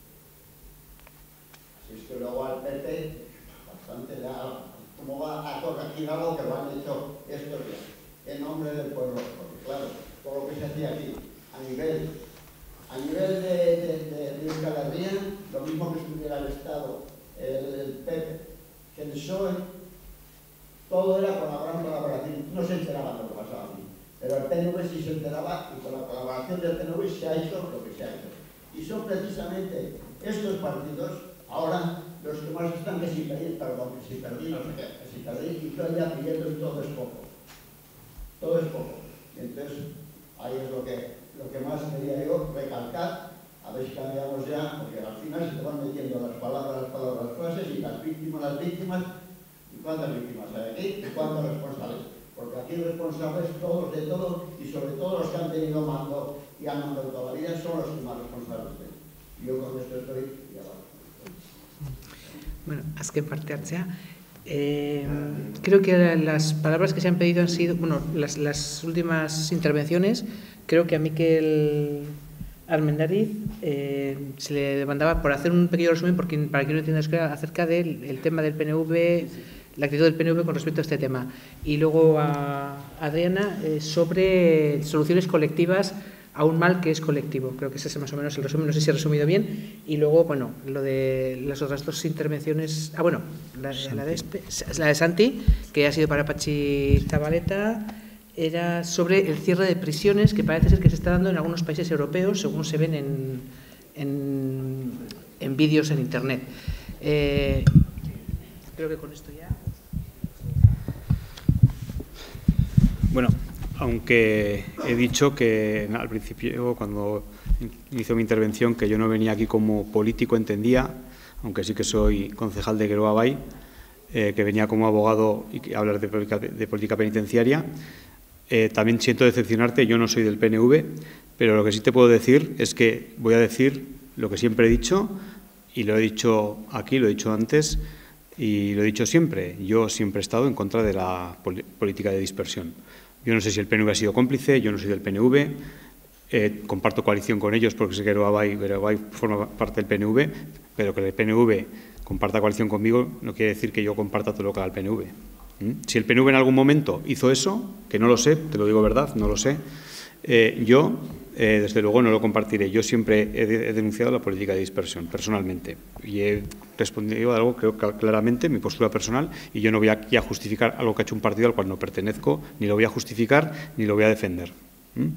Así es que luego al P P, bastante ya, ¿cómo va a corregir algo que lo han hecho estos días? En nombre del pueblo, porque claro, todo lo que se hacía aquí, a nivel, a nivel de, de, de, de Euskal Herria, lo mismo que estuviera el Estado, el, el P P, que el P S O E, todo era con la gran colaboración, no se enteraban de lo que pasaba aquí, pero el P N V sí se enteraba y con la colaboración del P N V se ha hecho lo que se ha hecho. Y son precisamente estos partidos, ahora, los que más están que si pedir perdón, que si perdí, no sé qué, que si perdí, y todavía pidiendo y todo es poco. Todo es poco. Y entonces, ahí es lo que, lo que más quería yo recalcar, a ver si cambiamos ya, porque al final se te van metiendo las palabras, las palabras, las frases, y las víctimas, las víctimas. ¿Cuántas víctimas hay aquí y cuántos responsables? Porque aquí responsables todos de todo y sobre todo los que han tenido mando y han mandado toda la vida son los que más responsables de. Yo con esto estoy y abajo. Bueno, azken parte hartzea. Eh, creo que las palabras que se han pedido han sido, bueno, las, las últimas intervenciones, creo que a Mikel Armendariz eh, se le demandaba por hacer un pequeño resumen, porque para quien no entienda acerca del el tema del P N V, la actitud del P N V con respecto a este tema. Y luego a Adriana eh, sobre soluciones colectivas a un mal que es colectivo. Creo que ese es más o menos el resumen, no sé si he resumido bien. Y luego, bueno, lo de las otras dos intervenciones... Ah, bueno, la, la, de, la de Santi, que ha sido para Patxi Zabaleta, era sobre el cierre de prisiones, que parece ser que se está dando en algunos países europeos, según se ven en, en, en vídeos en Internet. Eh, Creo que con esto ya... Bueno, aunque he dicho que al principio, cuando inició mi intervención, que yo no venía aquí como político, entendía, aunque sí que soy concejal de Geroa Bai, eh, que venía como abogado y a hablar de política, de política penitenciaria. Eh, también siento decepcionarte, yo no soy del P N V, pero lo que sí te puedo decir es que voy a decir lo que siempre he dicho, y lo he dicho aquí, lo he dicho antes, y lo he dicho siempre. Yo siempre he estado en contra de la política de dispersión. Yo no sé si el P N V ha sido cómplice, yo no soy del P N V, eh, comparto coalición con ellos porque sé que Geroa Bai, Geroa Bai forma parte del P N V, pero que el P N V comparta coalición conmigo no quiere decir que yo comparta todo lo que haga el P N V. ¿Mm? Si el P N V en algún momento hizo eso, que no lo sé, te lo digo verdad, no lo sé, eh, yo eh, desde luego no lo compartiré. Yo siempre he, de, he denunciado la política de dispersión, personalmente, y he respondido a algo, creo claramente, mi postura personal, y yo no voy aquí a justificar algo que ha hecho un partido al cual no pertenezco, ni lo voy a justificar, ni lo voy a defender. ¿Mm?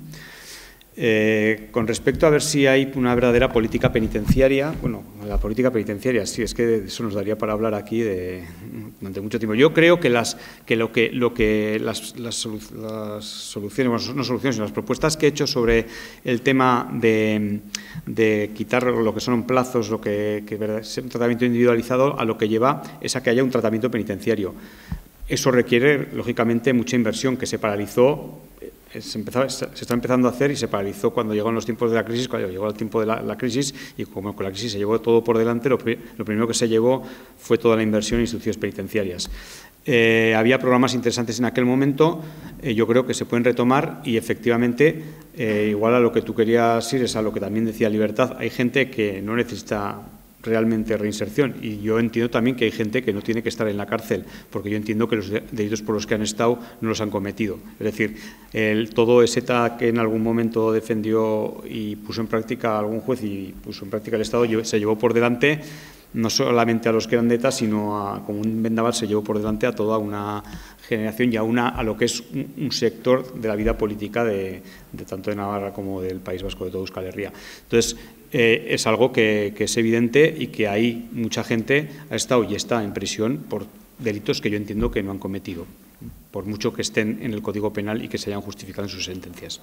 Eh, con respecto a ver si hay una verdadera política penitenciaria, bueno, la política penitenciaria, sí, es que eso nos daría para hablar aquí de, durante mucho tiempo. Yo creo que, las, que lo que, lo que las, las, las soluciones, bueno, no soluciones, sino las propuestas que he hecho sobre el tema de, de quitar lo que son plazos, lo que, que es un tratamiento individualizado, a lo que lleva es a que haya un tratamiento penitenciario. Eso requiere, lógicamente, mucha inversión que se paralizó. Se, empezó, se está empezando a hacer y se paralizó cuando llegaron los tiempos de la crisis, cuando llegó el tiempo de la, la crisis, y como con la crisis se llevó todo por delante, lo, lo primero que se llevó fue toda la inversión en instituciones penitenciarias. Eh, había programas interesantes en aquel momento, eh, yo creo que se pueden retomar y efectivamente, eh, igual a lo que tú querías ir, es a lo que también decía Libertad, hay gente que no necesita realmente reinserción, y yo entiendo también que hay gente que no tiene que estar en la cárcel, porque yo entiendo que los delitos por los que han estado no los han cometido. Es decir, el, todo ese E T A que en algún momento defendió y puso en práctica algún juez y puso en práctica el Estado, se llevó por delante no solamente a los que eran de E T A, sino a, como un vendaval, se llevó por delante a toda una generación y a, una, a lo que es un, un sector de la vida política de, de tanto de Navarra como del País Vasco, de toda Euskal Herria. Entonces, eh, es algo que, que es evidente y que hay mucha gente ha estado y está en prisión por delitos que yo entiendo que no han cometido, por mucho que estén en el Código Penal y que se hayan justificado en sus sentencias.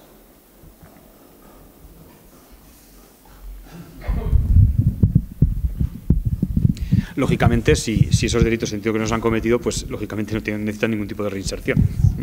Lógicamente, si, si esos delitos entiendo que no se han cometido, pues lógicamente no tienen, necesitan ningún tipo de reinserción.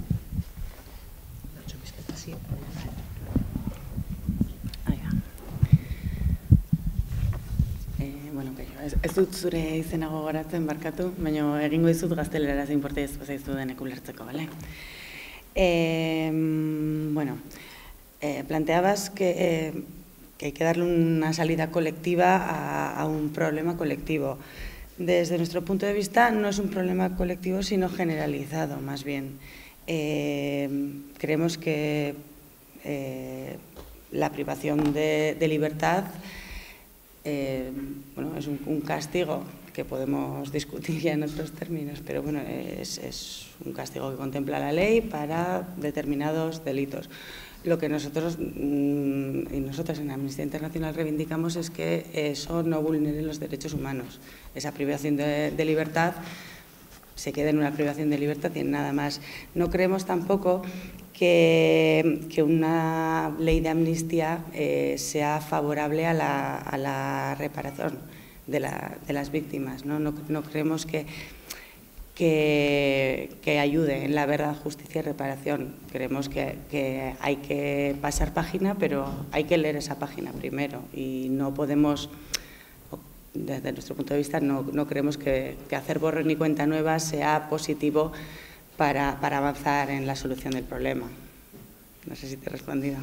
Ez dut zure izena gogoratzen barkatu, baina egingo dizut gazteleraz inportezko zaizu denek ulertzeko, bale? Eh, bueno, eh, planteabas que, eh, que hay que darle una salida colectiva a, a un problema colectivo. Desde nuestro punto de vista no es un problema colectivo, sino generalizado, más bien. Eh, creemos que eh, la privación de, de libertad Eh, bueno, es un, un castigo que podemos discutir ya en otros términos, pero bueno, es, es un castigo que contempla la ley para determinados delitos. Lo que nosotros mmm, y nosotras en Amnistía Internacional reivindicamos es que eso no vulnere los derechos humanos. Esa privación de, de libertad se quede en una privación de libertad y en nada más. No creemos tampoco que, que una ley de amnistía eh, sea favorable a la, a la reparación de, la, de las víctimas. No, no, no creemos que, que, que ayude en la verdad, justicia y reparación. Creemos que, que hay que pasar página, pero hay que leer esa página primero y no podemos... Desde nuestro punto de vista, no, no creemos que, que hacer borrón y cuenta nueva sea positivo para, para avanzar en la solución del problema. No sé si te he respondido.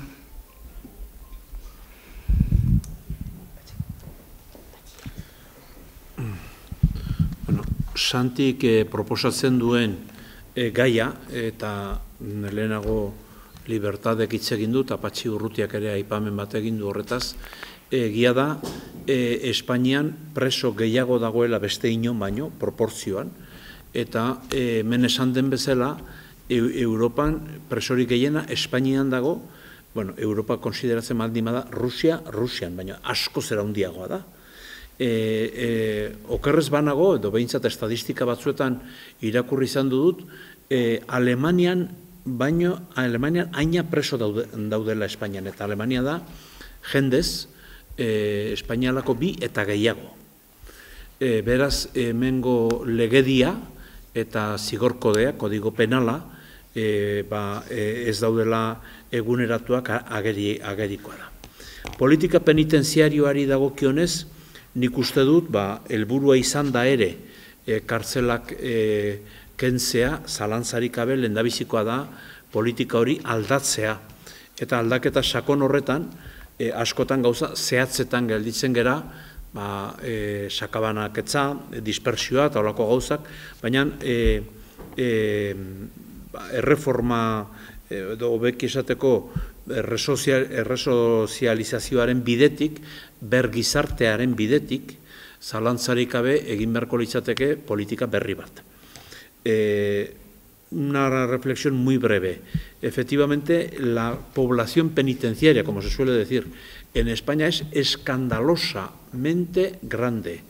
Bueno, Santik eh, proposatzen duen eh, gaia, eta lehenago Libertadek hitz egin du, eta Patxi Urrutiak ere aipamen bat egin du horretaz, egia da, e, Espainian preso gehiago dagoela beste inon baino, proportzioan, eta e, hemen esan den bezala, e, Europan presorik gehiena Espainian dago, bueno, Europa konsideratzen baldin bada Rusia, Rusian, baina asko zera handiagoa da. E, e, okerrez banago, edo behintzat estadistika batzuetan irakurri izan dut, e, Alemanian, baino, Alemanian aina preso daude, daudela Espainian, eta Alemania da, jendez, e, Espainialako bi eta gehiago. E, beraz, hemengo legedia eta zigorkodea, kodigo penala, e, ba, e, ez daudela eguneratuak ageri, agerikoa da. Politika penitenziarioari dagokionez, nik uste dut, ba, helburua izan da ere, e, kartzelak e, kentzea, zalantzarik gabe lehendabizikoa da, politika hori aldatzea. Eta aldaketa sakon horretan, e, askotan gauza zehatzetan gelditzen gera, ba, e, sakabanaketza, e, dispersioa eta horako gauzak, baina e, e, ba, erreforma, edo hobeki esateko, erresozializazioaren bidetik, bergizartearen bidetik, zalantzarik gabe egin beharko litzateke politika berri bat. Eh, una reflexión muy breve. Efectivamente, la población penitenciaria, como se suele decir, en España es escandalosamente grande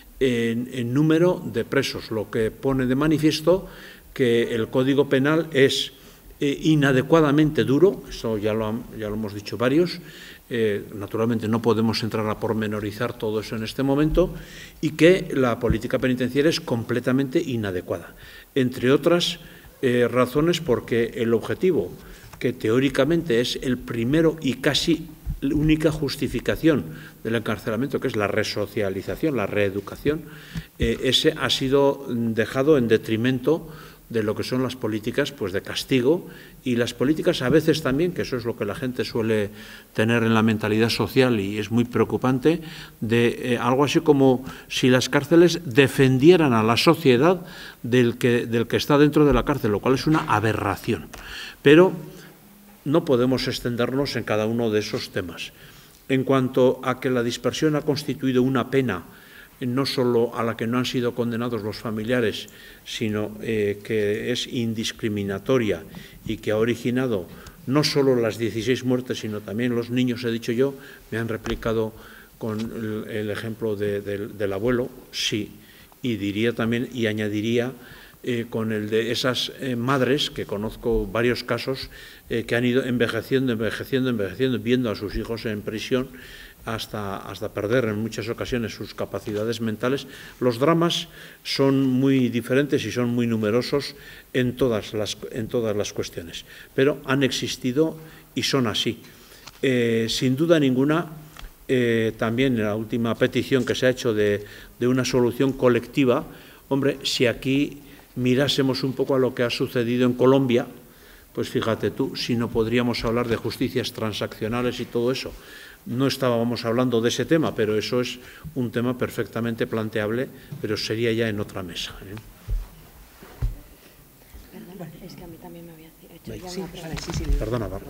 en, en número de presos, lo que pone de manifiesto que el Código Penal es Eh, inadecuadamente duro, eso ya lo, ya lo hemos dicho varios, eh, naturalmente no podemos entrar a pormenorizar todo eso en este momento, y que la política penitenciaria es completamente inadecuada. Entre otras eh, razones porque el objetivo, que teóricamente es el primero y casi la única justificación del encarcelamiento, que es la resocialización, la reeducación, eh, ese ha sido dejado en detrimento de lo que son las políticas pues, de castigo, y las políticas a veces también, que eso es lo que la gente suele tener en la mentalidad social y es muy preocupante, de eh, algo así como si las cárceles defendieran a la sociedad del que, del que está dentro de la cárcel, lo cual es una aberración. Pero no podemos extendernos en cada uno de esos temas. En cuanto a que la dispersión ha constituido una pena, no solo a la que no han sido condenados los familiares, sino eh, que es indiscriminatoria y que ha originado no solo las dieciséis muertes, sino también los niños, he dicho yo, me han replicado con el, el ejemplo de, de, del abuelo, sí, y diría también, y añadiría eh, con el de esas eh, madres, que conozco varios casos, eh, que han ido envejeciendo, envejeciendo, envejeciendo, viendo a sus hijos en prisión, Hasta, hasta perder en muchas ocasiones sus capacidades mentales. Los dramas son muy diferentes y son muy numerosos en todas las, en todas las cuestiones, pero han existido y son así. Eh, sin duda ninguna, eh, también la última petición que se ha hecho de, de una solución colectiva, hombre, si aquí mirásemos un poco a lo que ha sucedido en Colombia, pues fíjate tú, si no podríamos hablar de justicias transaccionales y todo eso. No estábamos hablando de ese tema, pero eso es un tema perfectamente planteable, pero sería ya en otra mesa. ¿eh? Perdona, es que a mí también me había hecho Vale, ya sí, una pregunta. vale, sí, sí, perdona, Bárbara.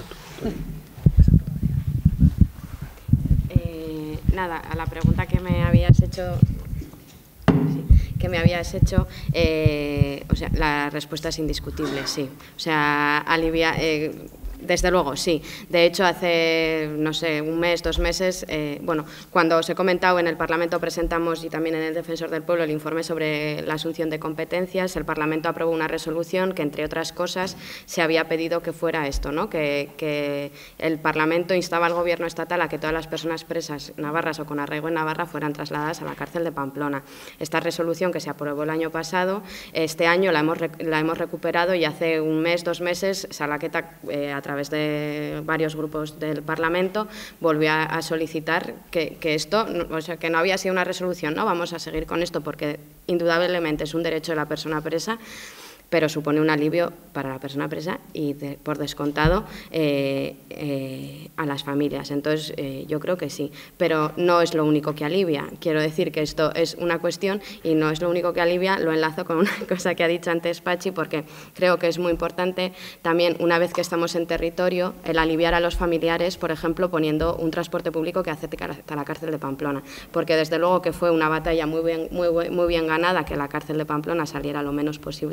Eh, nada, a la pregunta que me habías hecho... Sí, que me habías hecho, eh, o sea, la respuesta es indiscutible, sí. O sea, alivia... Eh, Desde luego, sí. De hecho, hace, no sé, un mes, dos meses, eh, bueno, cuando os he comentado en el Parlamento presentamos, y también en el Defensor del Pueblo, el informe sobre la asunción de competencias, el Parlamento aprobó una resolución que, entre otras cosas, se había pedido que fuera esto, ¿no? Que, que el Parlamento instaba al Gobierno estatal a que todas las personas presas navarras o con arraigo en Navarra fueran trasladadas a la cárcel de Pamplona. Esta resolución, que se aprobó el año pasado, este año la hemos, la hemos recuperado, y hace un mes, dos meses, Salaqueta, eh, a través de varios grupos del Parlamento, volvió a, a solicitar que, que esto, o sea, que no había sido una resolución, no vamos a seguir con esto porque indudablemente es un derecho de la persona presa, pero supone un alivio para la persona presa y, de, por descontado, eh, eh, a las familias. Entonces, eh, yo creo que sí, pero no es lo único que alivia. Quiero decir que esto es una cuestión y no es lo único que alivia. Lo enlazo con una cosa que ha dicho antes Pachi, porque creo que es muy importante también, una vez que estamos en territorio, el aliviar a los familiares, por ejemplo, poniendo un transporte público que acerque hasta la cárcel de Pamplona, porque desde luego que fue una batalla muy bien, muy, muy bien ganada que la cárcel de Pamplona saliera lo menos posible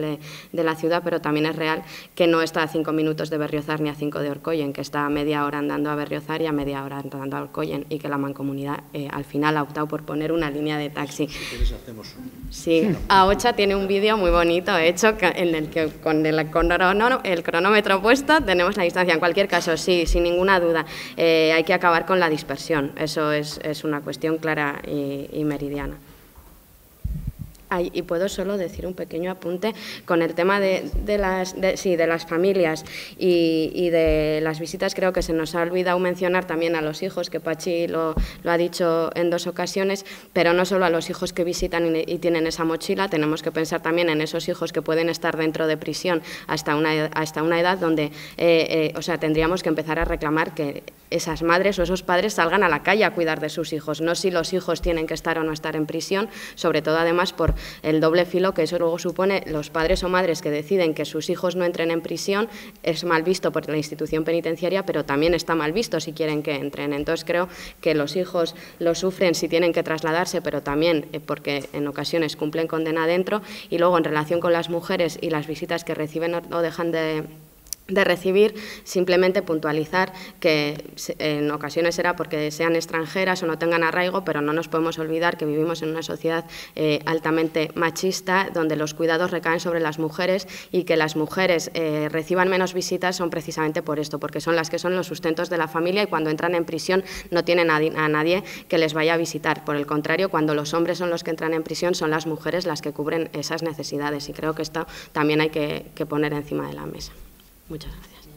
de la ciudad, pero también es real que no está a cinco minutos de Berriozar ni a cinco de Orcoyen, que está a media hora andando a Berriozar y a media hora andando a Orcoyen, y que la Mancomunidad eh, al final ha optado por poner una línea de taxi. Si quieres hacemos un... Sí, Ahocha tiene un vídeo muy bonito hecho en el que con el, con el cronómetro puesto tenemos la distancia. En cualquier caso, sí, sin ninguna duda, eh, hay que acabar con la dispersión. Eso es, es una cuestión clara y, y meridiana. Ay, y puedo solo decir un pequeño apunte con el tema de, de, las, de, sí, de las familias y, y de las visitas. Creo que se nos ha olvidado mencionar también a los hijos, que Pachi lo, lo ha dicho en dos ocasiones, pero no solo a los hijos que visitan y, y tienen esa mochila, tenemos que pensar también en esos hijos que pueden estar dentro de prisión hasta una, hasta una edad donde, eh, eh, o sea, tendríamos que empezar a reclamar que esas madres o esos padres salgan a la calle a cuidar de sus hijos, no si los hijos tienen que estar o no estar en prisión, sobre todo además por el doble filo que eso luego supone. Los padres o madres que deciden que sus hijos no entren en prisión es mal visto por la institución penitenciaria, pero también está mal visto si quieren que entren. Entonces creo que los hijos lo sufren si tienen que trasladarse, pero también porque en ocasiones cumplen condena dentro. Y luego en relación con las mujeres y las visitas que reciben o dejan de de recibir, simplemente puntualizar que en ocasiones será porque sean extranjeras o no tengan arraigo, pero no nos podemos olvidar que vivimos en una sociedad eh, altamente machista, donde los cuidados recaen sobre las mujeres, y que las mujeres eh, reciban menos visitas son precisamente por esto, porque son las que son los sustentos de la familia, y cuando entran en prisión no tienen a, a nadie que les vaya a visitar. Por el contrario, cuando los hombres son los que entran en prisión, son las mujeres las que cubren esas necesidades, y creo que esto también hay que, que poner encima de la mesa. Muchas gracias.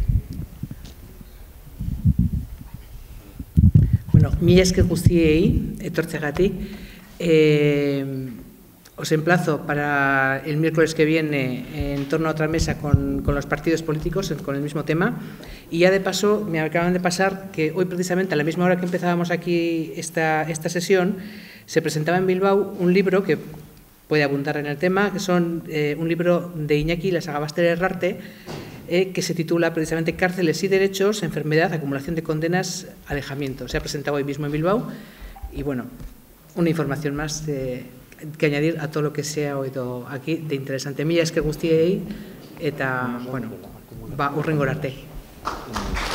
Bueno, mila esker guztiei etortzegatik. Eh, os emplazo para el miércoles que viene en torno a otra mesa con, con los partidos políticos, con el mismo tema. Y ya de paso, me acaban de pasar que hoy precisamente a la misma hora que empezábamos aquí esta, esta sesión, se presentaba en Bilbao un libro que puede abundar en el tema, que son eh, un libro de Iñaki Lasagabaster Herrarte, Eh, que se titula precisamente Cárceles y Derechos, Enfermedad, Acumulación de Condenas, Alejamiento. Se ha presentado hoy mismo en Bilbao y, bueno, una información más de, que añadir a todo lo que se ha oído aquí de interesante. Mila esker guztiei eta, bueno, ba, hurrengora arte.